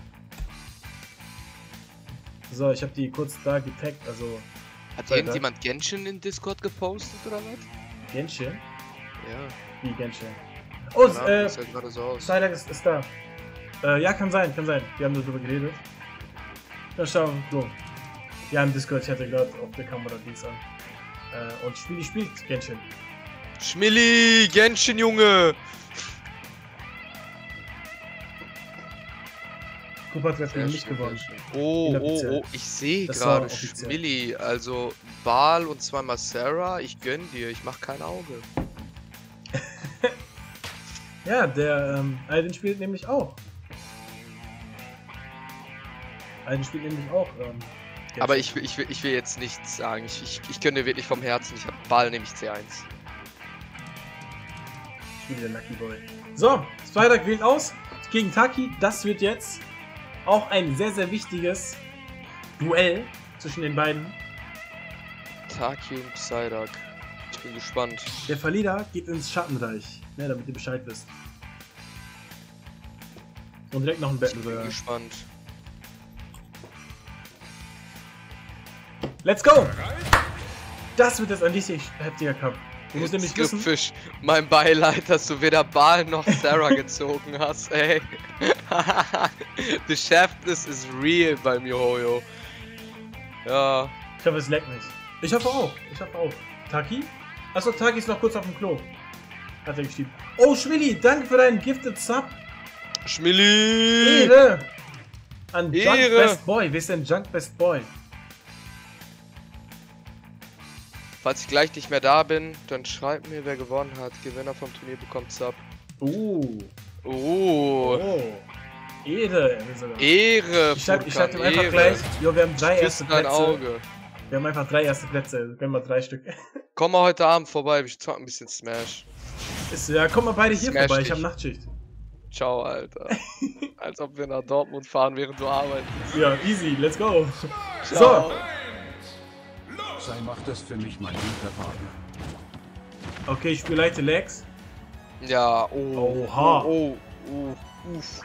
[SPEAKER 1] So, ich habe die kurz da getaggt, also...
[SPEAKER 2] Hat
[SPEAKER 1] Psyduck.
[SPEAKER 2] irgendjemand Genshin in Discord gepostet, oder was?
[SPEAKER 1] Genshin?
[SPEAKER 2] Ja.
[SPEAKER 1] Wie Genshin? Oh,
[SPEAKER 2] Keine Ahnung,
[SPEAKER 1] äh,
[SPEAKER 2] sieht gerade so aus.
[SPEAKER 1] Psyduck ist, ist da. Äh, ja, kann sein, kann sein. Wir haben darüber geredet. Ja, schau, so. Ja, im Discord, ich hatte gerade auf der Kamera Dings an. Äh, und Spieli spielt Genshin.
[SPEAKER 2] Schmilli, Genshin, Junge!
[SPEAKER 1] Kupa hat gerade
[SPEAKER 2] Sehr
[SPEAKER 1] nicht
[SPEAKER 2] schön,
[SPEAKER 1] gewonnen.
[SPEAKER 2] sehr schön. Oh, oh,
[SPEAKER 1] Inoffiziell.
[SPEAKER 2] oh, ich sehe
[SPEAKER 1] Das war
[SPEAKER 2] gerade
[SPEAKER 1] offiziell.
[SPEAKER 2] Schmilli, also Baal und zweimal Sarah, ich gönn dir, ich mach kein Auge.
[SPEAKER 1] Ja, der ähm, Aiden spielt nämlich auch. Aiden spielt nämlich auch. Ähm, Genshin.
[SPEAKER 2] Aber ich will, ich will, ich will jetzt nichts sagen, ich, ich, ich gönn dir wirklich vom Herzen, ich hab Baal nämlich C eins.
[SPEAKER 1] Ich spiele der Lucky Boy. So, Psyduck wählt aus gegen Taki. Das wird jetzt auch ein sehr, sehr wichtiges Duell zwischen den beiden.
[SPEAKER 2] Taki und Psyduck. Ich bin gespannt.
[SPEAKER 1] Der Verlierer geht ins Schattenreich, ne, damit ihr Bescheid wisst. Und direkt noch ein
[SPEAKER 2] Ich bin
[SPEAKER 1] Battle.
[SPEAKER 2] gespannt.
[SPEAKER 1] Let's go! Das wird jetzt ein richtig heftiger Kampf. Du musst nämlich wissen,
[SPEAKER 2] Skriptfisch, mein Beileid, dass du weder Baal noch Sarah gezogen hast, ey. Beschäftignis ist real bei mir, Hoyo. Ja.
[SPEAKER 1] ich hoffe, es leckt nicht. Ich hoffe auch, ich hoffe auch. Taki? Achso, Taki ist noch kurz auf dem Klo. Hat er geschrieben. Oh, Schwilli, danke für deinen Gifted Sub.
[SPEAKER 2] Schmilli!
[SPEAKER 1] Ehre! An Junk
[SPEAKER 2] Ehre.
[SPEAKER 1] Best Boy. Wer ist denn Junk Best Boy?
[SPEAKER 2] Falls ich gleich nicht mehr da bin, dann schreibt mir, wer gewonnen hat. Gewinner vom Turnier bekommt Sub.
[SPEAKER 1] Uh.
[SPEAKER 2] Oh.
[SPEAKER 1] Oh. Ehre. er will sogar.
[SPEAKER 2] Ehre,
[SPEAKER 1] Ich schreibe ich schreib ihm
[SPEAKER 2] Furkan,
[SPEAKER 1] einfach
[SPEAKER 2] Ehre.
[SPEAKER 1] gleich. Jo, wir haben drei
[SPEAKER 2] Küss
[SPEAKER 1] erste
[SPEAKER 2] dein
[SPEAKER 1] Plätze.
[SPEAKER 2] Auge.
[SPEAKER 1] Wir haben einfach drei erste Plätze. Wir können mal drei Stück.
[SPEAKER 2] Komm mal heute Abend vorbei, ich zock ein bisschen Smash.
[SPEAKER 1] Ist, ja, komm mal beide hier
[SPEAKER 2] Smash
[SPEAKER 1] vorbei. Ich
[SPEAKER 2] dich.
[SPEAKER 1] habe Nachtschicht.
[SPEAKER 2] Ciao, Alter. Als ob wir nach Dortmund fahren, während du arbeitest.
[SPEAKER 1] Ja, easy. Let's go.
[SPEAKER 2] Ciao.
[SPEAKER 4] Sei macht das für mich mein guter Partner.
[SPEAKER 1] Okay, ich spiele leichte Legs.
[SPEAKER 2] Ja, oh.
[SPEAKER 1] Oha.
[SPEAKER 2] Oh, oh, oh, uff.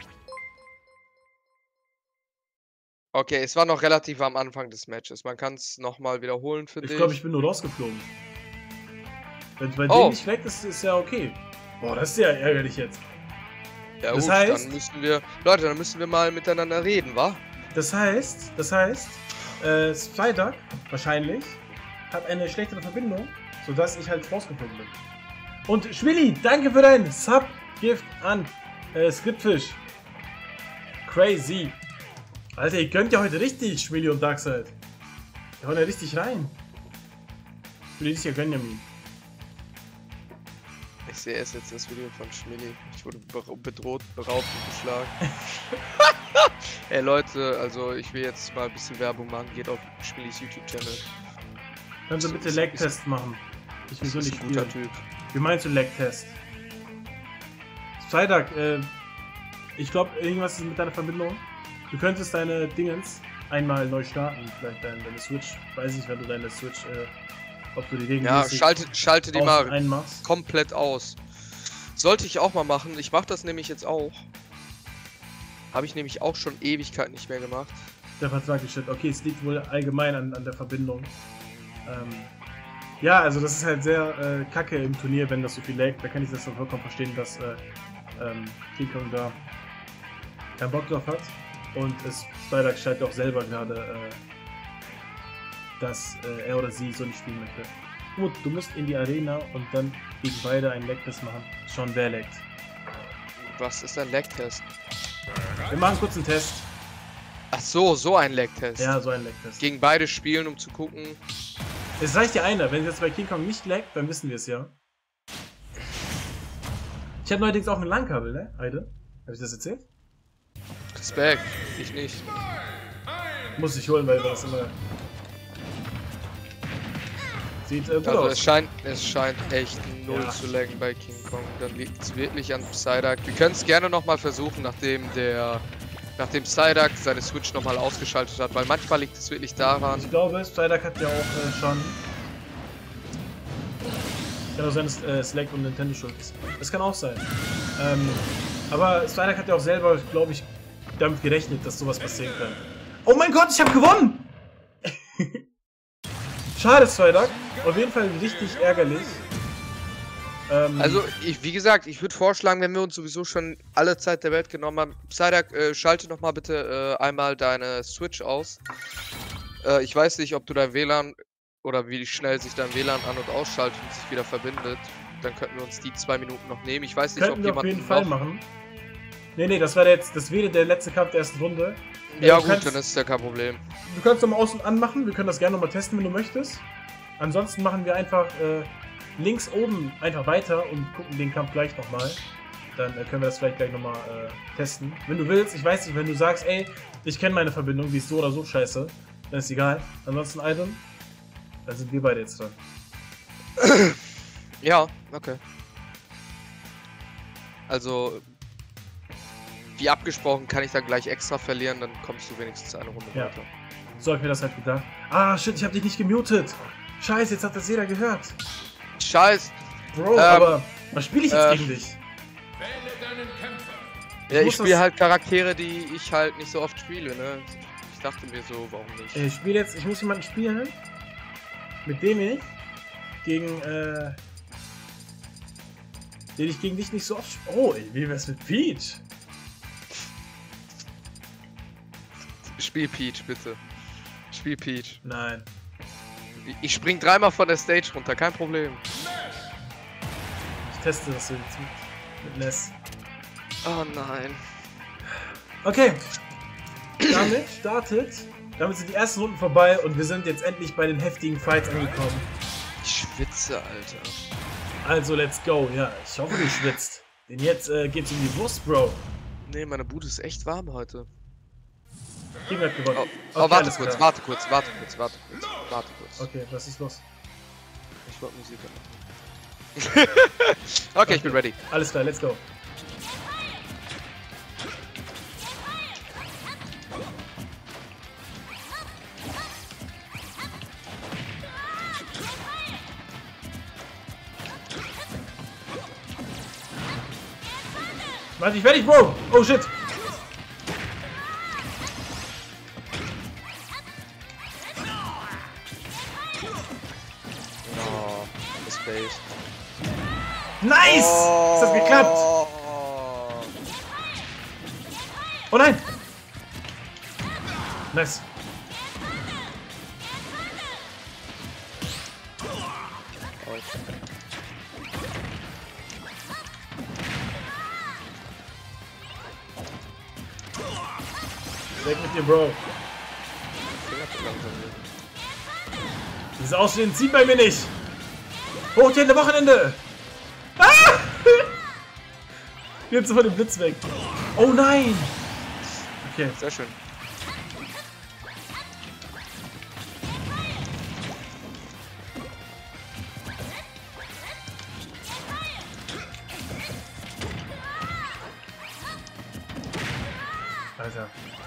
[SPEAKER 2] Okay, es war noch relativ am Anfang des Matches. Man kann es nochmal wiederholen, finde
[SPEAKER 1] Ich
[SPEAKER 2] ich.
[SPEAKER 1] glaube, ich bin nur rausgeflogen. Wenn es bei
[SPEAKER 2] Oh.
[SPEAKER 1] denen nicht leckt, ist, ist ja okay. Boah, das ist ja ärgerlich jetzt.
[SPEAKER 2] Ja,
[SPEAKER 1] das
[SPEAKER 2] gut,
[SPEAKER 1] heißt-
[SPEAKER 2] dann müssen wir. Leute, dann müssen wir mal miteinander reden, wa?
[SPEAKER 1] Das heißt, das heißt, äh, Psyduck wahrscheinlich hat eine schlechtere Verbindung, sodass ich halt rausgeflogen bin. Und Schwilli, danke für dein Sub-Gift an äh, Skriptfish. Crazy. Alter, ihr könnt ja heute richtig, Schwilli und Darkseid. Wir hauen ja richtig rein. Schwilli ist ja Gönjamin.
[SPEAKER 2] Ich sehe erst jetzt das Video von Schmilli. Ich wurde be- bedroht, beraubt und geschlagen. Ey Leute, also ich will jetzt mal ein bisschen Werbung machen. Geht auf Schmillis YouTube-Channel.
[SPEAKER 1] Kannst du bitte Lag-Test machen? Ich will
[SPEAKER 2] Das
[SPEAKER 1] so
[SPEAKER 2] ist
[SPEAKER 1] nicht
[SPEAKER 2] ein guter
[SPEAKER 1] spielen.
[SPEAKER 2] Typ.
[SPEAKER 1] Wie meinst du Lag-Test? Psyduck, äh, ich glaube, irgendwas ist mit deiner Verbindung. Du könntest deine Dingens einmal neu starten, vielleicht deine, deine Switch. Weiß nicht, wenn du deine Switch, äh, ob du die
[SPEAKER 2] Ja,
[SPEAKER 1] regelmäßig
[SPEAKER 2] schalte, schalte die
[SPEAKER 1] aus-
[SPEAKER 2] mal
[SPEAKER 1] einmachst.
[SPEAKER 2] komplett aus. Sollte ich auch mal machen. Ich mache das nämlich jetzt auch. Habe ich nämlich auch schon Ewigkeit nicht mehr gemacht.
[SPEAKER 1] Der Vertrag ist shit. Okay, es liegt wohl allgemein an, an der Verbindung. Ähm, ja, also das ist halt sehr äh, kacke im Turnier, wenn das so viel laggt. Da kann ich das so vollkommen verstehen, dass äh, ähm, King Kong da keinen Bock drauf hat. Und es Psyduck scheint auch selber gerade, äh, dass äh, er oder sie so nicht spielen möchte. Gut, du musst in die Arena und dann gegen beide einen Lag-Test machen. Schon wer laggt.
[SPEAKER 2] Was ist ein Lag-Test?
[SPEAKER 1] Wir machen kurz einen Test.
[SPEAKER 2] Ach so, so ein Lag-Test.
[SPEAKER 1] Ja, so einen Lag-Test.
[SPEAKER 2] Gegen beide spielen, um zu gucken.
[SPEAKER 1] Es reicht ja einer. Wenn es jetzt bei King Kong nicht laggt, dann wissen wir es ja. Ich habe neuerdings auch ein LAN-Kabel, ne? Heide? Habe ich das erzählt?
[SPEAKER 2] Respekt. Ich nicht.
[SPEAKER 1] Muss ich holen, weil das immer Sieht äh, gut
[SPEAKER 2] Also
[SPEAKER 1] aus.
[SPEAKER 2] es scheint, es scheint echt null
[SPEAKER 1] Ja.
[SPEAKER 2] zu laggen bei King Kong. Dann liegt es wirklich an Psyduck. Wir können es gerne nochmal versuchen, nachdem der nachdem Psyduck seine Switch nochmal ausgeschaltet hat, weil manchmal liegt es wirklich daran.
[SPEAKER 1] Ich glaube, Psyduck hat ja auch äh, schon. Kann auch sein, dass äh, Slack und Nintendo schuld ist. Das kann auch sein. Ähm, aber Psyduck hat ja auch selber, glaube ich, damit gerechnet, dass sowas passieren kann. Oh mein Gott, ich habe gewonnen! Schade, Psyduck. Auf jeden Fall richtig ärgerlich. Ähm,
[SPEAKER 2] Also, ich, wie gesagt, ich würde vorschlagen, wenn wir uns sowieso schon alle Zeit der Welt genommen haben, Psyduck, äh, schalte nochmal bitte äh, einmal deine Switch aus. Äh, ich weiß nicht, ob du dein W L A N oder wie schnell sich dein W L A N an- und ausschaltet und sich wieder verbindet. Dann könnten wir uns die zwei Minuten noch nehmen. Ich weiß nicht,
[SPEAKER 1] könnten
[SPEAKER 2] ob
[SPEAKER 1] wir auf
[SPEAKER 2] jemand
[SPEAKER 1] jeden Fall
[SPEAKER 2] noch...
[SPEAKER 1] machen. Nee, nee, das war der jetzt, das wäre der letzte Kampf der ersten Runde.
[SPEAKER 2] Ja
[SPEAKER 1] du
[SPEAKER 2] gut,
[SPEAKER 1] kannst,
[SPEAKER 2] dann ist ja kein Problem.
[SPEAKER 1] Du kannst nochmal aus und an machen, wir können das gerne nochmal testen, wenn du möchtest. Ansonsten machen wir einfach äh, links oben einfach weiter und gucken den Kampf gleich nochmal. Dann äh, können wir das vielleicht gleich nochmal äh, testen. Wenn du willst, ich weiß nicht, wenn du sagst, ey, ich kenne meine Verbindung, die ist so oder so scheiße, dann ist egal. Ansonsten, Item, dann sind wir beide jetzt dran.
[SPEAKER 2] Ja, okay. Also, wie abgesprochen, kann ich dann gleich extra verlieren, dann kommst du wenigstens eine Runde
[SPEAKER 1] Ja.
[SPEAKER 2] weiter.
[SPEAKER 1] So hab ich mir das halt gedacht. Ah, shit, ich hab dich nicht gemutet. Scheiße, jetzt hat das jeder gehört.
[SPEAKER 2] Scheiß!
[SPEAKER 1] Bro,
[SPEAKER 2] Ähm,
[SPEAKER 1] aber was spiele ich jetzt
[SPEAKER 2] äh,
[SPEAKER 1] gegen dich?
[SPEAKER 3] Wähle deinen Kämpfer.
[SPEAKER 2] Ja, ich
[SPEAKER 1] muss
[SPEAKER 2] spiele
[SPEAKER 1] das-
[SPEAKER 2] halt Charaktere, die ich halt nicht so oft spiele, ne? Ich dachte mir so, warum nicht?
[SPEAKER 1] Ich spiele jetzt, ich muss jemanden spielen, mit dem ich gegen, äh, den ich gegen dich nicht so oft spiele. Oh, ey, wie wär's mit Peach?
[SPEAKER 2] Spiel Peach, bitte. Spiel Peach.
[SPEAKER 1] Nein.
[SPEAKER 2] Ich- Ich spring dreimal von der Stage runter, kein Problem.
[SPEAKER 1] Ich teste das jetzt mit, mit Ness.
[SPEAKER 2] Oh nein.
[SPEAKER 1] Okay. Damit startet. Damit sind die ersten Runden vorbei und wir sind jetzt endlich bei den heftigen Fights angekommen.
[SPEAKER 2] Ich schwitze, Alter.
[SPEAKER 1] Also, let's go. Ja, ich hoffe, du schwitzt. Denn jetzt äh, geht's um die Wurst, Bro.
[SPEAKER 2] Nee, meine Bude ist echt warm heute.
[SPEAKER 1] Team hat gewonnen.
[SPEAKER 2] Oh,
[SPEAKER 1] Okay,
[SPEAKER 2] oh warte
[SPEAKER 1] alles
[SPEAKER 2] kurz,
[SPEAKER 1] klar.
[SPEAKER 2] warte kurz, warte kurz, warte kurz, warte kurz.
[SPEAKER 1] Okay, was ist los?
[SPEAKER 2] Ich wollte Musik machen. Okay, ich bin ready.
[SPEAKER 1] Alles klar, let's go. Mach dich fertig, Bro! Oh shit!
[SPEAKER 2] Oh, das Space.
[SPEAKER 1] Nice! Ist das geklappt?
[SPEAKER 2] Oh.
[SPEAKER 1] Oh nein! Nice. Weg mit dir, Bro. Dieses Aussehen zieht bei mir nicht. Hoch die Hände, Wochenende. Ah! Jetzt von dem Blitz weg. Oh nein. Okay.
[SPEAKER 2] Sehr schön.
[SPEAKER 1] Alter.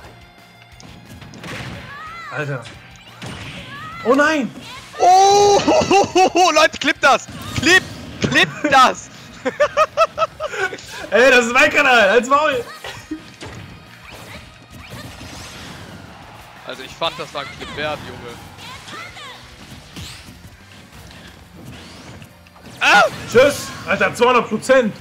[SPEAKER 1] Alter. Oh nein.
[SPEAKER 2] Oh, Leute, clip das! Clip! Clip das!
[SPEAKER 1] Ey, das ist mein Kanal. Als Maul.
[SPEAKER 2] Also ich fand, das war ein Clip wert, Junge. Ah!
[SPEAKER 1] Tschüss. Alter, zweihundert Prozent.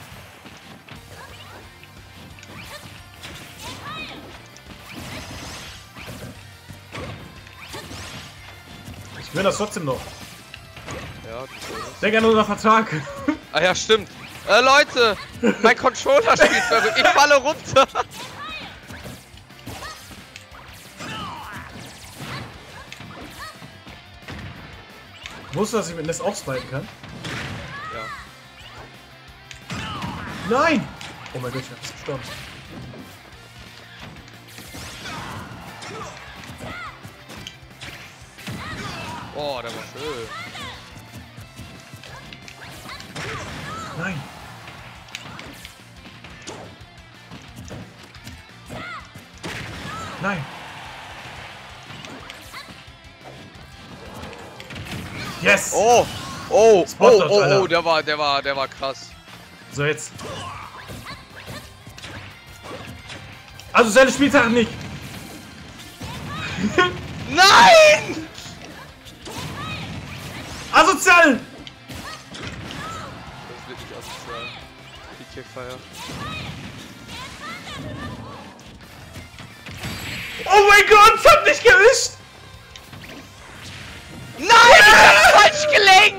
[SPEAKER 1] Ich will das trotzdem noch.
[SPEAKER 2] Ja,
[SPEAKER 1] Denk an unseren Vertrag.
[SPEAKER 2] ah ja, stimmt. Äh, Leute! Mein Controller spielt verrückt. Ich falle runter.
[SPEAKER 1] Wusstest du, dass ich mit Ness auch smiten kann?
[SPEAKER 2] Ja.
[SPEAKER 1] Nein! Oh mein Gott, ich hab das gestorben.
[SPEAKER 2] Oh, der war schön.
[SPEAKER 1] Nein. Nein. Yes!
[SPEAKER 2] Oh! Oh!
[SPEAKER 1] Spot
[SPEAKER 2] Oh,
[SPEAKER 1] Dodge,
[SPEAKER 2] oh,
[SPEAKER 1] Alter.
[SPEAKER 2] oh, der war, der war, der war krass.
[SPEAKER 1] So, jetzt. Also seine Spieltag nicht.
[SPEAKER 2] Nein!
[SPEAKER 1] Asozial!
[SPEAKER 2] Das wird nicht asozial. P K Fire.
[SPEAKER 1] Oh mein Gott, ich hab dich erwischt!
[SPEAKER 2] Nein! Falsch gelenkt!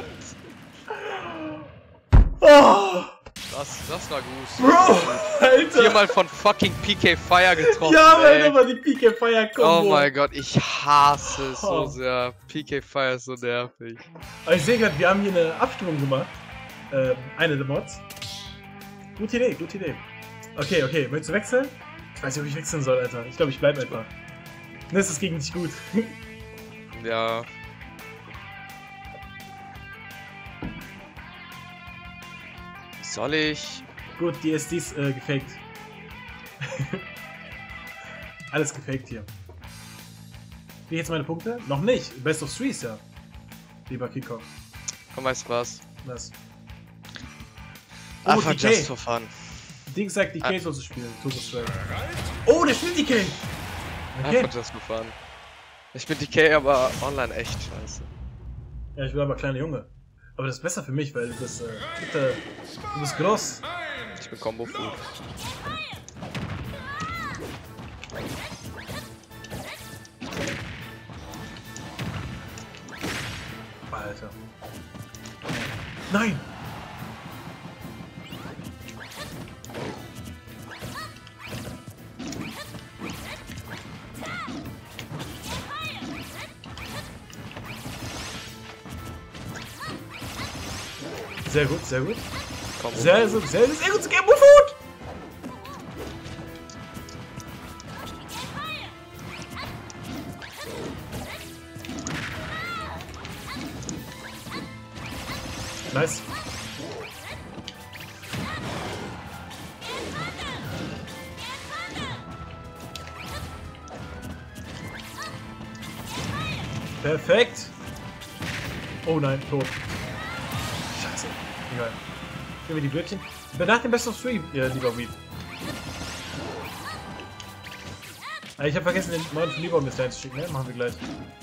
[SPEAKER 1] Oh,
[SPEAKER 2] Das, das war gut.
[SPEAKER 1] Bro, Alter!
[SPEAKER 2] Viermal von fucking P K Fire getroffen.
[SPEAKER 1] Ja, weil
[SPEAKER 2] ey.
[SPEAKER 1] immer die P K Fire Combo.
[SPEAKER 2] Oh mein Gott, ich hasse es so
[SPEAKER 1] Oh.
[SPEAKER 2] sehr. P K Fire ist so nervig.
[SPEAKER 1] Aber ich sehe gerade, wir haben hier eine Abstimmung gemacht. Ähm, eine der Mods. Gute Idee, gute Idee. Okay, okay, willst du wechseln? Ich weiß nicht, ob ich wechseln soll, Alter. Ich glaube, ich bleib einfach. Das ist gegen dich gut.
[SPEAKER 2] Ja. Soll ich?
[SPEAKER 1] Gut, die S Ds äh, gefaked. Alles gefaked hier. Wie jetzt meine Punkte? Noch nicht. Best of Three ist ja. Lieber Kickoff.
[SPEAKER 2] Komm, weißt du was?
[SPEAKER 1] Was? Oh,
[SPEAKER 2] Einfach
[SPEAKER 1] D K.
[SPEAKER 2] just for fun.
[SPEAKER 1] Ding sagt, D K
[SPEAKER 2] Ah.
[SPEAKER 1] soll zu spielen. Turbo Strike. Oh, der spielt D K! Okay.
[SPEAKER 2] Einfach just for fun. Ich bin D K, aber online echt scheiße.
[SPEAKER 1] Ja, ich bin aber kleiner Junge. Aber das ist besser für mich, weil du bist, äh, bitte, du bist groß.
[SPEAKER 2] Ich bin Combo Food.
[SPEAKER 1] Alter. Nein! Sehr gut, sehr gut.
[SPEAKER 2] Combo
[SPEAKER 1] Sehr, sehr, sehr, sehr gut. Game Food! Nice. Perfekt. Oh nein, tot. Scheiße. Egal. Nehmen wir die Blödchen. Nach dem Best of Three, ihr lieber Weep. Ah, ich habe vergessen, den neuen von Lieber mit reinzuschicken, ne? Machen wir gleich.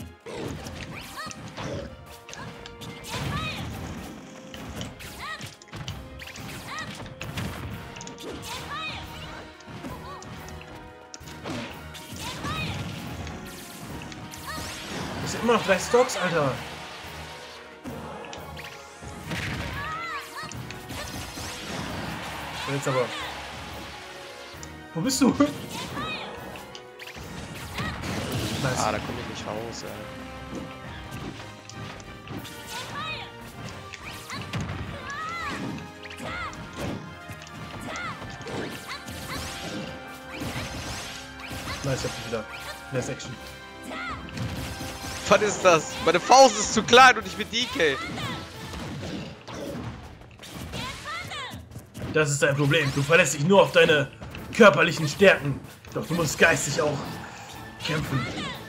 [SPEAKER 1] Das sind immer noch drei Stocks, Alter. Jetzt aber. Wo bist du? Nice.
[SPEAKER 2] Ah, da komme ich nicht raus, ey.
[SPEAKER 1] Nice, ich hab dich wieder. Nice Action.
[SPEAKER 2] Was ist das? Meine Faust ist zu klein und ich bin D K.
[SPEAKER 1] Das ist dein Problem. Du verlässt dich nur auf deine körperlichen Stärken. Doch du musst geistig auch kämpfen.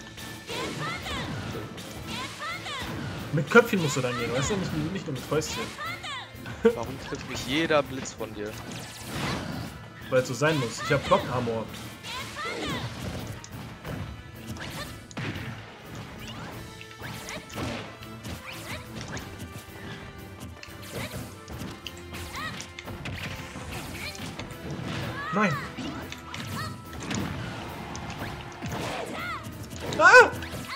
[SPEAKER 1] Mit Köpfchen musst du dann gehen, weißt du? Nicht, nicht nur mit Fäustchen.
[SPEAKER 2] Warum trifft mich jeder Blitz von dir?
[SPEAKER 1] Weil es so sein muss. Ich hab Block Armor. Nein! Ah!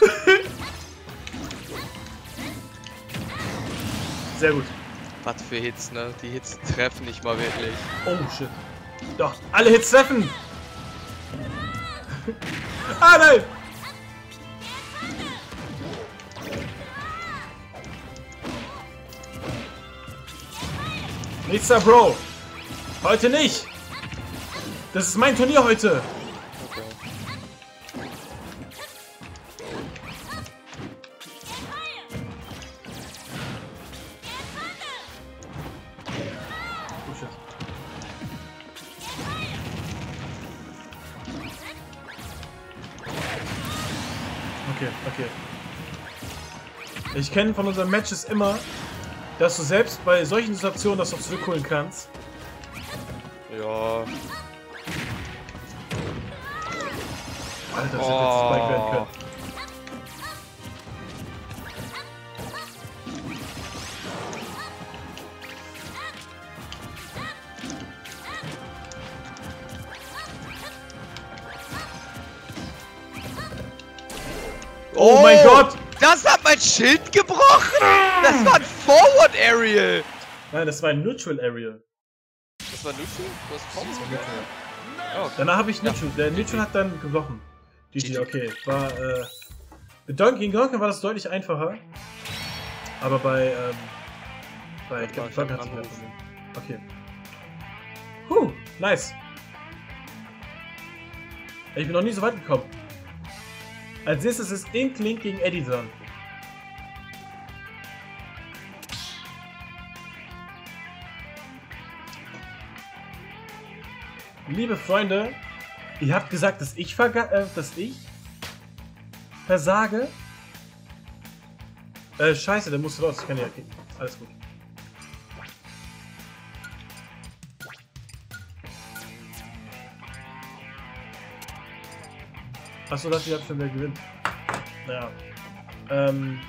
[SPEAKER 1] Sehr gut.
[SPEAKER 2] Was für Hits, ne? Die Hits treffen nicht mal wirklich.
[SPEAKER 1] Oh shit. Doch, alle Hits treffen! Ah nein! Nichts da, Bro! Heute nicht! Das ist mein Turnier heute!
[SPEAKER 2] Okay.
[SPEAKER 1] Okay, okay. Ich kenne von unseren Matches immer, dass du selbst bei solchen Situationen das noch zurückholen kannst.
[SPEAKER 2] Ja.
[SPEAKER 1] Alter, das
[SPEAKER 2] Oh.
[SPEAKER 1] hätte jetzt Spike werden können. Oh, mein Gott!
[SPEAKER 2] Das hat mein Schild gebrochen! Das war ein Forward Aerial!
[SPEAKER 1] Nein, das war ein Neutral Area.
[SPEAKER 2] Das war Neutral? Du hast Forward
[SPEAKER 1] Das war
[SPEAKER 2] Aerial?
[SPEAKER 1] Neutral.
[SPEAKER 2] Oh, okay.
[SPEAKER 1] Danach habe ich Neutral. Der Neutral hat dann gebrochen. G G, okay. War, äh. Mit Donkey gegen Donkey war das deutlich einfacher. Aber bei, ähm. Bei
[SPEAKER 2] Warte mal,
[SPEAKER 1] Captain
[SPEAKER 2] ich
[SPEAKER 1] Donkey
[SPEAKER 2] hab
[SPEAKER 1] hat es
[SPEAKER 2] einen
[SPEAKER 1] mehr Problem. Okay. Huh, nice. Ich bin noch nie so weit gekommen. Als nächstes ist Ink Link gegen Eddie dran. Liebe Freunde, ihr habt gesagt, dass ich verga äh, dass ich versage. Äh, scheiße, der musste raus. Ich kann ja kicken. Alles gut. Achso, das hier hat schon wieder gewinnt. Naja. Ähm.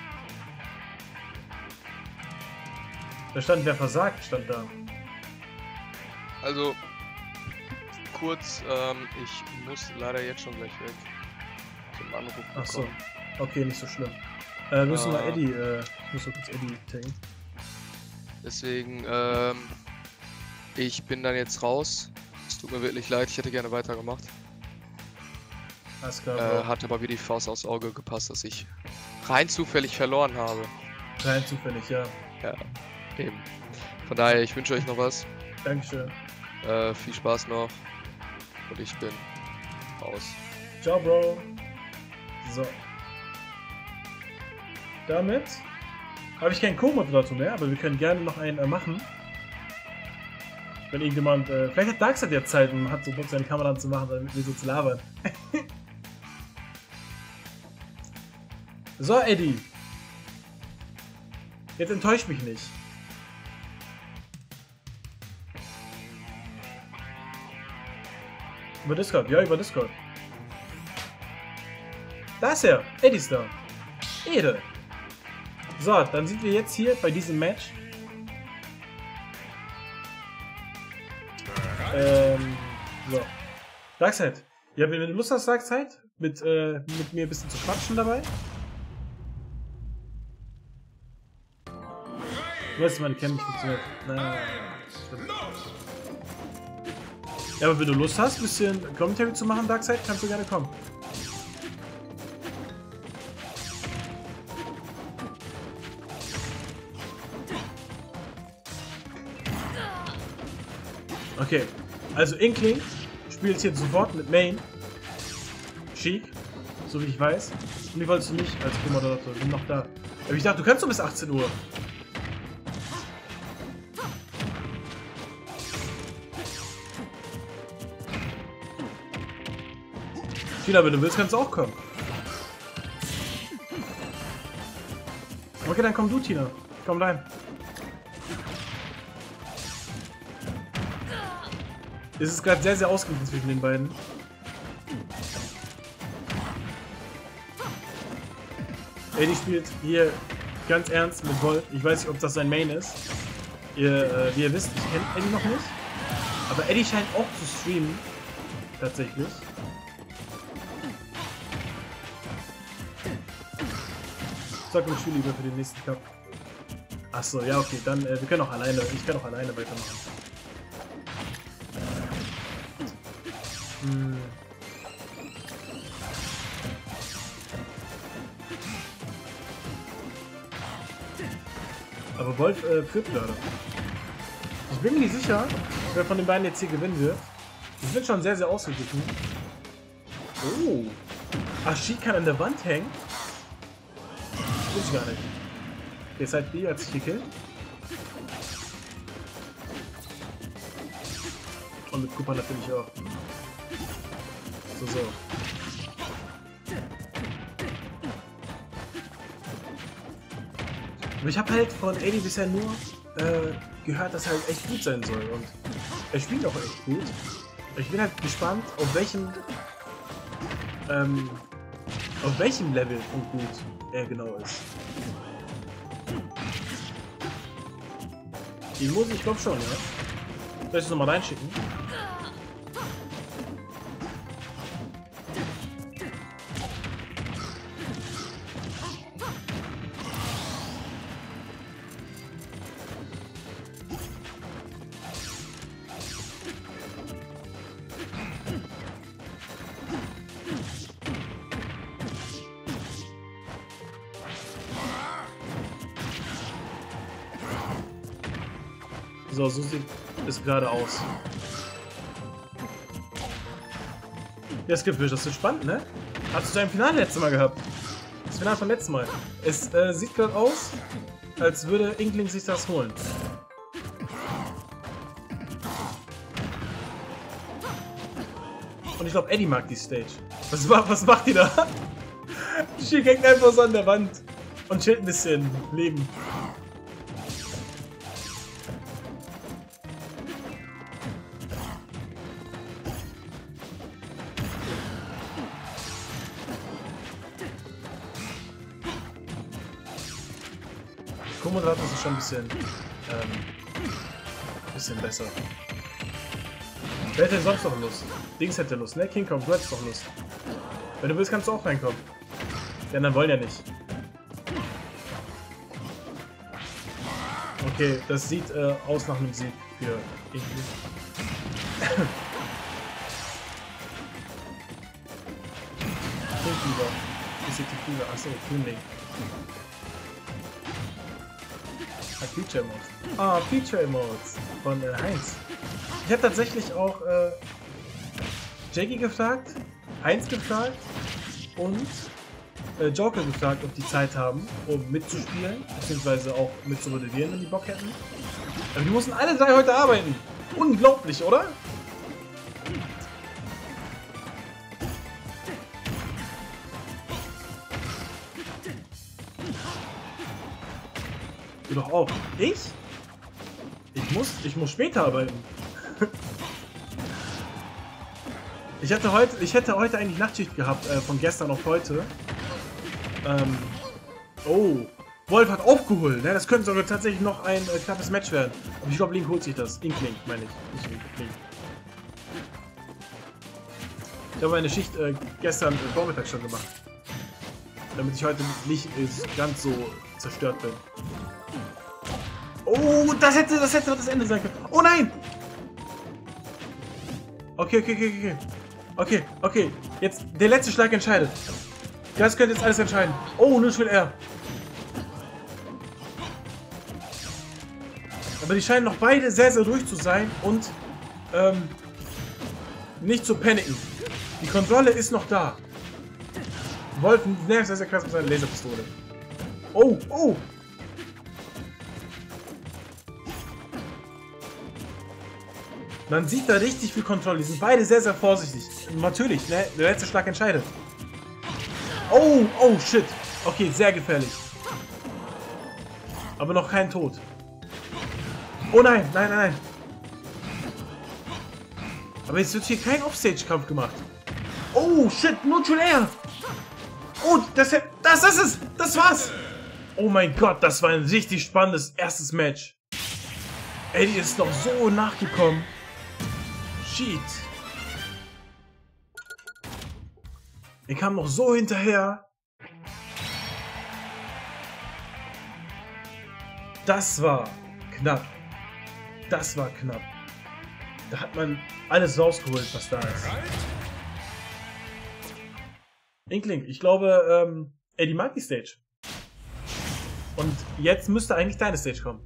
[SPEAKER 1] Da stand, wer versagt, stand da.
[SPEAKER 2] Also, kurz, ähm, ich muss leider jetzt schon gleich weg. Zum Anruf bekommen.
[SPEAKER 1] Achso. Okay, nicht so schlimm. Äh, wir müssen
[SPEAKER 2] Ah.
[SPEAKER 1] mal Eddie, äh, ich muss mal kurz Eddie taggen.
[SPEAKER 2] Deswegen, ähm, ich bin dann jetzt raus. Es tut mir wirklich leid, ich hätte gerne weitergemacht.
[SPEAKER 1] Alles klar,
[SPEAKER 2] Äh,
[SPEAKER 1] Bro.
[SPEAKER 2] hat aber wie die Faust aufs Auge gepasst, dass ich rein zufällig verloren habe.
[SPEAKER 1] Rein zufällig, ja.
[SPEAKER 2] Ja, eben. Von daher, ich wünsche euch noch was.
[SPEAKER 1] Dankeschön.
[SPEAKER 2] Äh, viel Spaß noch. Und ich bin raus.
[SPEAKER 1] Ciao, Bro. So. Damit habe ich keinen Co-Moderator mehr, aber wir können gerne noch einen äh, machen. Wenn irgendjemand, äh, vielleicht hat Darkseid jetzt Zeit und hat so Bock, seine Kamera anzumachen, damit wir so zu labern. So, Eddie. Jetzt enttäuscht mich nicht. Über Discord, ja, über Discord. Da ist er. Eddie ist da. Ede. So, dann sind wir jetzt hier bei diesem Match. Ähm, so. Darkseid. Ja, wenn du Lust hast, Darkseid, mit, äh, mit mir ein bisschen zu quatschen dabei. Du weißt, meine Cam nicht funktioniert. Na, stimmt. Ja, aber wenn du Lust hast, ein bisschen Commentary zu machen, Darkseid, kannst du gerne kommen. Okay, also Inkling spielt jetzt sofort mit Main. Sheik, so wie ich weiß. Und wie wolltest du mich als Co-Moderator? Ich bin noch da. Aber ich dachte, du kannst doch bis achtzehn Uhr. Tina, wenn du willst, kannst du auch kommen. Okay, dann komm du, Tina. Komm rein. Es ist gerade sehr, sehr ausgeglichen zwischen den beiden. Eddie spielt hier ganz ernst mit Volt. Ich weiß nicht, ob das sein Main ist. Ihr, äh, wie ihr wisst, ich kenne Eddie noch nicht. Aber Eddie scheint auch zu streamen. Tatsächlich. Sag mir Spiel lieber für den nächsten Cup. Achso, ja, okay, dann äh, wir können auch alleine. Ich kann auch alleine weitermachen. Hm. Aber Wolf äh, führt gerade. Ich bin mir nicht sicher, wer von den beiden jetzt hier gewinnen wird. Die sind schon sehr, sehr ausgeglichen. Oh. Ach, Sheik kann an der Wand hängen. Das wusste ich gar nicht. Okay, seid B als ich gekillt. Und mit Cooper natürlich auch. So, so. Aber ich habe halt von Eddie bisher nur äh, gehört, dass er halt echt gut sein soll. Und er spielt auch echt gut. Ich bin halt gespannt, auf welchem ähm, auf welchem Level von gut er genau ist. Die muss ich glaube schon, ja. Soll ich das nochmal reinschicken? So, so sieht es gerade aus. Ja, Skipfish, das ist spannend, ne? Hast du dein Finale letztes Mal gehabt? Das Finale vom letzten Mal. Es äh, sieht gerade aus, als würde Inkling sich das holen. Und ich glaube, Eddie mag die Stage. Was, was macht die da? Die hängt einfach so an der Wand und chillt ein bisschen Leben. Komodraht ist schon ein bisschen, ähm, bisschen besser. Wer hätte sonst noch Lust? Dings hätte Lust, ne? King Kong, du hättest doch Lust. Wenn du willst, kannst du auch reinkommen. Die anderen wollen ja nicht. Okay, das sieht äh, aus nach einem Sieg für irgendwie. Kingfieber. Ist die Kugel? Achso, Grünling. Feature Modes. Ah, Feature Modes von äh, Heinz. Ich habe tatsächlich auch äh, Jackie gefragt, Heinz gefragt und äh, Joker gefragt, ob die Zeit haben, um mitzuspielen, beziehungsweise auch mitzumodellieren, wenn die Bock hätten. Aber die mussten alle drei heute arbeiten. Unglaublich, oder? Du doch auch. Ich? Ich muss, ich muss später arbeiten. Ich hatte heute, ich hätte heute eigentlich Nachtschicht gehabt, äh, von gestern auf heute. Ähm, oh, Wolf hat aufgeholt, ne? Das könnte sogar tatsächlich noch ein äh, knappes Match werden. Aber ich glaube, Link holt sich das. Inkling, meine ich. Nicht Link. Ich habe meine Schicht äh, gestern äh, Vormittag schon gemacht. Damit ich heute nicht äh, ganz so zerstört bin. Oh, das hätte, das hätte das Ende sein können. Oh nein! Okay, okay, okay, okay. Okay, okay. Jetzt der letzte Schlag entscheidet. Das könnte jetzt alles entscheiden. Oh, nur will er. Aber die scheinen noch beide sehr, sehr ruhig zu sein und ähm, nicht zu paniken. Die Kontrolle ist noch da. Wolf nervt sehr, sehr krass mit seiner Laserpistole. Oh, oh! Man sieht da richtig viel Kontrolle. Die sind beide sehr, sehr vorsichtig. Natürlich, ne? Der letzte Schlag entscheidet. Oh, oh, shit. Okay, sehr gefährlich. Aber noch kein Tod. Oh nein, nein, nein, nein. Aber jetzt wird hier kein Offstage-Kampf gemacht. Oh, shit, Neutral Air. Oh, das, das ist es. Das war's. Oh mein Gott, das war ein richtig spannendes erstes Match. Eddie ist noch so nachgekommen. Shit. Er kam noch so hinterher. Das war knapp. Das war knapp. Da hat man alles rausgeholt, was da ist. Inkling, ich glaube, ähm, Eddie mag die Stage. Und jetzt müsste eigentlich deine Stage kommen.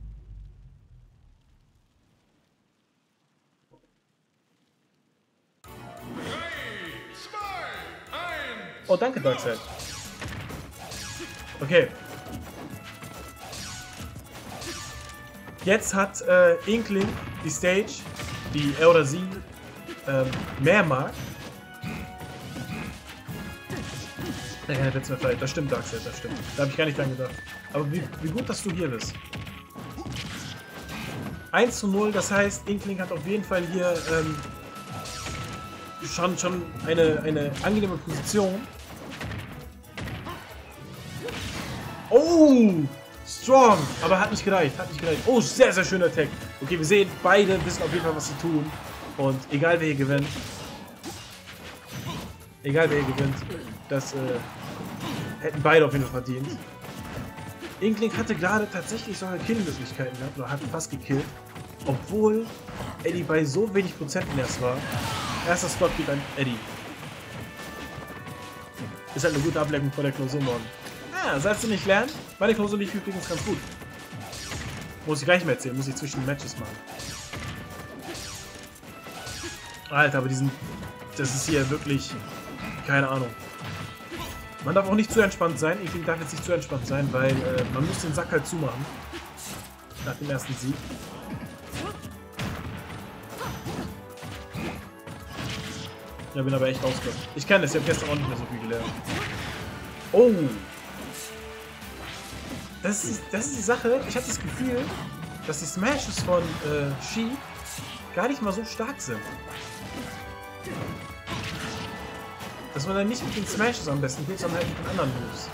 [SPEAKER 1] Oh, danke, Darkseid. Okay. Jetzt hat äh, Inkling die Stage, die er oder sie ähm, mehr mag. Ja, keine Witz mehr vielleicht. Das stimmt, Darkseid, das stimmt. Da habe ich gar nicht dran gedacht. Aber wie, wie gut, dass du hier bist. eins zu null, das heißt, Inkling hat auf jeden Fall hier ähm, schon, schon eine, eine angenehme Position. Oh! Strong! Aber hat nicht gereicht, hat nicht gereicht. Oh, sehr, sehr schöner Tag. Okay, wir sehen, beide wissen auf jeden Fall, was sie tun. Und egal, wer hier gewinnt. Egal, wer hier gewinnt. Das äh, hätten beide auf jeden Fall verdient. Inkling hatte gerade tatsächlich sogar Kill-Möglichkeiten gehabt, oder hat fast gekillt. Obwohl Eddie bei so wenig Prozenten erst war. Erster Slot geht an Eddie. Ist halt eine gute Ablenkung vor der Klausur morgen. Ah, sollst du nicht lernen? Meine Klausur lief übrigens ganz gut. Muss ich gleich mehr erzählen, muss ich zwischen den Matches machen. Alter, aber diesen... Das ist hier wirklich... Keine Ahnung. Man darf auch nicht zu entspannt sein. Inkling darf jetzt nicht zu entspannt sein, weil äh, man muss den Sack halt zumachen. Nach dem ersten Sieg. Ja, bin aber echt rausgekommen. Ich kann das, ich habe gestern auch nicht mehr so viel gelernt. Oh! Das ist, das ist die Sache. Ich habe das Gefühl, dass die Smashes von äh, Sheik gar nicht mal so stark sind. Dass man dann nicht mit den Smashes am besten geht, sondern halt mit den anderen Moves.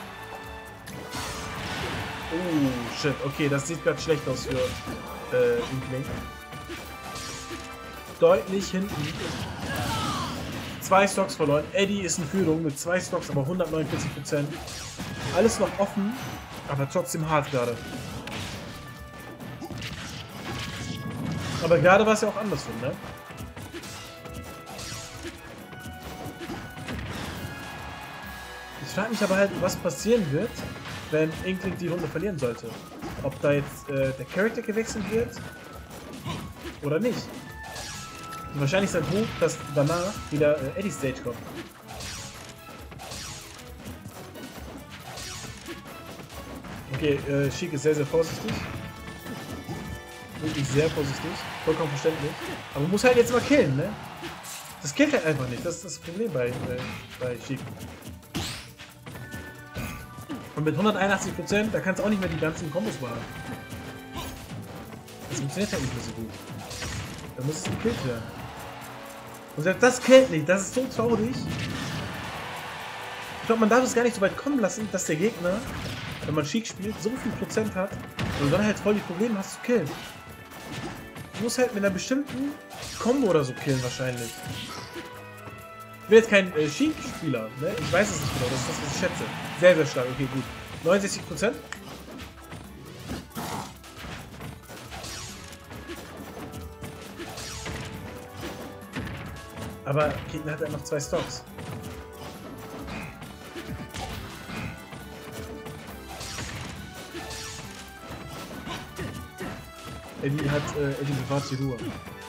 [SPEAKER 1] Oh, shit. Okay, das sieht gerade schlecht aus für äh, Inkling. Deutlich hinten. Zwei Stocks verloren. Eddie ist in Führung mit zwei Stocks, aber hundertneunundvierzig Prozent. Alles noch offen, aber trotzdem hart gerade. Aber gerade war es ja auch andersrum, ne? Ich frage mich aber halt, was passieren wird, wenn Inkling die Runde verlieren sollte. Ob da jetzt äh, der Charakter gewechselt wird oder nicht. Und wahrscheinlich sein Hoch, dass danach wieder äh, Eddie Stage kommt. Okay, äh, Sheik ist sehr, sehr vorsichtig. Wirklich sehr vorsichtig. Vollkommen verständlich. Aber man muss halt jetzt mal killen, ne? Das killt halt einfach nicht. Das ist das Problem bei, äh, bei Sheik. Und mit hunderteinundachtzig Prozent, da kannst du auch nicht mehr die ganzen Kombos machen. Das funktioniert halt nicht mehr so gut. Da muss es gekillt werden. Und selbst das killt nicht, das ist so traurig. Ich glaube, man darf es gar nicht so weit kommen lassen, dass der Gegner, wenn man Sheik spielt, so viel Prozent hat und dann halt voll die Probleme hast zu killen. Du musst halt mit einer bestimmten Combo oder so killen wahrscheinlich. Ich bin jetzt kein äh, Sheik-Spieler, ne? Ich weiß es nicht genau, das ist das, was ich schätze. Sehr, sehr stark, okay, gut. neunundsechzig Prozent. Aber Gegner hat ja noch zwei Stocks. Eddie hat, äh, Eddie bewahrt die Ruhe.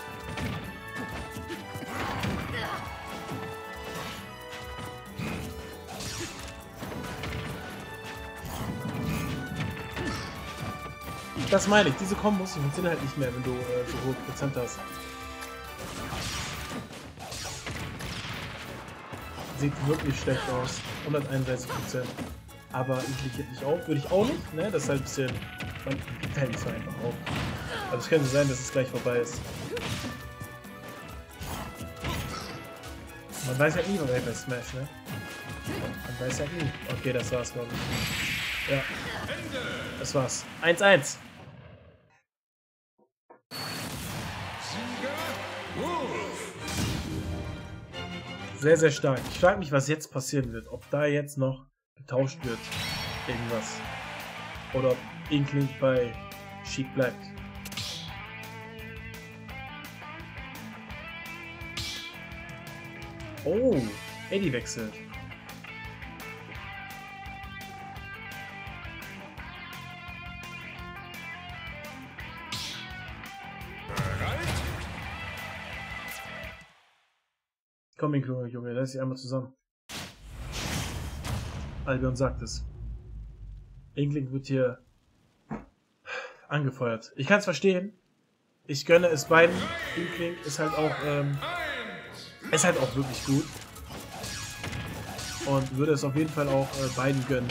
[SPEAKER 1] Das meine ich, diese Kombos funktionieren halt nicht mehr, wenn du äh, so hohe Prozent hast. Sieht wirklich schlecht aus. hunderteinunddreißig Prozent. Aber ich geht nicht auf. Würde ich auch nicht, ne? Das ist halt ein bisschen. Man geht halt nicht so einfach auf. Also es könnte sein, dass es gleich vorbei ist. Man weiß ja nie, bei bei Smash, ne? Man weiß ja nie. Okay, das war's, glaube ich. Ja. Das war's. eins eins. Sehr, sehr stark. Ich frage mich, was jetzt passieren wird. Ob da jetzt noch getauscht wird. Irgendwas. Oder ob Inkling bei Sheik bleibt. Oh, Eddie wechselt. Komm, Junge, Junge, lass dich einmal zusammen. Albion sagt es. Inkling wird hier angefeuert. Ich kann es verstehen. Ich gönne es beiden. Inkling ist halt auch, ähm, ist halt auch wirklich gut. und würde es auf jeden Fall auch äh, beiden gönnen.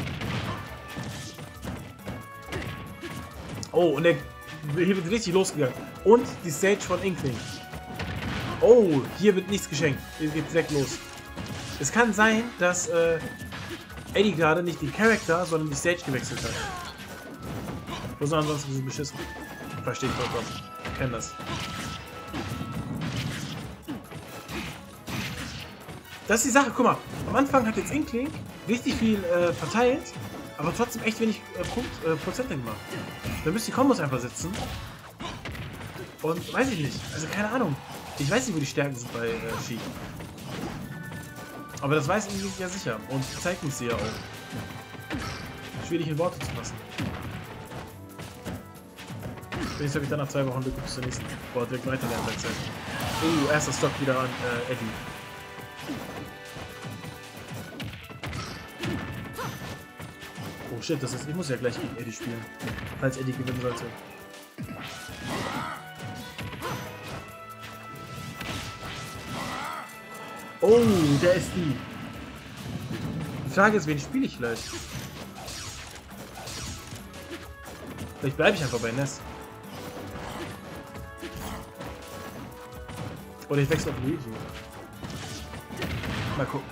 [SPEAKER 1] Oh, und der hier wird richtig losgegangen. Und die Stage von Inkling. Oh, hier wird nichts geschenkt. Hier geht direkt los. Es kann sein, dass äh, Eddie gerade nicht den Charakter, sondern die Stage gewechselt hat. Wo sind ansonsten so beschissen? Verstehe ich vollkommen. Ich kenne das. Das ist die Sache, guck mal. Am Anfang hat jetzt Inkling richtig viel äh, verteilt, aber trotzdem echt wenig äh, Punkt, äh, Prozente gemacht. Da müssen die Kombos einfach sitzen. Und weiß ich nicht. Also keine Ahnung. Ich weiß nicht, wo die Stärken sind bei äh, Sheik. Aber das weiß ich ja sicher. Und zeigt uns sie ja auch. Schwierig in Worte zu fassen. Jetzt habe ich dann nach zwei Wochen Glück bis zur nächsten. Boah, direkt weiterlernen bei Zeit. Oh, erster Stock wieder an äh, Eddie. Oh shit, das ist, ich muss ja gleich gegen Eddie spielen. Falls Eddie gewinnen sollte. Oh, der ist die. Die Frage ist, wen spiele ich vielleicht? Vielleicht bleibe ich einfach bei Ness. Oder ich wechsle auf Luigi. Mal gucken.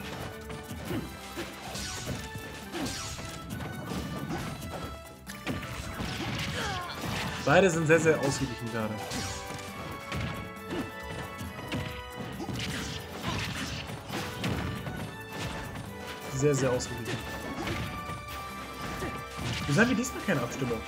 [SPEAKER 1] Beide sind sehr, sehr ausgeglichen gerade. Sehr, sehr ausgeglichen. Wieso haben wir diesmal keine Abstimmung?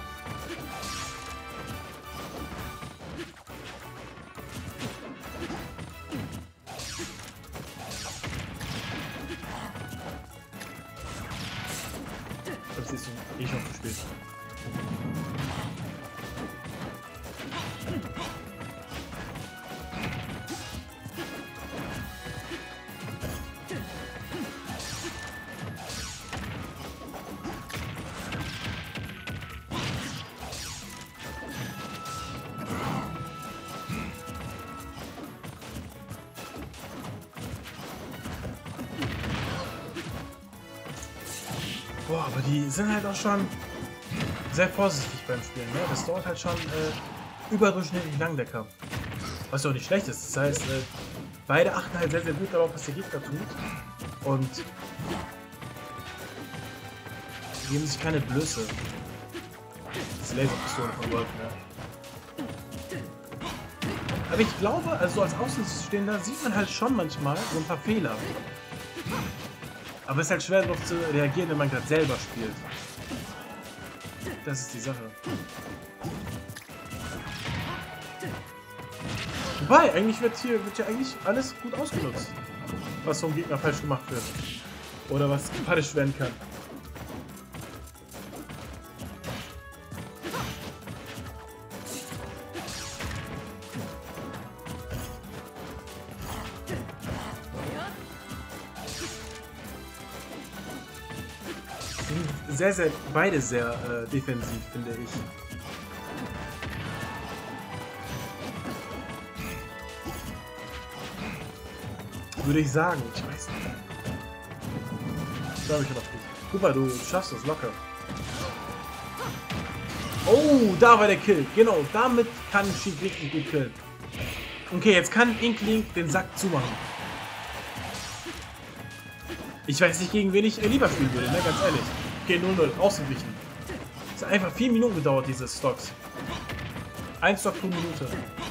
[SPEAKER 1] Das ist eh schon zu spät. Boah, aber die sind halt auch schon sehr vorsichtig beim Spielen, ne? Das dauert halt schon äh, überdurchschnittlich lang, der Kampf. Was ja auch nicht schlecht ist. Das heißt, äh, beide achten halt sehr, sehr gut darauf, was der Gegner tut. Und geben sich keine Blöße. Das ist Laserpistole von Wolf, ne? Aber ich glaube, also als Außenstehender sieht man halt schon manchmal so ein paar Fehler. Aber es ist halt schwer darauf zu reagieren, wenn man gerade selber spielt. Das ist die Sache. Wobei, eigentlich wird hier wird ja eigentlich alles gut ausgenutzt. Was vom Gegner falsch gemacht wird. Oder was gepunished werden kann. Sehr, sehr, beide sehr äh, defensiv, finde ich. Würde ich sagen, ich weiß nicht. Glaube ich noch nicht. Guck mal, du schaffst das locker. Oh, da war der Kill. Genau, damit kann Sheik richtig gut killen. Okay, jetzt kann Inkling den Sack zumachen. Ich weiß nicht, gegen wen ich lieber spielen würde, ne? Ganz ehrlich. Okay, null null, ausgewichen. Es hat einfach vier Minuten gedauert, diese Stocks. Ein Stock pro Minute.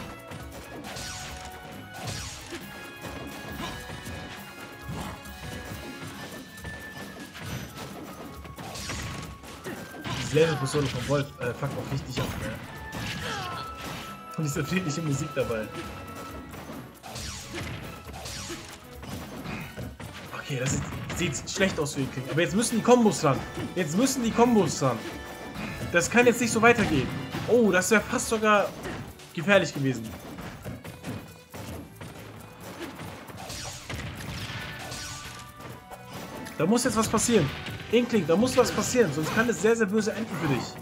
[SPEAKER 1] Diese Laserpistole von Wolf äh, fuckt auch richtig ab, ne? Und diese friedliche Musik dabei. Okay, das ist, sieht schlecht aus für den King. Aber jetzt müssen die Kombos ran. Jetzt müssen die Kombos ran. Das kann jetzt nicht so weitergehen. Oh, das wäre fast sogar gefährlich gewesen. Da muss jetzt was passieren. Inkling, da muss was passieren. Sonst kann es sehr, sehr böse enden für dich.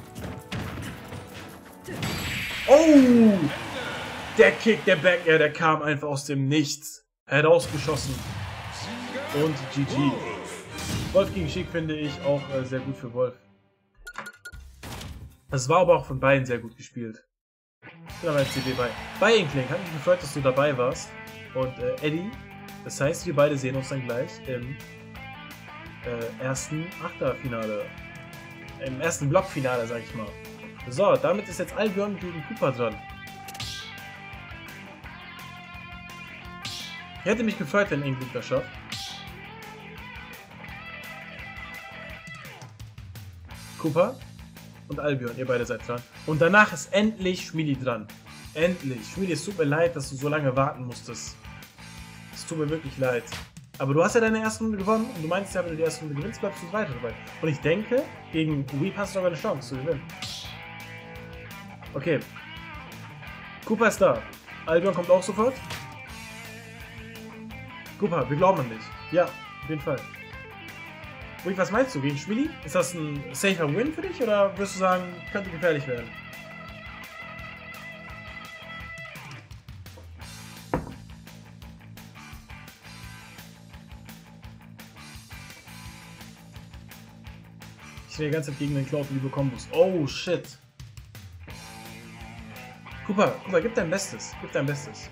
[SPEAKER 1] Oh! Der Kick, der Back Air, der kam einfach aus dem Nichts. Herausgeschossen. Und G G. Wolf gegen Sheik finde ich auch äh, sehr gut für Wolf. Das war aber auch von beiden sehr gut gespielt. Ich bin aber ein C D bei. Bei Inkling, hat mich gefreut, dass du dabei warst. Und äh, Eddie, das heißt, wir beide sehen uns dann gleich im äh, ersten Achtelfinale. Im ersten Blockfinale, sag ich mal. So, damit ist jetzt Albion gegen Cooper dran. Ich hätte mich gefreut, wenn Inkling das schafft. Cooper und Albion, ihr beide seid dran. Und danach ist endlich Schmiedi dran. Endlich. Schmiedi, es tut mir leid, dass du so lange warten musstest. Es tut mir wirklich leid. Aber du hast ja deine erste Runde gewonnen und du meinst ja, wenn du die erste Runde gewinnst, bleibst du weiter dabei. Und ich denke, gegen Weep hast du sogar eine Chance zu gewinnen. Okay. Cooper ist da. Albion kommt auch sofort. Cooper, wir glauben an dich. Ja, auf jeden Fall. Weep, was meinst du gegen Schmiedi? Ist das ein safer Win für dich oder wirst du sagen, könnte gefährlich werden? Ich stehe die ganze Zeit gegen den Cloud und liebe Kombos. Oh, shit. Cooper, Cooper, gib dein Bestes. Gib dein Bestes.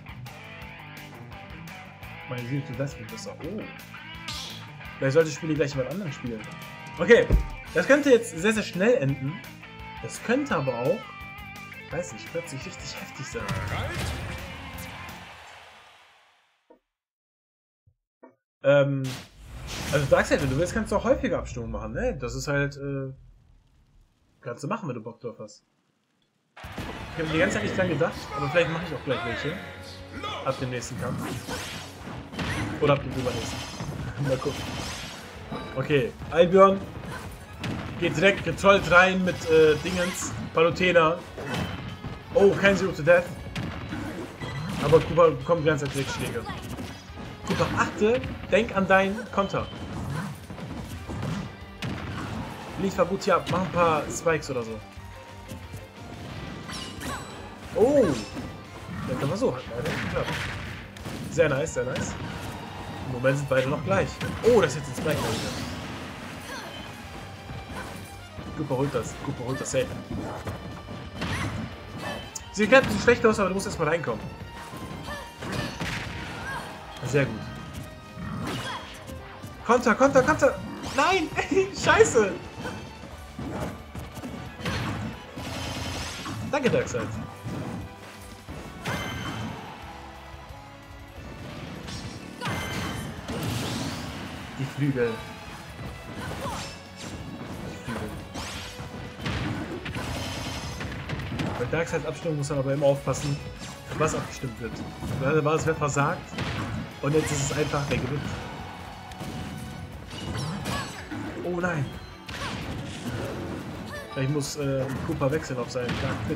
[SPEAKER 1] Meine Seele tut das wird besser. Oh. Vielleicht sollte ich Spiele gleich jemand anderen spielen. Okay. Das könnte jetzt sehr, sehr schnell enden. Das könnte aber auch, weiß nicht, plötzlich richtig heftig sein. Ähm... Also Darkseid, wenn du willst, kannst du auch häufiger Abstimmungen machen, ne? Das ist halt, äh... kannst du machen, wenn du Bock drauf hast. Ich habe mir die ganze Zeit nicht dran gedacht, aber vielleicht mache ich auch gleich welche. Ab dem nächsten Kampf. Oder ab dem übernächsten. Mal gucken. Okay, Albion geht direkt getrollt rein mit, äh, Dingens. Palutena. Oh, kein Zero to Death. Aber Cooper bekommt die ganze Zeit Schläge. Cooper, achte, denk an deinen Konter. Liefer gut hier ab, mach ein paar Spikes oder so. Oh! Dann können wir so halt leider geklappt. Sehr nice, sehr nice. Im Moment sind beide noch gleich. Oh, das ist jetzt ein Spike. Cooper holt das, Cooper holt das safe. Sieht gerade ein bisschen schlecht aus, aber du musst erstmal reinkommen. Sehr gut. Konter, Konter, Konter! Nein! Scheiße! Danke, Darkseid. Die Flügel. Die Flügel. Bei Darkseids Abstimmung muss man aber immer aufpassen, was abgestimmt wird. Gerade war es, wer versagt. Und jetzt ist es einfach, der gewinnt. Oh nein. Ich muss äh, Cooper wechseln auf seinen Dark Pit.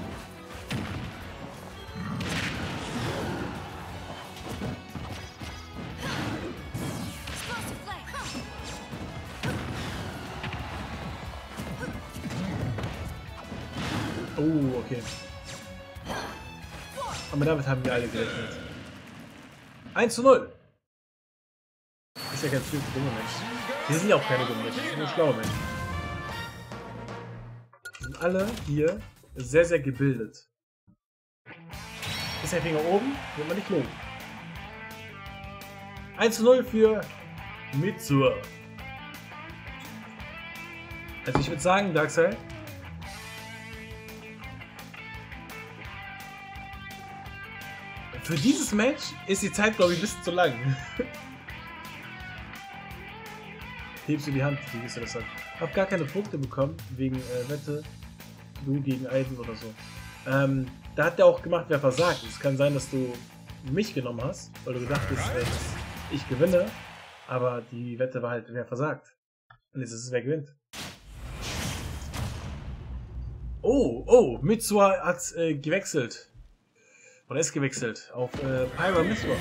[SPEAKER 1] Oh, okay. Aber damit haben wir alle gerechnet. eins zu null. Ist ja kein viel dumme Mensch. Wir sind ja auch keine dummen Menschen, wir sind nur schlaue Menschen. Wir sind alle hier sehr, sehr gebildet. Ist der Finger oben, wird man nicht loben. eins zu null für Mitsuha. Also ich würde sagen, Darkseid, für dieses Match ist die Zeit, glaube ich, ein bisschen zu lang. Hebst du die Hand, wie wirst du das sagen? Hab gar keine Punkte bekommen, wegen äh, Wette, du gegen Aiden oder so. Ähm, da hat der auch gemacht, wer versagt. Es kann sein, dass du mich genommen hast, weil du gedacht hast, äh, dass ich gewinne, aber die Wette war halt, wer versagt. Und jetzt ist es, wer gewinnt. Oh, oh, Mitsuha hat äh, gewechselt. Oder ist gewechselt auf äh, Pyra Mitsuha.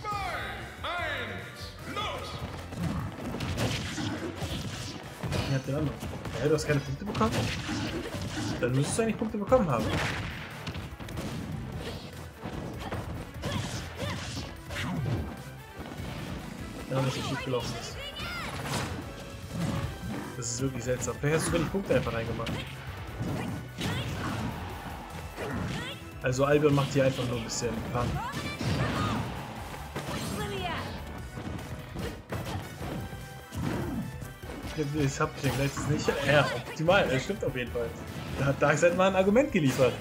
[SPEAKER 1] Ich hab den anderen. Ja, du hast keine Punkte bekommen? Dann müsstest du eigentlich Punkte bekommen haben. Ja, was so schief gelaufen ist. Das ist wirklich seltsam. Vielleicht hast du wenig Punkte einfach reingemacht. Also Albion macht hier einfach nur ein bisschen Fun. Das hab ich jetzt nicht. Ja, optimal, das stimmt auf jeden Fall. Da hat Darkseid mal ein Argument geliefert.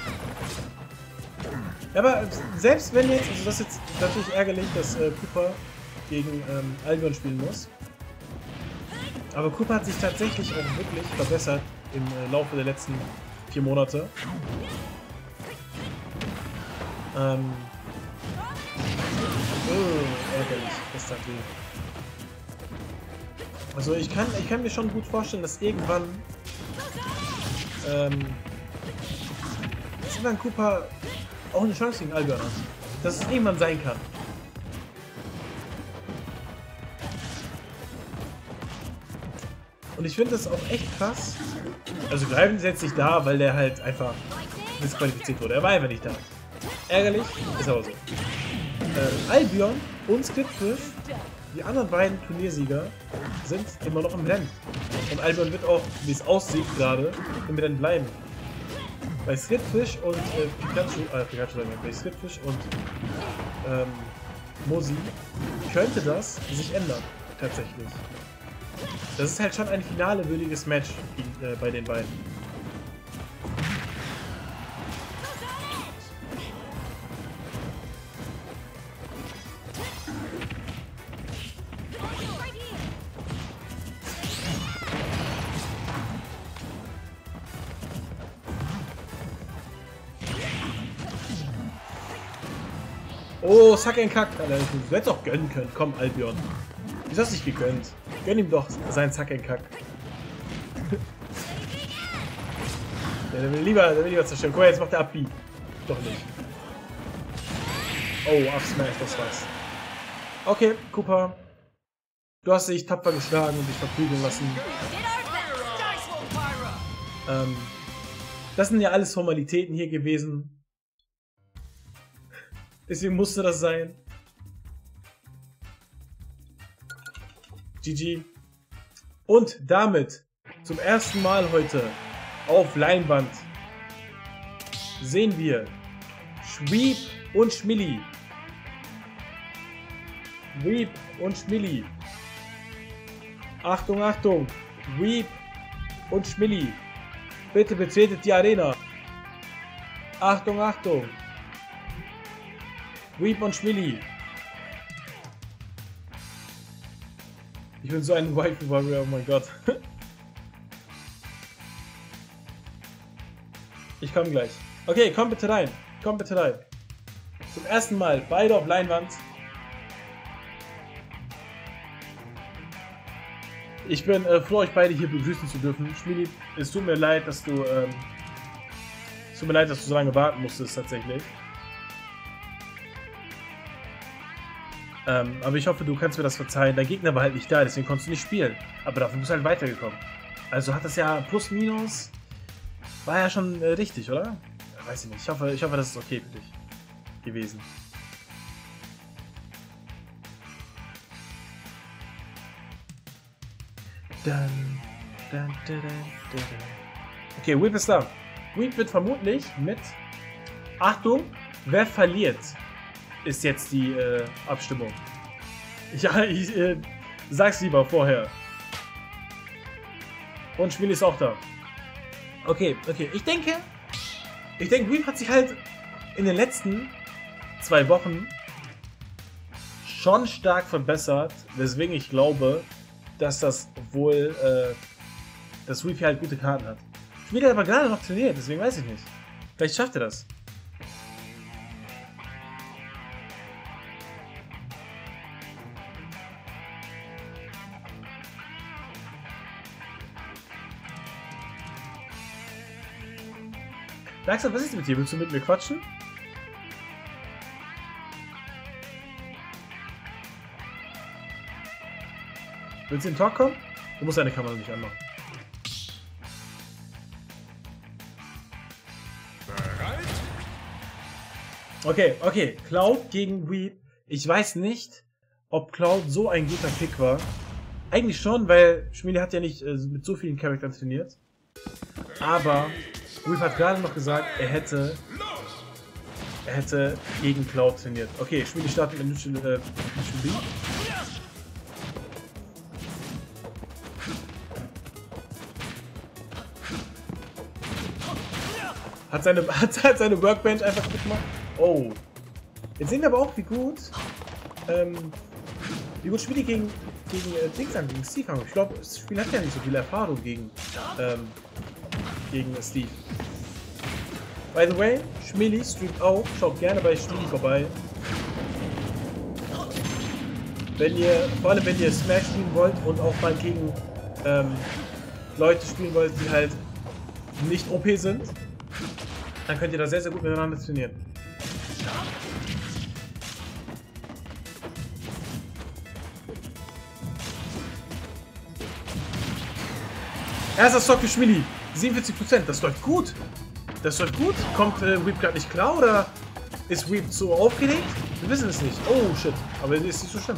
[SPEAKER 1] Ja, aber selbst wenn jetzt, also das ist jetzt natürlich ärgerlich, dass äh, Cooper gegen ähm, Albion spielen muss. Aber Cooper hat sich tatsächlich auch wirklich verbessert im äh, Laufe der letzten vier Monate. Ähm. Oh, ärgerlich, das tat weh. Also ich kann, ich kann mir schon gut vorstellen, dass irgendwann ähm, dass irgendwann Cooper auch eine Chance gegen Albion hat. Dass es irgendwann sein kann. Und ich finde das auch echt krass. Also Greifen ist jetzt nicht da, weil der halt einfach disqualifiziert wurde. Er war einfach nicht da. Ärgerlich, ist aber so. Äh, Albion und Squidfish, die anderen beiden Turniersieger, sind immer noch im Rennen. Und Albion wird auch, wie es aussieht gerade, im Rennen bleiben. Bei Squidfish und äh, Pikachu, äh, Pikachu sagen wir, bei Squidfish und ähm, Mosi könnte das sich ändern, tatsächlich. Das ist halt schon ein finalewürdiges Match äh, bei den beiden. Oh, Sack and Kack, Alter. Du hättest auch gönnen können. Komm, Albion. Wieso hast du nicht gegönnt? Gönn ihm doch seinen Sack and Kack. Ja, der will lieber, der will lieber zerstören. Guck mal, jetzt macht er Abbi. Doch nicht. Oh, Up-Smash, das war's. Okay, Cooper. Du hast dich tapfer geschlagen und dich verprügeln lassen. Ähm, das sind ja alles Formalitäten hier gewesen. Deswegen musste das sein. G G. Und damit zum ersten Mal heute auf Leinwand sehen wir Schweep und Schmilli. Weep und Schmilli. Achtung, Achtung. Weep und Schmilli. Bitte betretet die Arena. Achtung, Achtung. Weep und Schmilli. Ich bin so ein Waifu-Warrior, oh mein Gott. Ich komme gleich. Okay, komm bitte rein. Komm bitte rein. Zum ersten Mal beide auf Leinwand. Ich bin äh, froh, euch beide hier begrüßen zu dürfen. Schmilli, es tut mir leid, dass du ähm, es tut mir leid, dass du so lange warten musstest tatsächlich. Ähm, aber ich hoffe, du kannst mir das verzeihen. Dein Gegner war halt nicht da, deswegen konntest du nicht spielen. Aber dafür bist du halt weitergekommen. Also hat das ja plus minus. War ja schon äh, richtig, oder? Weiß ich nicht. Ich hoffe, ich hoffe, das ist okay für dich gewesen. Dun, dun, dun, dun, dun. Okay, Weep ist da. Weep wird vermutlich mit Achtung, wer verliert, ist jetzt die äh, Abstimmung. Ja, ich äh, sag's lieber vorher. Und Schmilli ist auch da. Okay, okay. Ich denke, ich denke, Weep hat sich halt in den letzten zwei Wochen schon stark verbessert, weswegen ich glaube, dass das wohl, äh, dass Weep hier halt gute Karten hat. Schmilli hat aber gerade noch trainiert, deswegen weiß ich nicht. Vielleicht schafft er das. Darkseid, was ist mit dir? Willst du mit mir quatschen? Willst du in den Talk kommen? Du musst deine Kamera nicht anmachen.
[SPEAKER 3] Bereit?
[SPEAKER 1] Okay, okay. Cloud gegen Weep. Ich weiß nicht, ob Cloud so ein guter Pick war. Eigentlich schon, weil Schmiede hat ja nicht äh, mit so vielen Charakteren trainiert. Aber Weep hat gerade noch gesagt, er hätte er hätte gegen Cloud trainiert. Okay, Schmiede startet mit Neutral äh, B. Hat seine, hat, hat seine Workbench einfach kaputt gemacht. Oh. Jetzt sehen wir aber auch, wie gut ähm, wie gut Schmiede gegen gegen äh, Dings an, gegen Steve haben. Ich glaube, das Spiel hat ja nicht so viel Erfahrung gegen ähm, gegen Steve. By the way, Schmili streamt auch. Schaut gerne bei Schmili vorbei. Wenn ihr, vor allem wenn ihr Smash spielen wollt und auch mal gegen ähm, Leute spielen wollt, die halt nicht O P sind, dann könnt ihr da sehr, sehr gut miteinander trainieren. Erster Stock für Schmili. siebenundvierzig Prozent. Das läuft gut. Das läuft gut. Kommt äh, Weep gerade nicht klar oder ist Weep so aufgeregt? Wir wissen es nicht. Oh shit. Aber ist nicht so schlimm.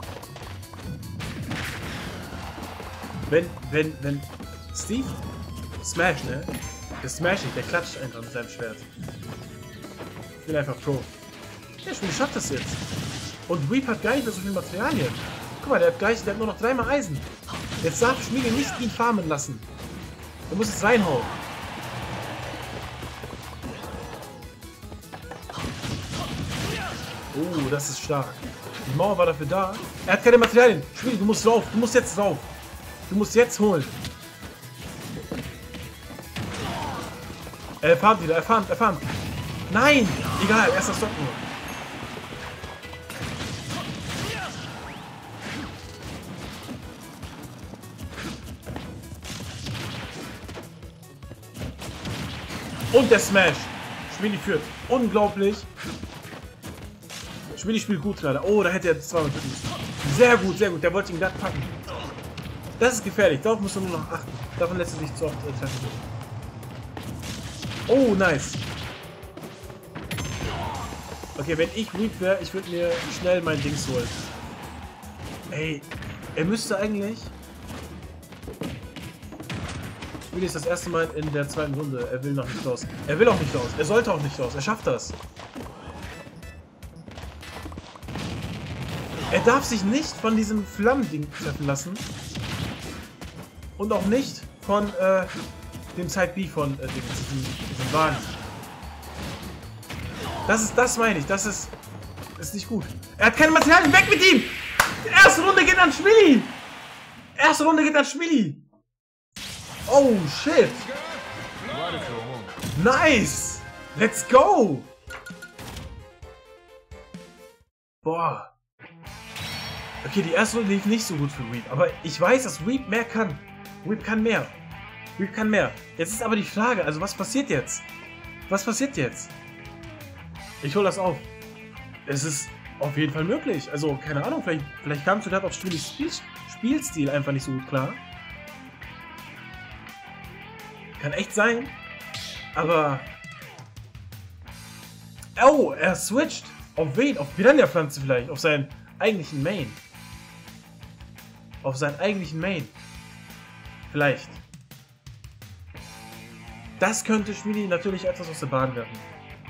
[SPEAKER 1] Wenn, wenn, wenn Steve Smash, ne? Der Smashing, der klatscht einfach mit seinem Schwert. Ich bin einfach Pro. Ja, Schmili schafft das jetzt. Und Weep hat gar nicht mehr so viel Materialien. Guck mal, der hat gleich, der hat nur noch dreimal Eisen. Jetzt darf Schmiede nicht ihn farmen lassen. Er muss es reinhauen. Oh, das ist stark. Die Mauer war dafür da. Er hat keine Materialien. Schmiede, du musst rauf. Du musst jetzt rauf. Du musst jetzt holen. Er farmt wieder. Er farmt. Er farmt. Nein! Egal. Erster Stock nur. Und der Smash. Schmili führt. Unglaublich. Schmili spielt gut gerade. Oh, da hätte er zweimal drücken müssen. Sehr gut, sehr gut. Der wollte ihn glatt packen. Das ist gefährlich. Darauf muss er nur noch achten. Davon lässt er sich zu oft äh, treffen. Oh, nice. Okay, wenn ich Weep wäre, ich würde mir schnell mein Dings holen. Ey, er müsste eigentlich... Schmili ist das erste Mal in der zweiten Runde. Er will noch nicht raus. Er will auch nicht raus. Er sollte auch nicht raus. Er schafft das. Er darf sich nicht von diesem Flammending treffen lassen. Und auch nicht von äh, dem Side B von äh, diesem, diesem Wagen. Das ist, das meine ich. Das ist, ist nicht gut. Er hat keine Materialien. Weg mit ihm! Die erste Runde geht an Schmili! Erste Runde geht an Schmili! Oh, shit! Nice! Let's go! Boah. Okay, die erste Runde lief nicht so gut für Weep, aber ich weiß, dass Weep mehr kann. Weep kann mehr. Weep kann mehr. Jetzt ist aber die Frage, also was passiert jetzt? Was passiert jetzt? Ich hole das auf. Es ist auf jeden Fall möglich. Also, keine Ahnung, vielleicht, vielleicht kam zu gerade auf Schmilis Spiel, Spielstil einfach nicht so gut klar. Kann echt sein. Aber... Oh, er switcht. Auf wen? Auf Piranha-Pflanze vielleicht. Auf seinen eigentlichen Main. Auf seinen eigentlichen Main. Vielleicht. Das könnte Schmili natürlich etwas aus der Bahn werfen.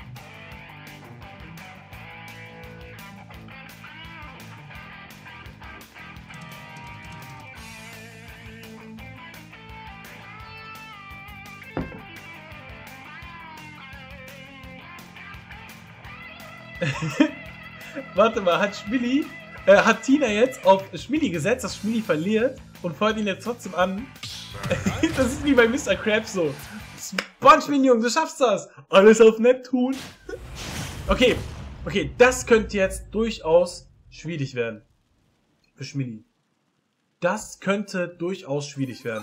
[SPEAKER 1] Warte mal, hat Schmili, äh, hat Tina jetzt auf Schmili gesetzt, dass Schmili verliert und feuert ihn jetzt trotzdem an. Das ist wie bei Mister Krabs so. SpongeMinion, du schaffst das! Alles auf Neptun! Okay, okay, das könnte jetzt durchaus schwierig werden. Für Schmili. Das könnte durchaus schwierig werden.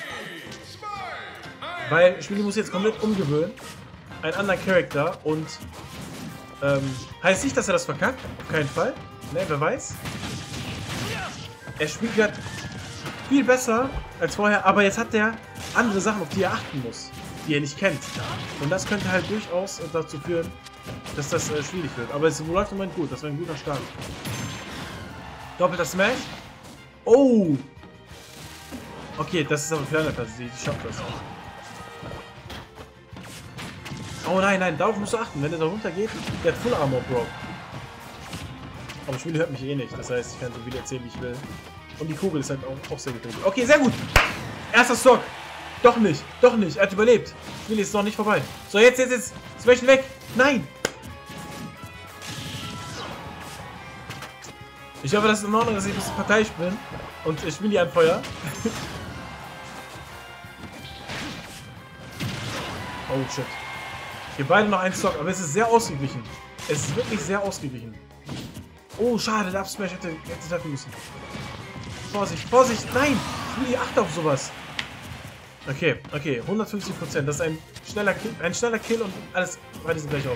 [SPEAKER 1] Weil Schmili muss jetzt komplett umgewöhnen. Einen anderen Charakter und ähm, heißt nicht, dass er das verkackt. Auf keinen Fall. Ne, wer weiß. Er spielt gerade viel besser als vorher, aber jetzt hat er andere Sachen, auf die er achten muss, die er nicht kennt. Und das könnte halt durchaus dazu führen, dass das äh, schwierig wird. Aber es läuft im Moment gut. Das war ein guter Start. Doppelter Smash. Oh! Okay, das ist aber für eine Klasse, die, die schafft das. Oh nein, nein, darauf musst du achten. Wenn er da runter geht, der hat Full Armor Bro. Aber Spiel hört mich eh nicht, das heißt, ich kann so wieder erzählen, wie ich will. Und die Kugel ist halt auch, auch sehr gefährlich. Okay, sehr gut. Erster Stock. Doch nicht, doch nicht. Er hat überlebt. Spiel ist noch nicht vorbei. So, jetzt, jetzt, jetzt. Smashen weg. Nein. Ich hoffe, das ist in Ordnung, dass ich ein bisschen parteiisch bin. Und ich will die anfeuer. Oh, shit. Wir beide noch einen Stock, aber es ist sehr ausgeglichen. Es ist wirklich sehr ausgeglichen. Oh, schade, der Up-Smash hätte, hätte treffen müssen. Vorsicht, Vorsicht, nein! Ich will die acht auf sowas. Okay, okay, hundertfünfzig Prozent. Das ist ein schneller Kill, ein schneller Kill und alles weiter sind gleich auf.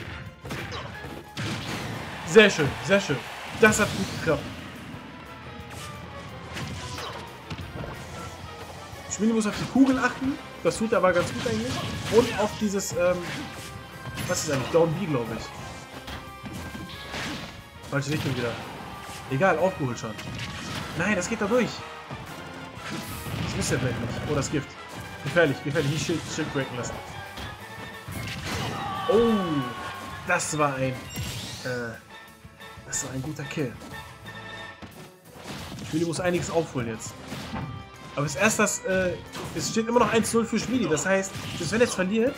[SPEAKER 1] Sehr schön, sehr schön. Das hat gut geklappt. Schmini muss auf die Kugel achten. Das tut er aber ganz gut eigentlich. Und auf dieses, ähm, was ist eigentlich? Down B, glaube ich. Falsche Richtung wieder. Egal, aufgeholt schon. Nein, das geht da durch. Das wisst ihr vielleicht nicht. Oh, das Gift. Gefährlich, gefährlich. Nicht Schild, Schild breaken lassen. Oh, das war ein, äh, das war ein guter Kill. Schmiedi muss einiges aufholen jetzt. Aber das erste, das, äh, es steht immer noch eins zu null für Schmiedi. Das heißt, dass wenn er jetzt verliert,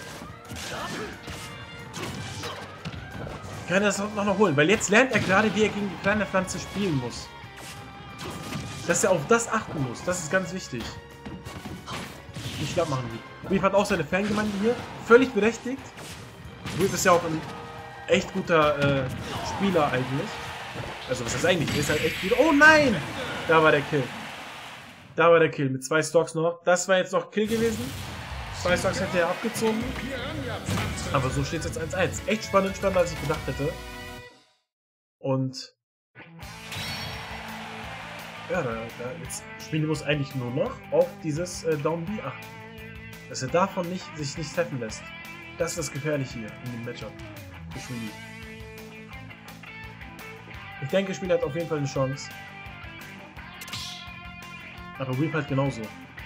[SPEAKER 1] kann er das noch, noch holen. Weil jetzt lernt er gerade, wie er gegen die kleine Pflanze spielen muss. Dass er auf das achten muss. Das ist ganz wichtig. Nicht schlapp machen die. Weave hat auch seine Fangemeinde hier. Völlig berechtigt. Weave ist ja auch ein echt guter äh, Spieler eigentlich. Also was ist das eigentlich? Er ist halt echt gut. Oh nein! Da war der Kill. Da war der Kill. Mit zwei Stocks noch. Das war jetzt noch Kill gewesen. Zwei Stocks hätte er abgezogen. Aber so steht es jetzt eins eins. Echt spannend, spannender als ich gedacht hätte. Und ja, da, da jetzt Schmiedi muss eigentlich nur noch auf dieses äh, Down B achten. Dass er davon nicht, sich nicht treffen lässt. Das ist das Gefährliche hier in dem Matchup für Schmiedi. Ich denke, Schmiedi hat auf jeden Fall eine Chance. Aber Weave halt genauso.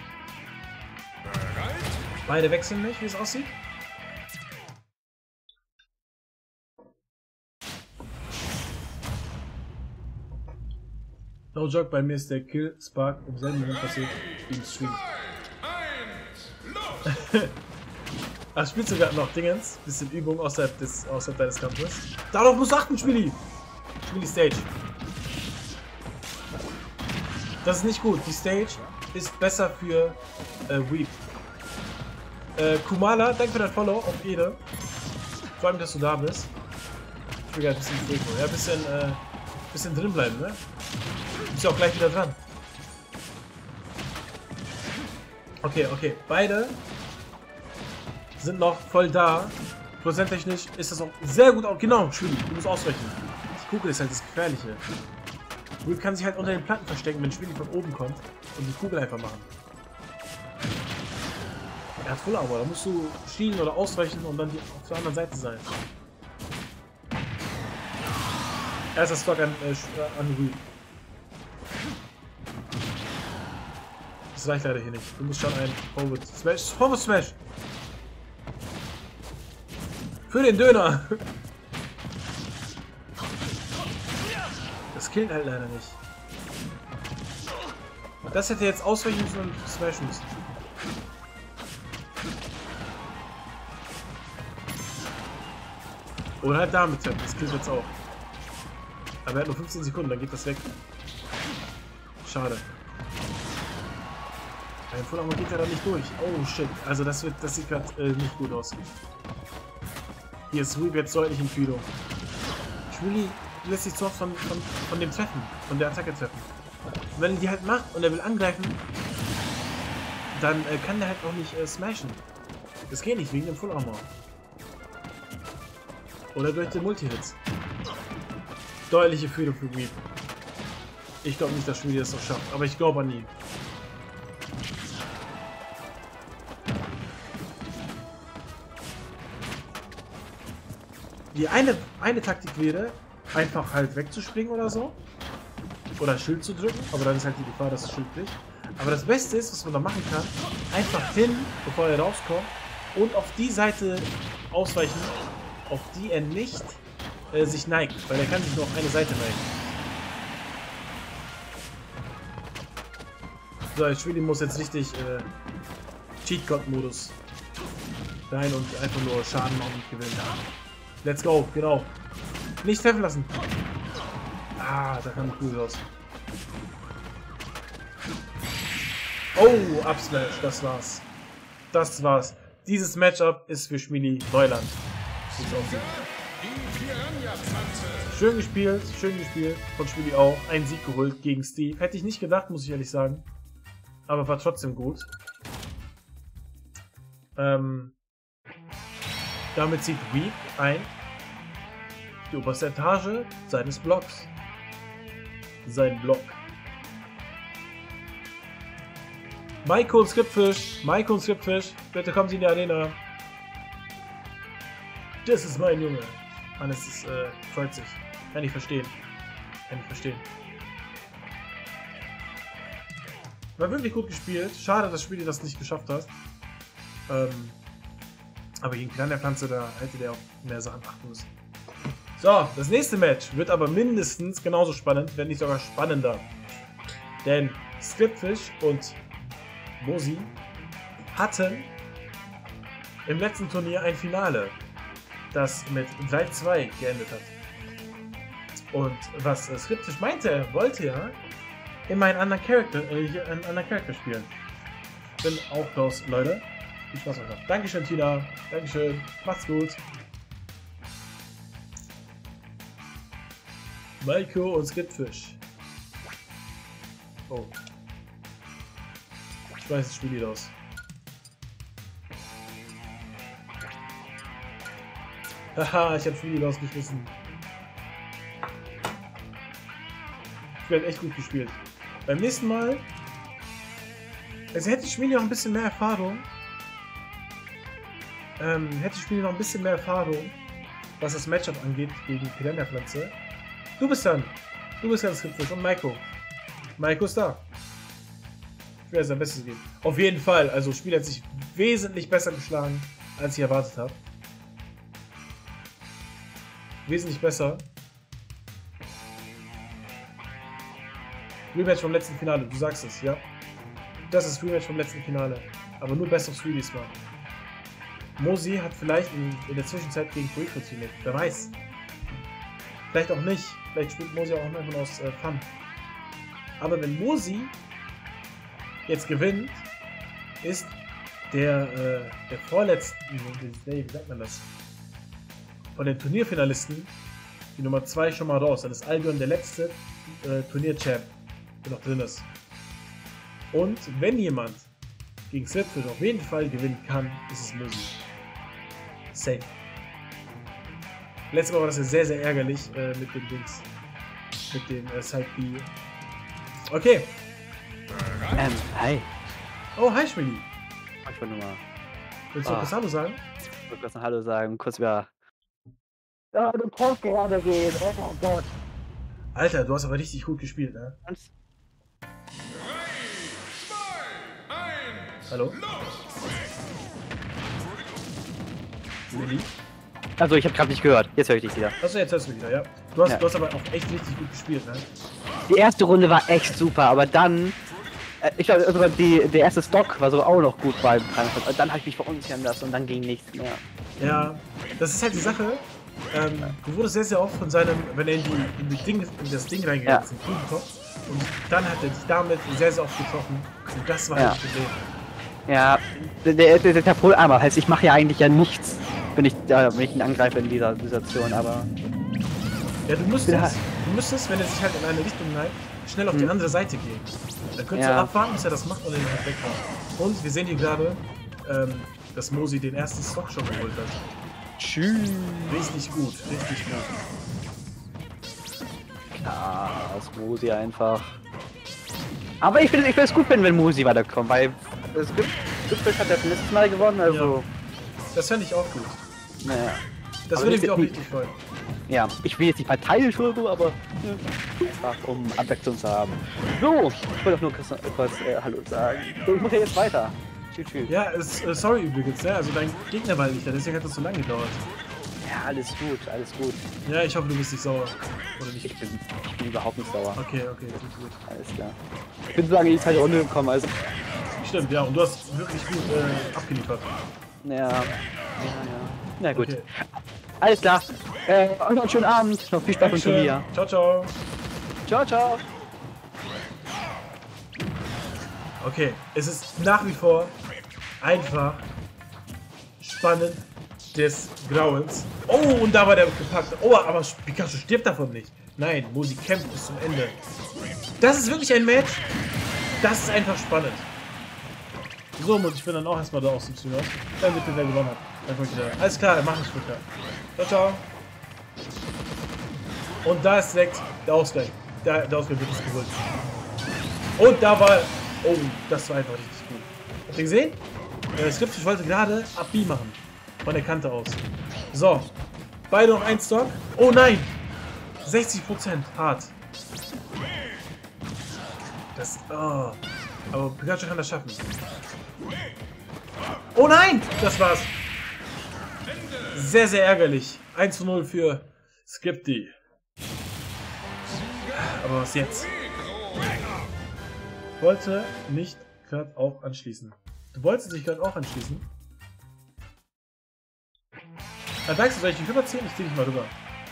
[SPEAKER 1] Beide wechseln nicht, wie es aussieht. No joke, bei mir ist der Kill Spark im selben Moment passiert wie im Stream. Ach, spielst du gerade noch Dingens? Bisschen Übung außerhalb, des, außerhalb deines Kampfes. Darauf musst du achten, Schmiedi! Schmiedi Stage. Das ist nicht gut. Die Stage ist besser für äh, Weave. Äh, Kumala, danke für dein Follow auf Ede. Vor allem, dass du da bist. Ich will gerade ein bisschen Fuego. Ja, ein bisschen, äh, bisschen drin bleiben, ne? Du bist ja auch gleich wieder dran. Okay, okay. Beide sind noch voll da. Prozenttechnisch ist das auch sehr gut. Auch genau, Schwierig. Du musst ausrechnen. Die Kugel ist halt das Gefährliche. Weave kann sich halt unter den Platten verstecken, wenn Schwierig von oben kommt und die Kugel einfach machen. Er hat Full Armor, da musst du schielen oder ausweichen und dann die, auf der anderen Seite sein. Erster Stock an, äh, an Weave. Das reicht leider hier nicht. Du musst schon einen Forward Smash. Forward Smash! Für den Döner! Das killt halt leider nicht. Das hätte jetzt ausweichen müssen und smashen müssen. Oder halt damit treffen, das killt jetzt auch. Aber er hat nur fünfzehn Sekunden, dann geht das weg. Schade. Ein Full Armor geht ja da nicht durch. Oh shit, also das wird, das sieht gerade äh, nicht gut aus. Hier ist Weave jetzt deutlich in Führung. Schwili lässt sich zu oft von, von, von dem Treffen, von der Attacke treffen. Und wenn er die halt macht und er will angreifen, dann äh, kann der halt auch nicht äh, smashen. Das geht nicht, wegen dem Full Armor. Oder durch den Multi-Hits. Deutliche Führung für Weave. Ich glaube nicht, dass Schmiedi das noch schafft, aber ich glaube nie. Die eine, eine Taktik wäre, einfach halt wegzuspringen oder so. Oder Schild zu drücken, aber dann ist halt die Gefahr, dass das Schild bricht. Aber das Beste ist, was man da machen kann, einfach hin, bevor er rauskommt, und auf die Seite ausweichen, auf die er nicht äh, sich neigt, weil er kann sich nur auf eine Seite neigen. So, das Spiel muss jetzt richtig äh, Cheat-Code-Modus rein und einfach nur Schaden machen und gewinnen. Let's go, genau. Nicht treffen lassen. Ah, da kam cool raus. Oh, Upsmash, das war's. Das war's. Dieses Matchup ist für Schmiedi Neuland. Schön gespielt, schön gespielt. Von Schmiedi auch. Einen Sieg geholt gegen Steve. Hätte ich nicht gedacht, muss ich ehrlich sagen. Aber war trotzdem gut. Ähm, damit zieht Weep ein die oberste Etage seines Blocks. Sein Block. Maiko und Skriptfisch, Maiko und Skriptfisch, bitte kommen Sie in die Arena. Das ist mein Junge. Mann, es ist, äh, freut sich. Kann ich verstehen. Kann ich verstehen. War wirklich gut gespielt. Schade, dass Spiele das nicht geschafft hat. Ähm, aber gegen Piranha-Pflanze, da hätte der auch mehr Sachen achten müssen. So, das nächste Match wird aber mindestens genauso spannend, wenn nicht sogar spannender. Denn Skriptfisch und Mosi hatten im letzten Turnier ein Finale, das mit drei zwei geendet hat. Und was äh, Skriptfisch meinte, er wollte ja immer einen anderen Charakter, äh, einen anderen Charakter spielen. Bin auch raus, Leute. Viel Spaß euch noch. Dankeschön, Tina. Dankeschön. Macht's gut. Maiko und Skriptfisch. Oh. Ich weiß, das Spiel geht aus. Haha, ich hab Spiel ausgeschmissen. Ich werde echt gut gespielt. Beim nächsten Mal. Also hätte Schmiedi noch ein bisschen mehr Erfahrung. Ähm, hätte Schmiedi noch ein bisschen mehr Erfahrung, was das Matchup angeht gegen Piranha-Pflanze. Du bist dann. Du bist dann Skriptfisch und Maiko. Maiko ist da. Ich werde sein Bestes geben. Auf jeden Fall. Also, das Spiel hat sich wesentlich besser geschlagen, als ich erwartet habe. Wesentlich besser. Rematch vom letzten Finale, du sagst es, ja? Das ist Rematch vom letzten Finale. Aber nur Best of Three diesmal. Mosi hat vielleicht in, in der Zwischenzeit gegen Fuiko trainiert. Wer weiß. Vielleicht auch nicht. Vielleicht spielt Mosi auch einfach aus äh, Fun. Aber wenn Mosi jetzt gewinnt, ist der, äh, der vorletzte, wie sagt man das? Von den Turnierfinalisten die Nummer zwei schon mal raus. Dann ist Albion der letzte äh, Turnier-Champ, der noch drin ist. Und wenn jemand gegen Skriptfisch auf jeden Fall gewinnen kann, ist es Mosi. Safe. Letztes Mal war das ja sehr, sehr ärgerlich äh, mit den Dings. Mit dem äh, Side B. Okay.
[SPEAKER 5] Ähm, hi.
[SPEAKER 1] Oh, hi Schmiedi.
[SPEAKER 5] Ich wollte nur mal.
[SPEAKER 1] Willst du
[SPEAKER 5] Ah.
[SPEAKER 1] auch was Hallo sagen?
[SPEAKER 5] Ich wollte kurz ein Hallo sagen, kurz wieder. Ja, du kannst gerade gehen. Oh mein Gott.
[SPEAKER 1] Alter, du hast aber richtig gut gespielt, ne?
[SPEAKER 5] Ganz-
[SPEAKER 1] Hallo? Lilly?
[SPEAKER 5] Also, ich habe gerade nicht gehört. Jetzt höre ich dich wieder.
[SPEAKER 1] Achso, jetzt hörst du mich wieder, ja. Du hast,
[SPEAKER 5] Ja.
[SPEAKER 1] du hast aber auch echt richtig gut gespielt, ne?
[SPEAKER 5] Die erste Runde war echt super, aber dann. Äh, ich glaube, sogar die, der erste Stock war so auch noch gut beim Frankfurt. Und dann habe ich mich verunsichern lassen und dann ging nichts mehr.
[SPEAKER 1] Ja, das ist halt die Sache. Ähm, du wurdest sehr, sehr oft von seinem, wenn er in, die, in, die Ding, in das Ding reingegangen ist,
[SPEAKER 5] Ja.
[SPEAKER 1] in den Blumentopf, und dann hat er dich damit sehr, sehr oft getroffen. Und das war
[SPEAKER 5] Ja.
[SPEAKER 1] halt das Problem.
[SPEAKER 5] Ja, der, der, der, der Tapol einmal. Heißt, ich mache ja eigentlich ja nichts, wenn ich, äh, wenn ich ihn angreife in dieser Situation, aber.
[SPEAKER 1] Ja, du müsstest,
[SPEAKER 5] Ja.
[SPEAKER 1] du müsstest, wenn er sich halt in eine Richtung neigt, schnell auf die
[SPEAKER 5] Hm.
[SPEAKER 1] andere Seite gehen. Dann könntest
[SPEAKER 5] Ja.
[SPEAKER 1] du abwarten, bis er das macht und den halt weghauen. Und wir sehen hier gerade, ähm, dass Mosi den ersten Stock schon geholt hat.
[SPEAKER 5] Tschüss.
[SPEAKER 1] Richtig gut, richtig gut.
[SPEAKER 5] Klar, das Musi einfach. Aber ich will ich will es gut finden, wenn Musi weiterkommt, weil es gibt Skriptfisch hat das letzte Mal gewonnen, also.
[SPEAKER 1] Das fände ich auch gut.
[SPEAKER 5] Naja.
[SPEAKER 1] Das
[SPEAKER 5] Aber
[SPEAKER 1] würde
[SPEAKER 5] nicht-
[SPEAKER 1] mich auch
[SPEAKER 5] nicht-
[SPEAKER 1] richtig freuen.
[SPEAKER 5] Ja, ich will jetzt nicht Partei oder so, aber ja, um Abwechslung zu haben. So, ich wollte auch nur kurz, kurz äh, Hallo sagen. So, ich muss ja jetzt weiter. Tschüss, tschüss.
[SPEAKER 1] Ja, ist, äh, sorry übrigens, ja, also dein Gegner war nicht da, deswegen hat das so lange gedauert.
[SPEAKER 5] Ja, alles gut, alles gut.
[SPEAKER 1] Ja, ich hoffe, du bist nicht sauer. Oder nicht?
[SPEAKER 5] Ich bin, ich bin überhaupt nicht sauer.
[SPEAKER 1] Okay, okay, gut, gut.
[SPEAKER 5] Alles klar. Ich bin so lange in die zweite Runde gekommen, also.
[SPEAKER 1] Stimmt, ja, und du hast wirklich gut äh, abgeliefert.
[SPEAKER 5] Ja, ja, ja. Na gut.
[SPEAKER 1] Okay.
[SPEAKER 5] Alles klar. Äh, euch noch einen schönen Abend. Noch viel Spaß im Turnier.
[SPEAKER 1] Ciao, ciao.
[SPEAKER 5] Ciao, ciao.
[SPEAKER 1] Okay, es ist nach wie vor einfach spannend des Grauens. Oh, und da war der gepackt. Oh, aber Pikachu stirbt davon nicht. Nein, Mosi kämpft bis zum Ende. Das ist wirklich ein Match. Das ist einfach spannend. So, und ich bin dann auch erstmal da aus dem Stream. Dann bitte, wer gewonnen hat. Dann komm ich wieder. Alles klar, dann mach ich später. Ciao, ciao. Und da ist direkt der Ausgleich. Der, der Ausgleich wird uns geholt. Und da war... Oh, das war einfach richtig gut. Habt ihr gesehen? Der Skriptisch wollte gerade Ab-B machen. Von der Kante aus. So. Beide noch ein Stock. Oh nein! sechzig Prozent. Hart. Das... Oh. Aber Pikachu kann das schaffen. Oh nein! Das war's. Sehr, sehr ärgerlich. eins zu null für Skipty. Aber was jetzt? Wollte nicht gerade auch anschließen. Du wolltest dich gerade auch anschließen? Ah, sagst du, soll ich dich rüberziehen? Ich zieh dich mal rüber.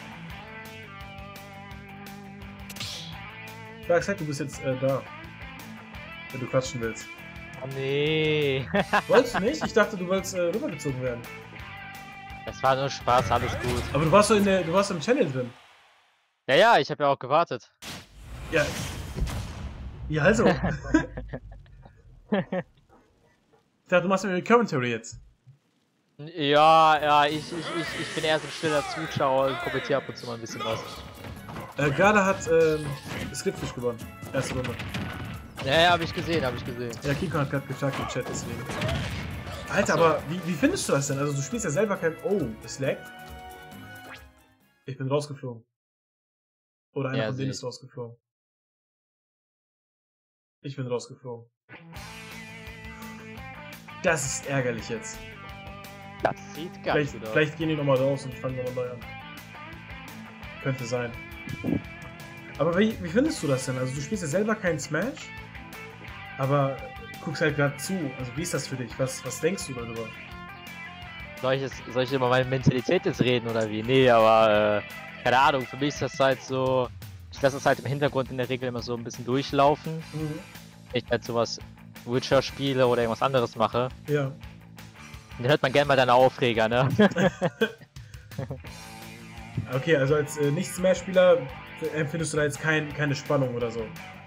[SPEAKER 1] Sag, du bist jetzt äh, da. Wenn du quatschen willst.
[SPEAKER 6] Oh nee.
[SPEAKER 1] Wolltest du nicht? Ich dachte, du wolltest äh, rübergezogen werden.
[SPEAKER 6] Das war nur Spaß, alles gut.
[SPEAKER 1] Aber du warst so in der, du warst im Channel drin.
[SPEAKER 6] Ja, ja, ich habe ja auch gewartet.
[SPEAKER 1] Ja. Ja, also. Ich dachte, du machst mir Commentary jetzt.
[SPEAKER 6] Ja, ja, ich, ich, ich, ich bin eher so ein stiller Zuschauer und kommentiere ab und zu mal ein bisschen was.
[SPEAKER 1] Äh, gerade hat ähm, Skriptfish gewonnen. Erste Runde.
[SPEAKER 6] Ja, ja, habe ich gesehen, habe ich gesehen.
[SPEAKER 1] Ja, Kiko hat gerade gesagt im Chat, deswegen. Alter, aber wie, wie findest du das denn? Also du spielst ja selber kein... Oh, es laggt. Ich bin rausgeflogen. Oder einer
[SPEAKER 6] Ja,
[SPEAKER 1] von denen
[SPEAKER 6] seh
[SPEAKER 1] ist rausgeflogen. Ich bin rausgeflogen. Das ist ärgerlich jetzt.
[SPEAKER 6] Das sieht ganz
[SPEAKER 1] Vielleicht,
[SPEAKER 6] gut aus.
[SPEAKER 1] vielleicht gehen die nochmal raus und fangen nochmal neu an. Könnte sein. Aber wie, wie findest du das denn? Also du spielst ja selber keinen Smash, aber guckst halt gerade zu. Also wie ist das für dich? Was, was denkst du darüber?
[SPEAKER 6] Soll ich, jetzt, soll ich über meine Mentalität jetzt reden oder wie? Nee, aber äh, keine Ahnung, für mich ist das halt so... Ich lasse es halt im Hintergrund in der Regel immer so ein bisschen durchlaufen.
[SPEAKER 1] Mhm.
[SPEAKER 6] Wenn ich halt sowas Witcher spiele oder irgendwas anderes mache.
[SPEAKER 1] Ja.
[SPEAKER 6] Und dann hört man gerne mal deine Aufreger, ne?
[SPEAKER 1] Okay, also als äh, Nicht-Smash-Spieler empfindest du da jetzt kein, keine Spannung oder so?